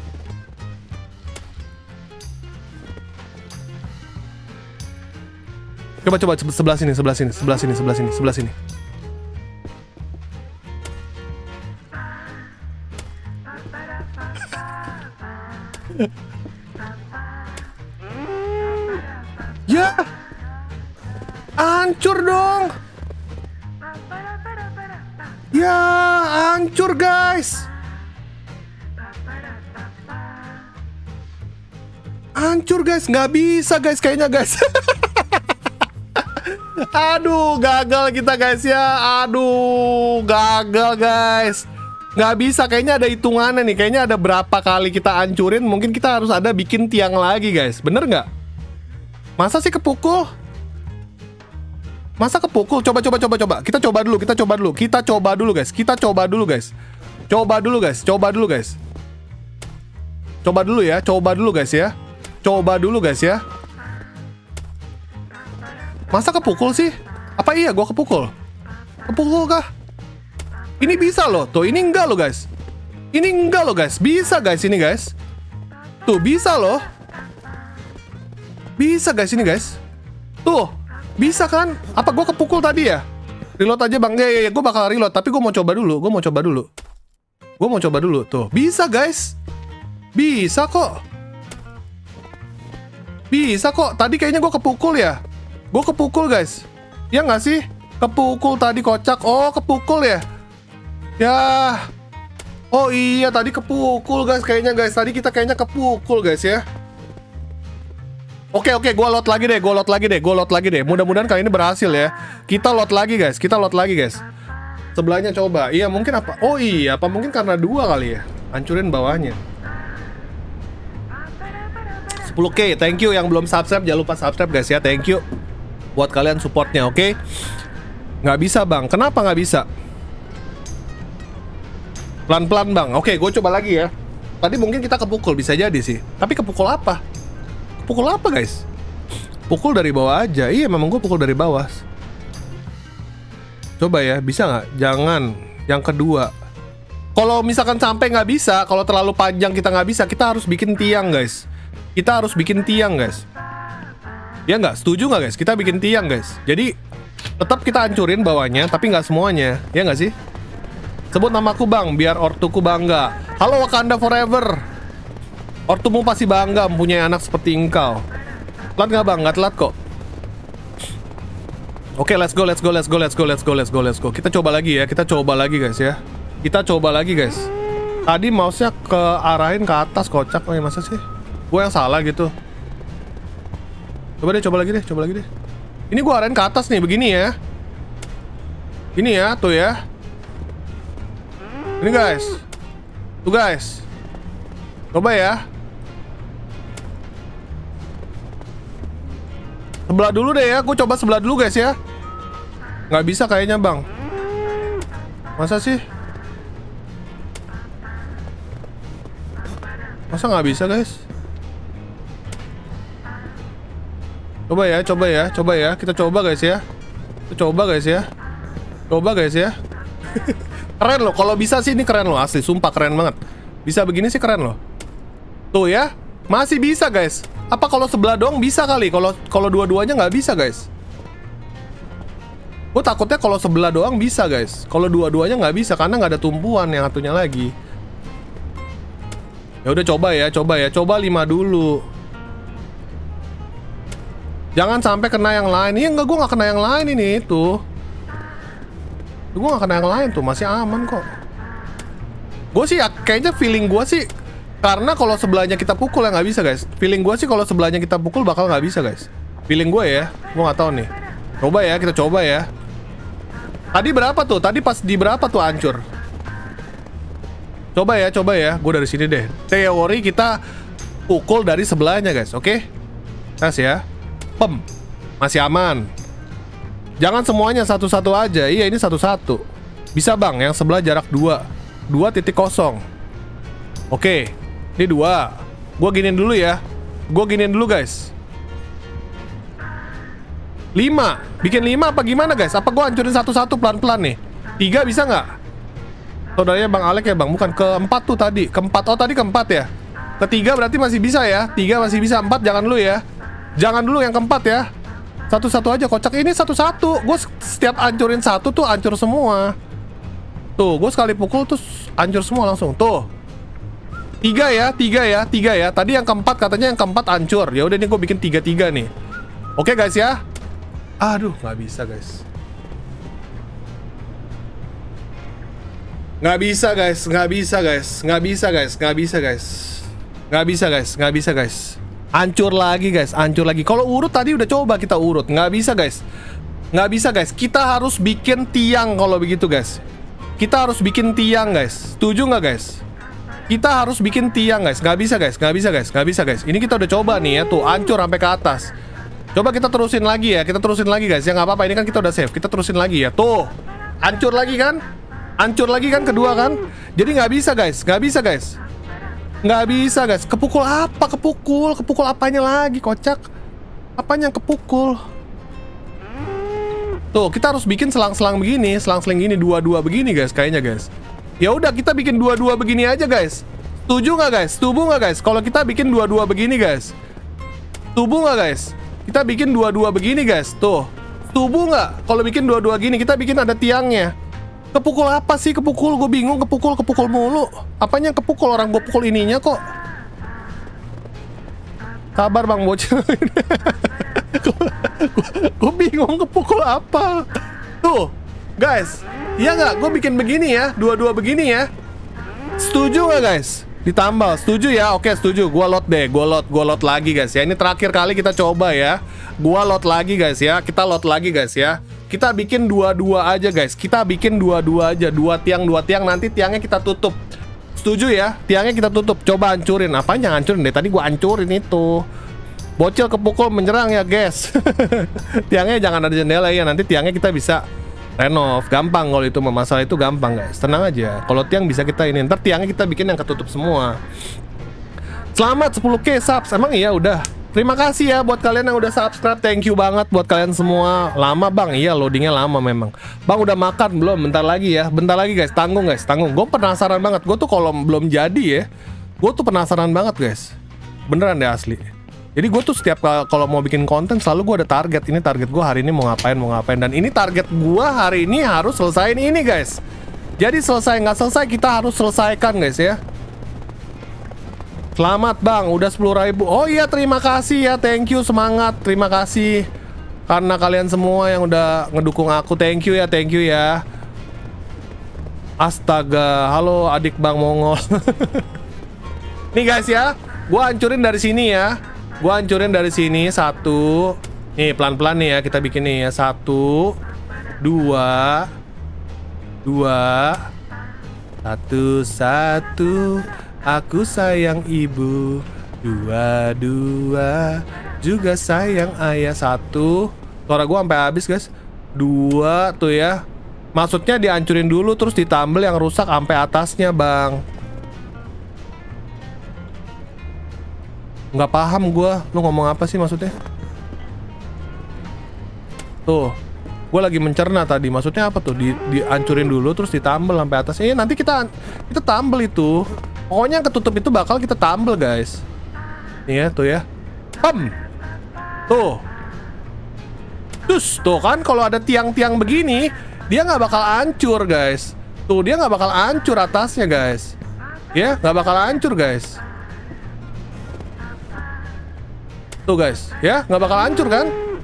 Coba coba sebelah sini, sebelah sini, sebelah sini, sebelah sini, sebelah sini. Ya. Hancur dong. Ya, hancur guys. Hancur guys, nggak bisa guys kayaknya guys. Aduh, gagal kita guys ya. Aduh, gagal guys. Nggak bisa, kayaknya ada hitungannya nih. Kayaknya ada berapa kali kita hancurin. Mungkin kita harus ada bikin tiang lagi guys. Bener nggak? Masa sih kepukul? Masa kepukul? Coba, coba, coba, coba. Kita coba dulu, kita coba dulu. Kita coba dulu guys. Kita coba dulu guys. Coba dulu guys. Coba dulu guys. Coba dulu ya. Coba dulu guys ya. Coba dulu guys ya. Masa kepukul sih? Apa iya gua kepukul? Kepukul kah? Ini bisa loh. Tuh, ini enggak loh guys. Ini enggak loh guys. Bisa guys ini guys. Tuh, bisa loh. Bisa guys ini guys. Tuh, bisa kan? Apa gua kepukul tadi ya? Reload aja bang. Ya, ya, ya. Gue bakal reload. Tapi gue mau coba dulu. Gue mau coba dulu. Gue mau coba dulu. Tuh, bisa guys. Bisa kok. Bisa kok. Tadi kayaknya gue kepukul ya. Gue kepukul guys. Ya nggak sih? Kepukul tadi kocak. Oh, kepukul ya. Ya. Oh iya, tadi kepukul guys. Kayaknya guys. Tadi kita kayaknya kepukul guys ya. Oke oke, gue load lagi deh. Gue load lagi deh. Gue load lagi deh. Mudah-mudahan kali ini berhasil ya. Kita load lagi guys. Kita load lagi guys. Sebelahnya coba. Iya mungkin apa? Oh iya. Apa mungkin karena dua kali ya? Hancurin bawahnya. sepuluh K. Thank you yang belum subscribe. Jangan lupa subscribe guys ya. Thank you buat kalian supportnya, oke? Okay? Nggak bisa bang, kenapa nggak bisa? Pelan-pelan bang, oke, okay, gue coba lagi ya. Tadi mungkin kita kepukul, bisa jadi sih. Tapi kepukul apa? Kepukul apa guys? Pukul dari bawah aja. Iya memang gue pukul dari bawah. Coba ya, bisa nggak? Jangan. Yang kedua, kalau misalkan sampai nggak bisa, kalau terlalu panjang kita nggak bisa, kita harus bikin tiang guys. Kita harus bikin tiang guys. Ya nggak? Setuju nggak guys? Kita bikin tiang guys. Jadi tetap kita hancurin bawahnya, tapi nggak semuanya. Ya nggak sih? Sebut namaku bang, biar ortuku bangga. Halo Wakanda Forever. Ortumu pasti bangga mempunyai anak seperti engkau. Telat nggak bang? Nggak telat kok. Oke, okay, let's go, let's go, let's go, let's go, let's go, let's go, let's go. Kita coba lagi ya, kita coba lagi guys ya. Kita coba lagi guys. Tadi mouse-nya ke arahin ke atas, kocak. Oh ya masa sih? Gue yang salah gitu. Coba deh, coba lagi deh, coba lagi deh. Ini gue arahin ke atas nih, begini ya. Ini ya, tuh ya. Ini guys. Tuh guys. Coba ya. Sebelah dulu deh ya, gue coba sebelah dulu guys ya. Nggak bisa kayaknya bang. Masa sih? Masa nggak bisa guys? Coba ya, coba ya, coba ya. Kita coba guys ya. Kita coba guys ya. Coba guys ya. Keren loh, kalau bisa sih ini keren loh, asli, sumpah keren banget. Bisa begini sih keren loh. Tuh ya, masih bisa guys. Apa kalau sebelah doang bisa kali? Kalau kalau dua-duanya nggak bisa guys. Gue takutnya kalau sebelah doang bisa guys. Kalau dua-duanya nggak bisa karena nggak ada tumpuan yang satunya lagi. Ya udah coba ya, coba ya, coba lima dulu. Jangan sampai kena yang lain. Iya enggak, gue nggak kena yang lain ini itu. Gue nggak kena yang lain tuh, masih aman kok. Gue sih kayaknya feeling gue sih, karena kalau sebelahnya kita pukul ya nggak bisa guys. Feeling gue sih kalau sebelahnya kita pukul bakal nggak bisa guys. Feeling gue ya, gue nggak tahu nih. Coba ya, kita coba ya. Tadi berapa tuh? Tadi pas di berapa tuh hancur? Coba ya, coba ya. Gue dari sini deh. Teori kita pukul dari sebelahnya guys, oke? Tes ya. Pem. Masih aman. Jangan semuanya satu-satu aja. Iya, ini satu-satu. Bisa bang, yang sebelah jarak dua. Dua titik kosong. Oke. Ini dua. Gue giniin dulu ya. Gue giniin dulu guys. Lima. Bikin lima apa gimana guys? Apa gue hancurin satu-satu pelan-pelan nih? Tiga bisa nggak? Saudaranya Bang Alek ya bang, bukan keempat tuh tadi. Keempat, oh tadi keempat ya. Ketiga berarti masih bisa ya. Tiga masih bisa, empat jangan dulu ya. Jangan dulu yang keempat ya. Satu-satu aja kocak. Ini satu-satu. Gue setiap hancurin satu tuh hancur semua. Tuh, gue sekali pukul tuh hancur semua langsung. Tuh. Tiga ya, tiga ya, tiga ya. Tadi yang keempat katanya yang keempat hancur. Ya udah nih gue bikin tiga-tiga nih. Oke guys ya. Aduh, nggak bisa guys. Nggak bisa guys, nggak bisa guys, nggak bisa guys, nggak bisa guys, nggak bisa guys, nggak bisa guys. Hancur lagi guys, hancur lagi. Kalau urut tadi udah coba kita urut, nggak bisa guys, nggak bisa guys. Kita harus bikin tiang kalau begitu guys. Kita harus bikin tiang guys. Setuju nggak guys? Kita harus bikin tiang guys. Nggak bisa guys, nggak bisa guys, nggak bisa guys. Ini kita udah coba nih ya, tuh hancur sampai ke atas. Coba kita terusin lagi ya, kita terusin lagi guys. Ya nggak apa-apa, ini kan kita udah save. Kita terusin lagi ya, tuh hancur lagi kan? Hancur lagi kan kedua kan? Jadi nggak bisa guys, nggak bisa guys, nggak bisa guys. Kepukul apa? Kepukul, kepukul apanya lagi kocak? Apanya yang kepukul? Tuh kita harus bikin selang-selang begini, selang-selang gini, dua-dua begini guys, kayaknya guys. Ya udah kita bikin dua-dua begini aja guys. Setuju nggak guys? Setuju nggak guys? Kalau kita bikin dua-dua begini guys. Setuju nggak guys? Kita bikin dua-dua begini guys. Tuh, setuju nggak? Kalau bikin dua-dua gini, kita bikin ada tiangnya. Kepukul apa sih? Kepukul, gue bingung. Kepukul, kepukul mulu. Apanya yang kepukul? Orang gue pukul ininya kok. Sabar bang bocil. Gue bingung kepukul apa. Tuh, guys. Iya nggak? Gue bikin begini ya. Dua-dua begini ya. Setuju nggak guys? Ditambal. Setuju ya? Oke setuju. Gue load deh. Gue load. Gue load lagi guys ya. Ini terakhir kali kita coba ya. Gue load lagi guys ya. Kita load lagi guys ya. Kita bikin dua-dua aja guys. Kita bikin dua-dua aja. Dua tiang, dua tiang. Nanti tiangnya kita tutup. Setuju ya? Tiangnya kita tutup. Coba hancurin. Apanya hancurin deh? Tadi gua hancurin itu. Bocil kepukul menyerang ya guys. Tiangnya jangan ada jendela ya. Nanti tiangnya kita bisa renov. Gampang kalau itu. Masalah itu gampang guys. Tenang aja. Kalau tiang bisa kita ini. Ntar tiangnya kita bikin yang ketutup semua. Selamat sepuluh K subs. Emang iya udah. Terima kasih ya buat kalian yang udah subscribe. Thank you banget buat kalian semua. Lama bang, iya loadingnya lama memang. Bang udah makan belum? Bentar lagi ya. Bentar lagi guys, tanggung guys, tanggung. Gue penasaran banget. Gue tuh kalau belum jadi ya, gue tuh penasaran banget guys. Beneran deh asli. Jadi gue tuh setiap kalau mau bikin konten selalu gue ada target. Ini target gue hari ini mau ngapain, mau ngapain. Dan ini target gue hari ini harus selesaiin ini guys. Jadi selesai nggak selesai kita harus selesaikan guys ya. Selamat bang, udah sepuluh ribu. Oh iya terima kasih ya, thank you, semangat. Terima kasih karena kalian semua yang udah ngedukung aku. Thank you ya, thank you ya. Astaga, halo adik bang Mongol. Nih guys ya, gua hancurin dari sini ya. Gua hancurin dari sini, satu. Nih pelan-pelan nih ya, kita bikin nih ya. Satu, dua, dua, satu, satu. Aku sayang ibu. Dua, dua. Juga sayang ayah. Satu. Suara gue sampai habis guys. Dua tuh ya. Maksudnya dihancurin dulu terus ditambel yang rusak sampai atasnya bang. Nggak paham gue. Lu ngomong apa sih maksudnya? Tuh. Gue lagi mencerna tadi. Maksudnya apa tuh? Di, dihancurin dulu terus ditambel sampai atas. Eh nanti kita kita tambel itu. Pokoknya yang ketutup itu bakal kita tambel guys. Nih ya, tuh ya. Pem. Tuh. Terus, tuh kan kalau ada tiang-tiang begini, dia nggak bakal hancur guys. Tuh, dia nggak bakal hancur atasnya guys. Ya, nggak bakal hancur guys. Tuh guys, ya nggak bakal hancur kan?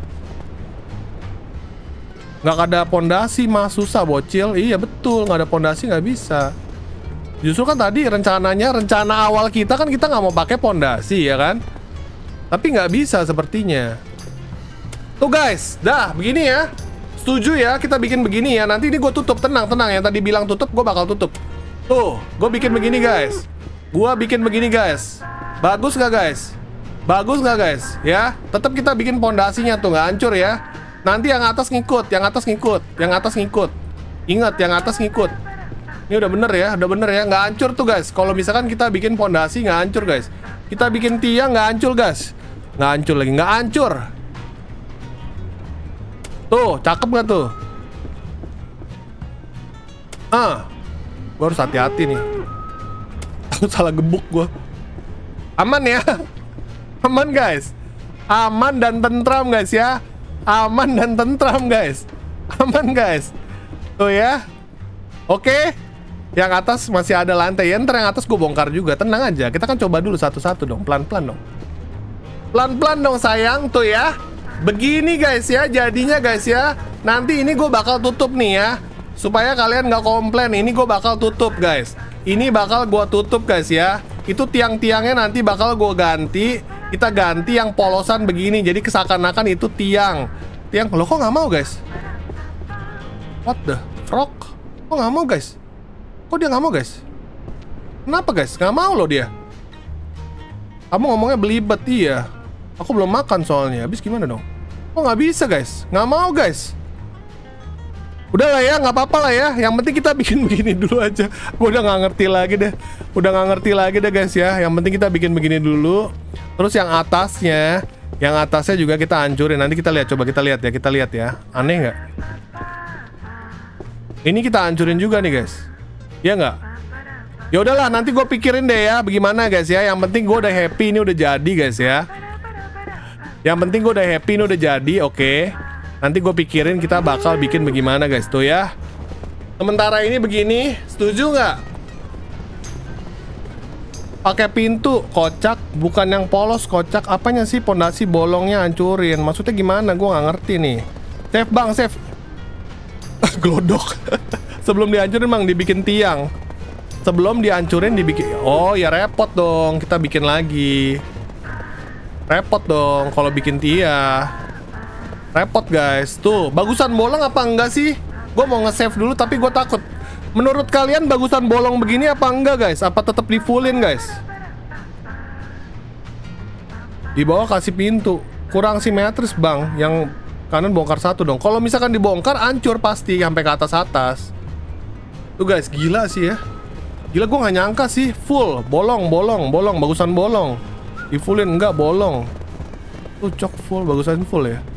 Nggak ada pondasi mah susah bocil. Iya betul, nggak ada pondasi nggak bisa. Justru kan tadi rencananya, rencana awal kita kan kita nggak mau pakai pondasi ya kan? Tapi nggak bisa sepertinya. Tuh guys, dah begini ya. Setuju ya, kita bikin begini ya. Nanti ini gue tutup, tenang, tenang. Yang tadi bilang tutup, gue bakal tutup. Tuh, gue bikin begini guys. Gue bikin begini guys. Bagus nggak guys? Bagus nggak guys? Ya, tetap kita bikin pondasinya tuh, nggak hancur ya. Nanti yang atas ngikut, yang atas ngikut, yang atas ngikut. Ingat, yang atas ngikut. Ini udah bener ya, udah bener ya. Nggak hancur tuh guys. Kalau misalkan kita bikin pondasi nggak hancur guys. Kita bikin tiang nggak hancur guys. Nggak hancur lagi, nggak hancur. Tuh, cakep gak tuh? Ah, gue harus hati-hati nih. Aku salah gebuk gue. Aman ya? Aman guys. Aman dan tentram guys ya. Aman dan tentram guys. Aman guys. Tuh ya. Oke. Yang atas masih ada lantai ya. Ntar yang atas gue bongkar juga. Tenang aja. Kita kan coba dulu satu-satu dong. Pelan-pelan dong. Pelan-pelan dong sayang. Tuh ya. Begini guys ya, jadinya guys ya. Nanti ini gue bakal tutup nih ya, supaya kalian nggak komplain. Ini gue bakal tutup guys. Ini bakal gue tutup guys ya. Itu tiang-tiangnya nanti bakal gue ganti. Kita ganti yang polosan begini. Jadi keseakan-akan itu tiang. Tiang, lo kok nggak mau guys? What the frog? Kok nggak mau guys? Kok dia nggak mau guys? Kenapa guys? Nggak mau lo dia? Kamu ngomongnya belibet iya. Aku belum makan soalnya. Habis gimana dong? Oh nggak bisa guys. Nggak mau guys. Udah lah ya, nggak apa-apa lah ya. Yang penting kita bikin begini dulu aja. Gue udah nggak ngerti lagi deh. Udah nggak ngerti lagi deh guys ya. Yang penting kita bikin begini dulu. Terus yang atasnya, yang atasnya juga kita hancurin. Nanti kita lihat. Coba kita lihat ya. Kita lihat ya. Aneh nggak? Ini kita hancurin juga nih guys. Ya nggak? Ya udahlah. Nanti gue pikirin deh ya. Bagaimana guys ya. Yang penting gue udah happy. Ini udah jadi guys ya. Yang penting gue udah happy, ini udah jadi, oke okay. Nanti gue pikirin kita bakal bikin bagaimana guys, tuh ya. Sementara ini begini, setuju nggak? Pakai pintu, kocak, bukan yang polos, kocak. Apanya sih pondasi bolongnya hancurin? Maksudnya gimana? Gue nggak ngerti nih. Save bang, save. Glodok. Sebelum dihancurin bang, dibikin tiang. Sebelum dihancurin dibikin. Oh ya repot dong, kita bikin lagi. Repot dong kalau bikin tia. Repot guys. Tuh, bagusan bolong apa enggak sih? Gue mau nge-save dulu tapi gue takut. Menurut kalian bagusan bolong begini apa enggak guys? Apa tetap di fullin guys? Di bawah kasih pintu. Kurang simetris bang. Yang kanan bongkar satu dong. Kalau misalkan dibongkar hancur pasti sampai ke atas-atas. Tuh guys, gila sih ya. Gila, gue gak nyangka sih. Full, bolong, bolong, bolong. Bagusan bolong. Di fullin enggak, bolong. Tuh cok full, bagusan full ya.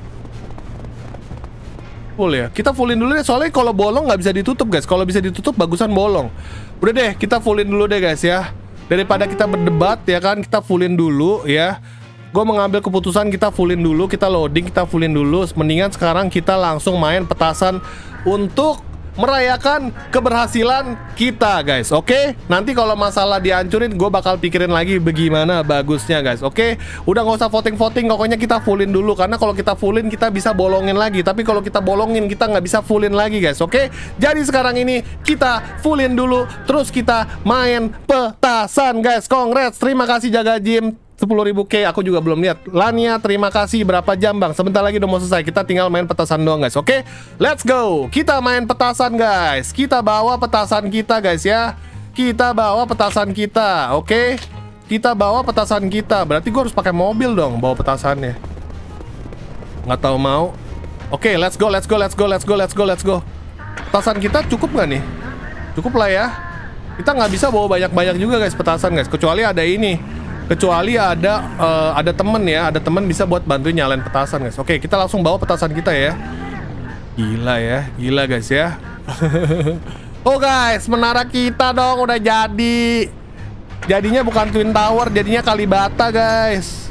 Full ya. Kita fullin dulu deh, soalnya kalau bolong nggak bisa ditutup guys. Kalau bisa ditutup bagusan bolong. Udah deh, kita fullin dulu deh guys ya. Daripada kita berdebat ya kan, kita fullin dulu ya. Gue mengambil keputusan kita fullin dulu, kita loading, kita fullin dulu. Mendingan sekarang kita langsung main petasan untuk merayakan keberhasilan kita guys, oke? Okay? Nanti kalau masalah dihancurin, gue bakal pikirin lagi bagaimana bagusnya guys, oke? Okay? Udah nggak usah voting-voting, pokoknya kita fullin dulu. Karena kalau kita fullin, kita bisa bolongin lagi. Tapi kalau kita bolongin, kita nggak bisa fullin lagi guys, oke? Okay? Jadi sekarang ini kita fullin dulu, terus kita main petasan guys. Congrats, terima kasih Jaga Jim. sepuluh ribu K, aku juga belum lihat. Lania, terima kasih. Berapa jam bang? Sebentar lagi udah mau selesai. Kita tinggal main petasan doang guys, oke? Let's go. Kita main petasan guys. Kita bawa petasan kita guys ya. Kita bawa petasan kita, oke? Kita bawa petasan kita. Berarti gue harus pakai mobil dong bawa petasannya. Nggak tahu mau. Oke, let's go, let's go, let's go, let's go, let's go, let's go. Petasan kita cukup nggak nih? Cukup lah ya. Kita nggak bisa bawa banyak-banyak juga guys petasan guys. Kecuali ada ini. Kecuali ada uh, ada temen ya, ada temen bisa buat bantuin nyalain petasan guys. Oke, kita langsung bawa petasan kita ya. Gila ya, gila guys ya. Oh guys, menara kita dong udah jadi. Jadinya bukan Twin Tower, jadinya Kalibata guys.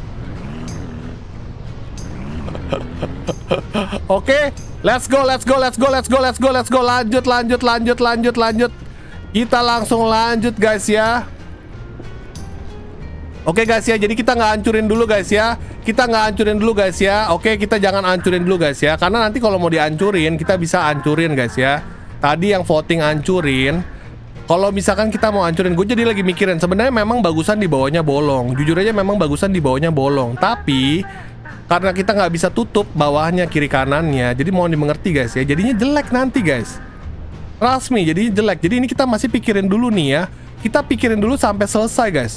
Oke, let's go, let's go, let's go, let's go, let's go, let's go. Lanjut, lanjut, lanjut, lanjut, lanjut. Kita langsung lanjut guys ya. Oke guys ya, jadi kita nggak hancurin dulu guys ya. Kita nggak hancurin dulu guys ya. Oke, kita jangan hancurin dulu guys ya. Karena nanti kalau mau dihancurin, kita bisa hancurin guys ya. Tadi yang voting hancurin. Kalau misalkan kita mau hancurin, gue jadi lagi mikirin. Sebenarnya memang bagusan di bawahnya bolong. Jujur aja memang bagusan di bawahnya bolong. Tapi karena kita nggak bisa tutup bawahnya kiri kanannya, jadi mohon dimengerti guys ya. Jadinya jelek nanti guys. Rasmi, jadinya jelek. Jadi ini kita masih pikirin dulu nih ya. Kita pikirin dulu sampai selesai guys.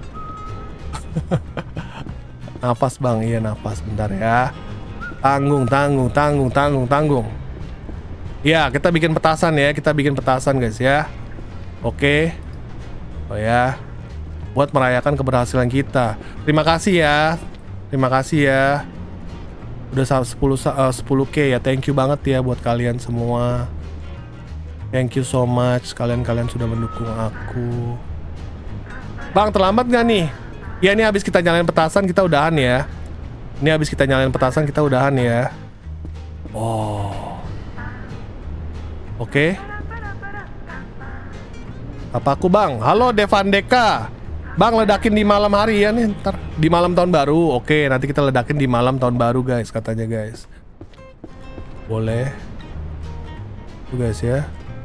Nafas bang, iya nafas, bentar ya. Tanggung, tanggung, tanggung, tanggung, tanggung. Ya, kita bikin petasan ya, kita bikin petasan guys ya. Oke. Oh ya, buat merayakan keberhasilan kita. Terima kasih ya, terima kasih ya. Udah sepuluh K ya, thank you banget ya buat kalian semua. Thank you so much, kalian-kalian sudah mendukung aku. Bang, terlambat gak nih? Ya ini habis kita nyalain petasan kita udahan ya. Ini habis kita nyalain petasan kita udahan ya. Oh. Oke. Apa aku bang? Halo Devan Deka. Bang, ledakin di malam hari ya nih, ntar di malam tahun baru. Oke, nanti kita ledakin di malam tahun baru guys, katanya guys. Boleh. Tuh guys ya.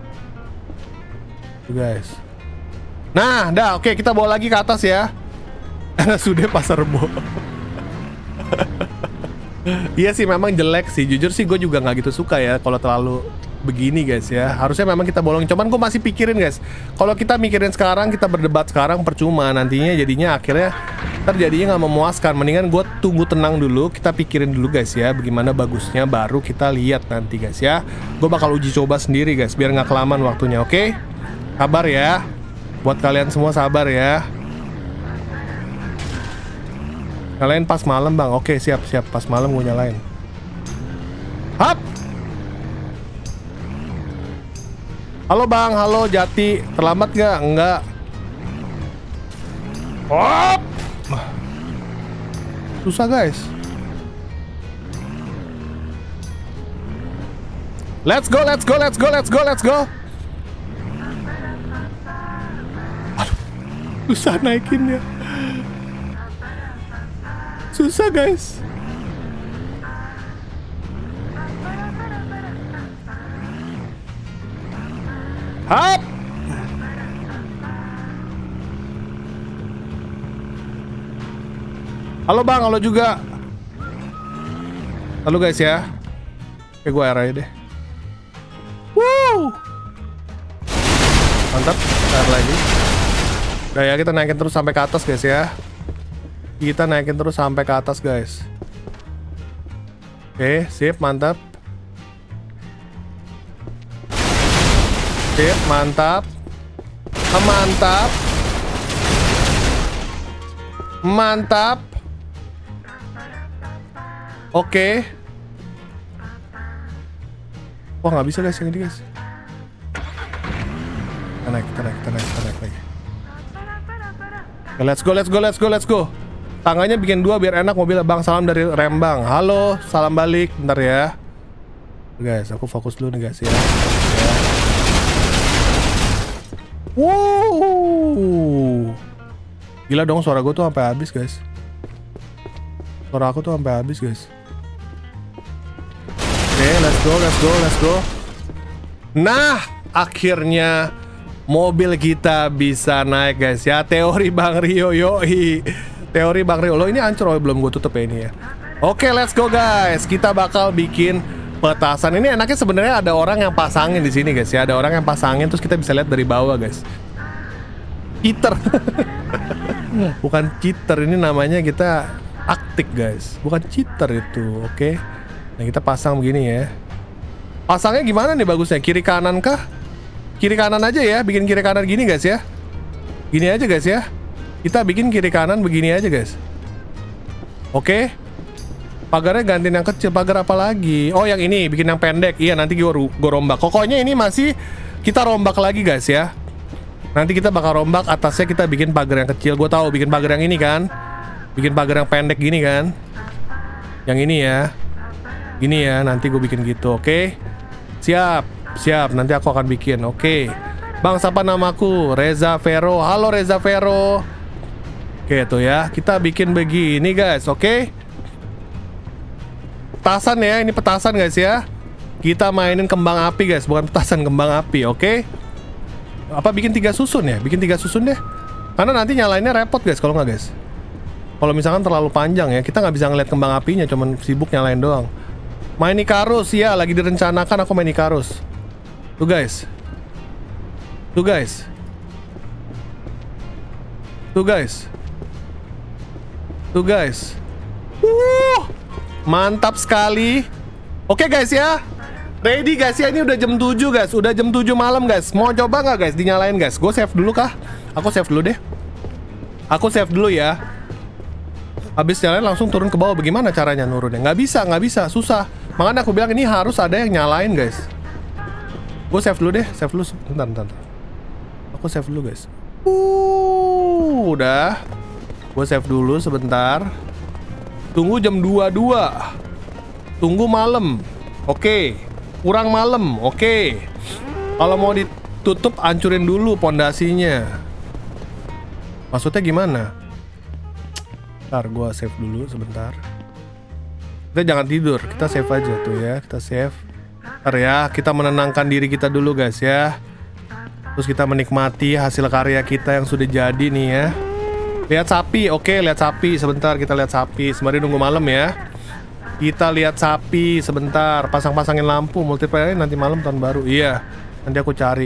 Tuh guys. Nah, dah oke, kita bawa lagi ke atas ya. Sudah pasar Rebo. Iya sih memang jelek sih. Jujur sih gue juga nggak gitu suka ya kalau terlalu begini guys ya. Harusnya memang kita bolong. Cuman gue masih pikirin guys. Kalau kita mikirin sekarang, kita berdebat sekarang percuma. Nantinya jadinya akhirnya terjadinya nggak memuaskan. Mendingan gue tunggu tenang dulu. Kita pikirin dulu guys ya. Bagaimana bagusnya baru kita lihat nanti guys ya. Gue bakal uji coba sendiri guys. Biar nggak kelamaan waktunya. Oke? Sabar ya. Buat kalian semua sabar ya. Nyalain pas malam bang. Oke siap siap, pas malam gue nyalain. Hap. Halo bang, halo Jati. Terlambat gak? Enggak. Hop. Susah guys. Let's go, let's go, let's go, let's go, let's go. Aduh, susah naikinnya. Susah guys. Hap. Halo bang, halo juga. Halo guys ya. Oke, gue air aja deh. Woo. Mantap, air lagi. Udah ya, kita naikin terus sampai ke atas guys ya. Kita naikin terus sampai ke atas guys. Oke, sip, mantap. Sip, mantap. Mantap. Mantap. Oke. Wah, nggak bisa guys yang ini guys. Kita naik, kita naik, kita naik, kita naik lagi. Oke, let's go, let's go, let's go, let's go. Tangannya bikin dua biar enak mobil. Bang, salam dari Rembang. Halo, salam balik. Bentar ya. Guys, aku fokus dulu nih guys ya. Ya. Wow. Gila dong, suara gue tuh sampai habis guys. Suara aku tuh sampai habis guys. Oke, okay, let's go, let's go, let's go. Nah, akhirnya mobil kita bisa naik guys ya. Teori Bang Rio, yoi. Teori Bang Rio. Lo ini hancur, oh, belum gue tutup ya ini ya. Oke, okay, let's go guys. Kita bakal bikin petasan. Ini enaknya sebenarnya ada orang yang pasangin di sini guys ya. Ada orang yang pasangin terus kita bisa lihat dari bawah guys. Cheater. Bukan cheater, ini namanya kita aktif guys. Bukan cheater itu, oke. Okay? Nah, kita pasang begini ya. Pasangnya gimana nih bagusnya? Kiri kanan kah? Kiri kanan aja ya, bikin kiri kanan gini guys ya. Gini aja guys ya. Kita bikin kiri kanan begini aja guys. Oke. Pagarnya gantiin yang kecil. Pagar apa lagi? Oh yang ini, bikin yang pendek. Iya nanti gue, gue rombak. Pokoknya ini masih kita rombak lagi guys ya. Nanti kita bakal rombak. Atasnya kita bikin pagar yang kecil. Gue tahu bikin pagar yang ini kan. Bikin pagar yang pendek gini kan. Yang ini ya. Gini ya, nanti gue bikin gitu. Oke. Siap. Siap, nanti aku akan bikin. Oke. Bang, siapa namaku? Reza Vero. Halo Reza Vero. Oke tuh ya, kita bikin begini guys, oke? Petasan ya, ini petasan guys ya. Kita mainin kembang api guys, bukan petasan, kembang api, oke? Apa bikin tiga susun ya? Bikin tiga susun deh. Karena nanti nyalainnya repot guys kalau nggak guys. Kalau misalkan terlalu panjang ya, kita nggak bisa ngeliat kembang apinya, cuman sibuk nyalain doang. Main Icarus ya, lagi direncanakan aku main Icarus. Tuh guys. Tuh guys. Tuh guys. Tuh guys. Uh, mantap sekali. Oke guys ya. Ready guys ya, ini udah jam tujuh guys. Udah jam tujuh malam guys. Mau coba nggak guys dinyalain guys? Gue save dulu kah? Aku save dulu deh. Aku save dulu ya. Habis nyalain langsung turun ke bawah. Bagaimana caranya nurunnya? Nggak bisa, nggak bisa, susah. Makanya aku bilang ini harus ada yang nyalain guys. Gue save dulu deh. Save dulu. Bentar, bentar, bentar. Aku save dulu guys. Uh, udah. Gue save dulu sebentar. Tunggu jam dua puluh dua. Tunggu malam. Oke. Kurang malam. Oke. Kalau mau ditutup, hancurin dulu pondasinya. Maksudnya gimana? Ntar gue save dulu sebentar. Kita jangan tidur. Kita save aja tuh ya. Kita save. Ntar ya. Kita menenangkan diri kita dulu guys ya. Terus kita menikmati hasil karya kita yang sudah jadi nih ya. Lihat sapi, oke, lihat sapi sebentar, kita lihat sapi sembari nunggu malam ya. Kita lihat sapi sebentar, pasang-pasangin lampu multiplayer nanti malam tahun baru. Iya, nanti aku cari.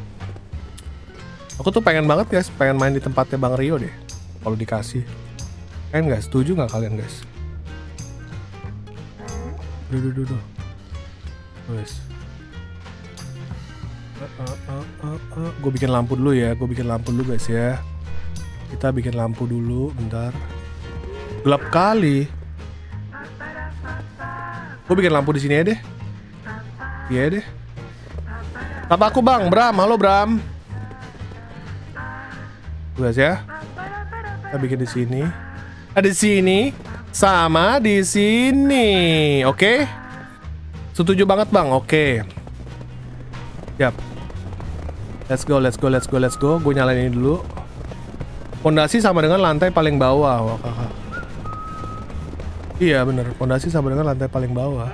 Aku tuh pengen banget guys, pengen main di tempatnya Bang Rio deh. Kalau dikasih. Pengen guys, setuju nggak kalian guys? Duh, duh, duh, duh. Guys. Uh, uh, uh, uh, uh. Gue bikin lampu dulu ya, gue bikin lampu dulu guys ya. Kita bikin lampu dulu, bentar. Gelap kali. Gue bikin lampu di sini ya deh. Iya deh. Apa aku Bang? Bram, halo Bram. Guys ya. Kita bikin di sini. Ada di sini, sama di sini. Oke? Setuju banget Bang. Oke. Siap. Let's go, let's go, let's go, let's go. Gue nyalain ini dulu. Pondasi sama dengan lantai paling bawah. Wah, kakak. Iya bener, pondasi sama dengan lantai paling bawah.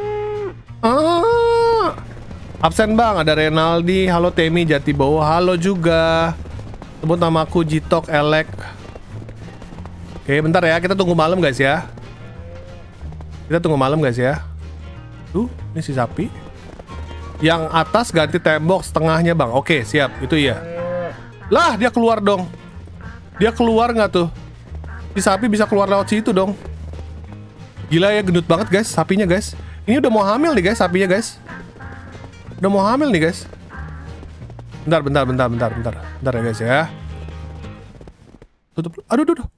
Ah, absen Bang, ada Renaldi. Halo Temi Jatibowo, halo juga. Sebut namaku Jitok Elek. Oke bentar ya, kita tunggu malam guys ya. Kita tunggu malam guys ya. Tuh, ini si sapi. Yang atas ganti tembok setengahnya Bang. Oke siap, itu iya. Lah dia keluar dong. Dia keluar nggak tuh? Si sapi bisa keluar lewat situ dong. Gila ya, gendut banget guys sapinya guys. Ini udah mau hamil nih guys sapinya guys. Udah mau hamil nih guys. Bentar, bentar, bentar, bentar, bentar. Bentar ya guys ya. Tutup. Aduh, aduh, aduh.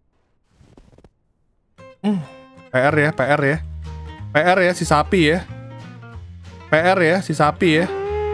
Hmm. P R ya, P R ya. P R ya si sapi ya. P R ya si sapi ya.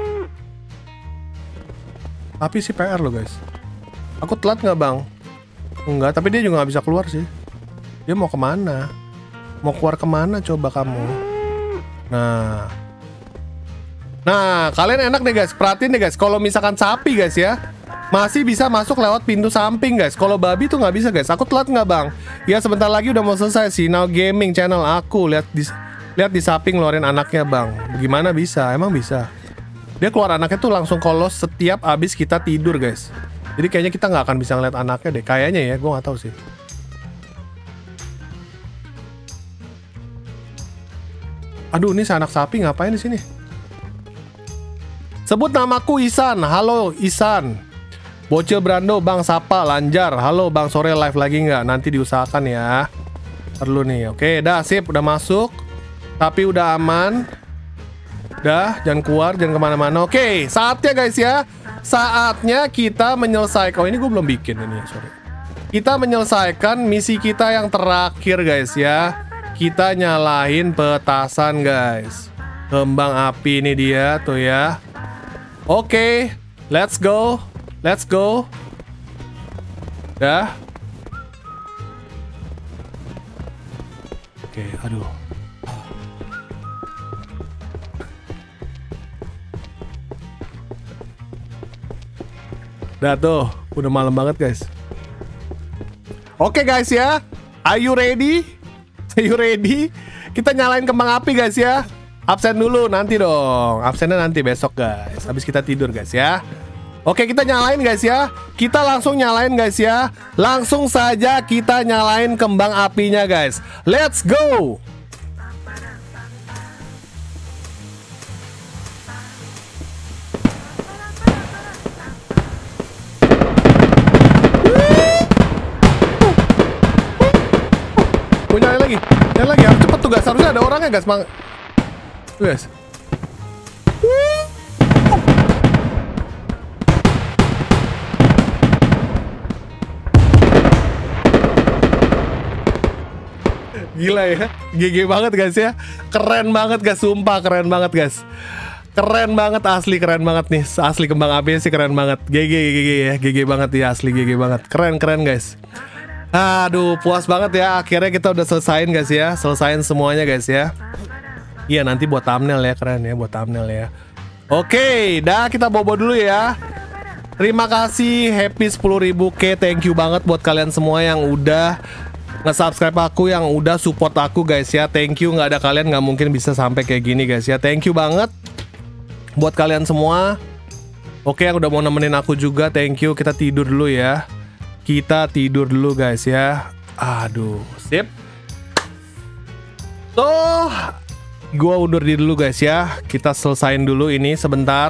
Tapi si P R loh guys. Aku telat nggak Bang? Enggak, tapi dia juga nggak bisa keluar sih. Dia mau kemana? Mau keluar kemana coba kamu? Nah, nah kalian enak deh guys. Perhatiin deh guys. Kalau misalkan sapi guys ya, masih bisa masuk lewat pintu samping guys. Kalau babi tuh nggak bisa guys. Aku telat nggak Bang? Ya sebentar lagi udah mau selesai sih. Now Gaming channel aku. Lihat di lihat di sapi ngeluarin anaknya Bang. Gimana bisa? Emang bisa? Dia keluar anaknya tuh langsung kolos setiap abis kita tidur guys. Jadi kayaknya kita nggak akan bisa ngeliat anaknya deh. Kayaknya ya, gue nggak tahu sih. Aduh, ini si anak sapi ngapain di sini? Sebut namaku Isan. Halo Isan. Bocil Brando, Bang Sapa, Lanjar. Halo Bang, sore live lagi nggak? Nanti diusahakan ya. Perlu nih. Oke, dah sip, udah masuk. Tapi udah aman. Dah, jangan keluar, jangan kemana-mana. Oke, saatnya guys ya. Saatnya kita menyelesaikan. Oh ini gue belum bikin ini ya, sorry. Kita menyelesaikan misi kita yang terakhir guys ya. Kita nyalain petasan guys. Kembang api ini dia tuh ya. Oke, let's go. Let's go. Dah. Oke, aduh. Udah tuh, udah malam banget guys. Oke guys ya, are you ready? Are you ready? Kita nyalain kembang api guys ya. Absen dulu nanti dong. Absennya nanti besok guys. Habis kita tidur guys ya. Oke, kita nyalain guys ya. Kita langsung nyalain guys ya. Langsung saja kita nyalain kembang apinya guys. Let's go. Mau nyalain lagi. Nyalain lagi. Harus cepet tuh guys. Harusnya ada orangnya guys. Mang tuh guys. Gila ya, G G banget guys ya. Keren banget guys, sumpah keren banget guys. Keren banget, asli keren banget nih. Asli kembang apinya sih keren banget. G G, G G ya, G G banget ya, asli G G banget. Keren, keren guys. Aduh, puas banget ya. Akhirnya kita udah selesain guys ya. Selesain semuanya guys ya. Iya, nanti buat thumbnail ya, keren ya, buat thumbnail ya. Oke, dah kita bobo dulu ya. Terima kasih, happy sepuluh ribu K. Thank you banget buat kalian semua yang udah nge-subscribe aku, yang udah support aku guys ya. Thank you, nggak ada kalian nggak mungkin bisa sampai kayak gini guys ya. Thank you banget buat kalian semua. Oke, yang udah mau nemenin aku juga, thank you. Kita tidur dulu ya. Kita tidur dulu guys ya. Aduh, sip. So, gua undur diri dulu guys ya. Kita selesain dulu ini sebentar.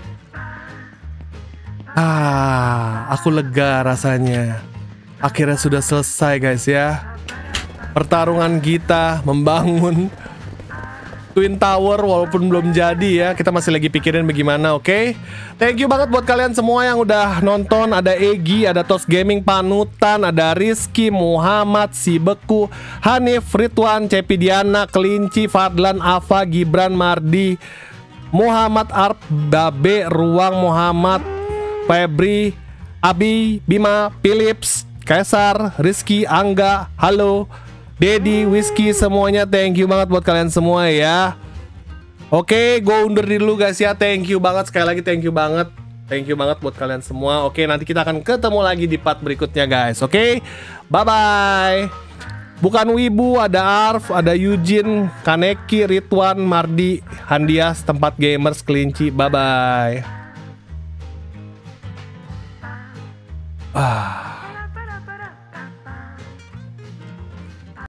Ah, aku lega rasanya. Akhirnya sudah selesai guys ya. Pertarungan kita membangun Twin Tower walaupun belum jadi ya. Kita masih lagi pikirin bagaimana, oke okay? Thank you banget buat kalian semua yang udah nonton. Ada Egi, ada Tos Gaming Panutan, ada Rizky, Muhammad, Sibeku, Hanif, Ridwan, Cepi Diana, Kelinci, Fadlan, Ava, Gibran, Mardi, Muhammad Arp, Babe, Ruang, Muhammad, Febri, Abi, Bima, Philips, Kaisar, Rizky, Angga, halo, Dedi, Whiskey, semuanya thank you banget buat kalian semua ya. Oke, gue undur diri dulu guys ya. Thank you banget, sekali lagi thank you banget. Thank you banget buat kalian semua. Oke, nanti kita akan ketemu lagi di part berikutnya guys. Oke, bye-bye. Bukan Wibu, ada Arf, ada Eugene, Kaneki, Ridwan, Mardi, Handias, Tempat Gamers, Kelinci. Bye-bye. Ah.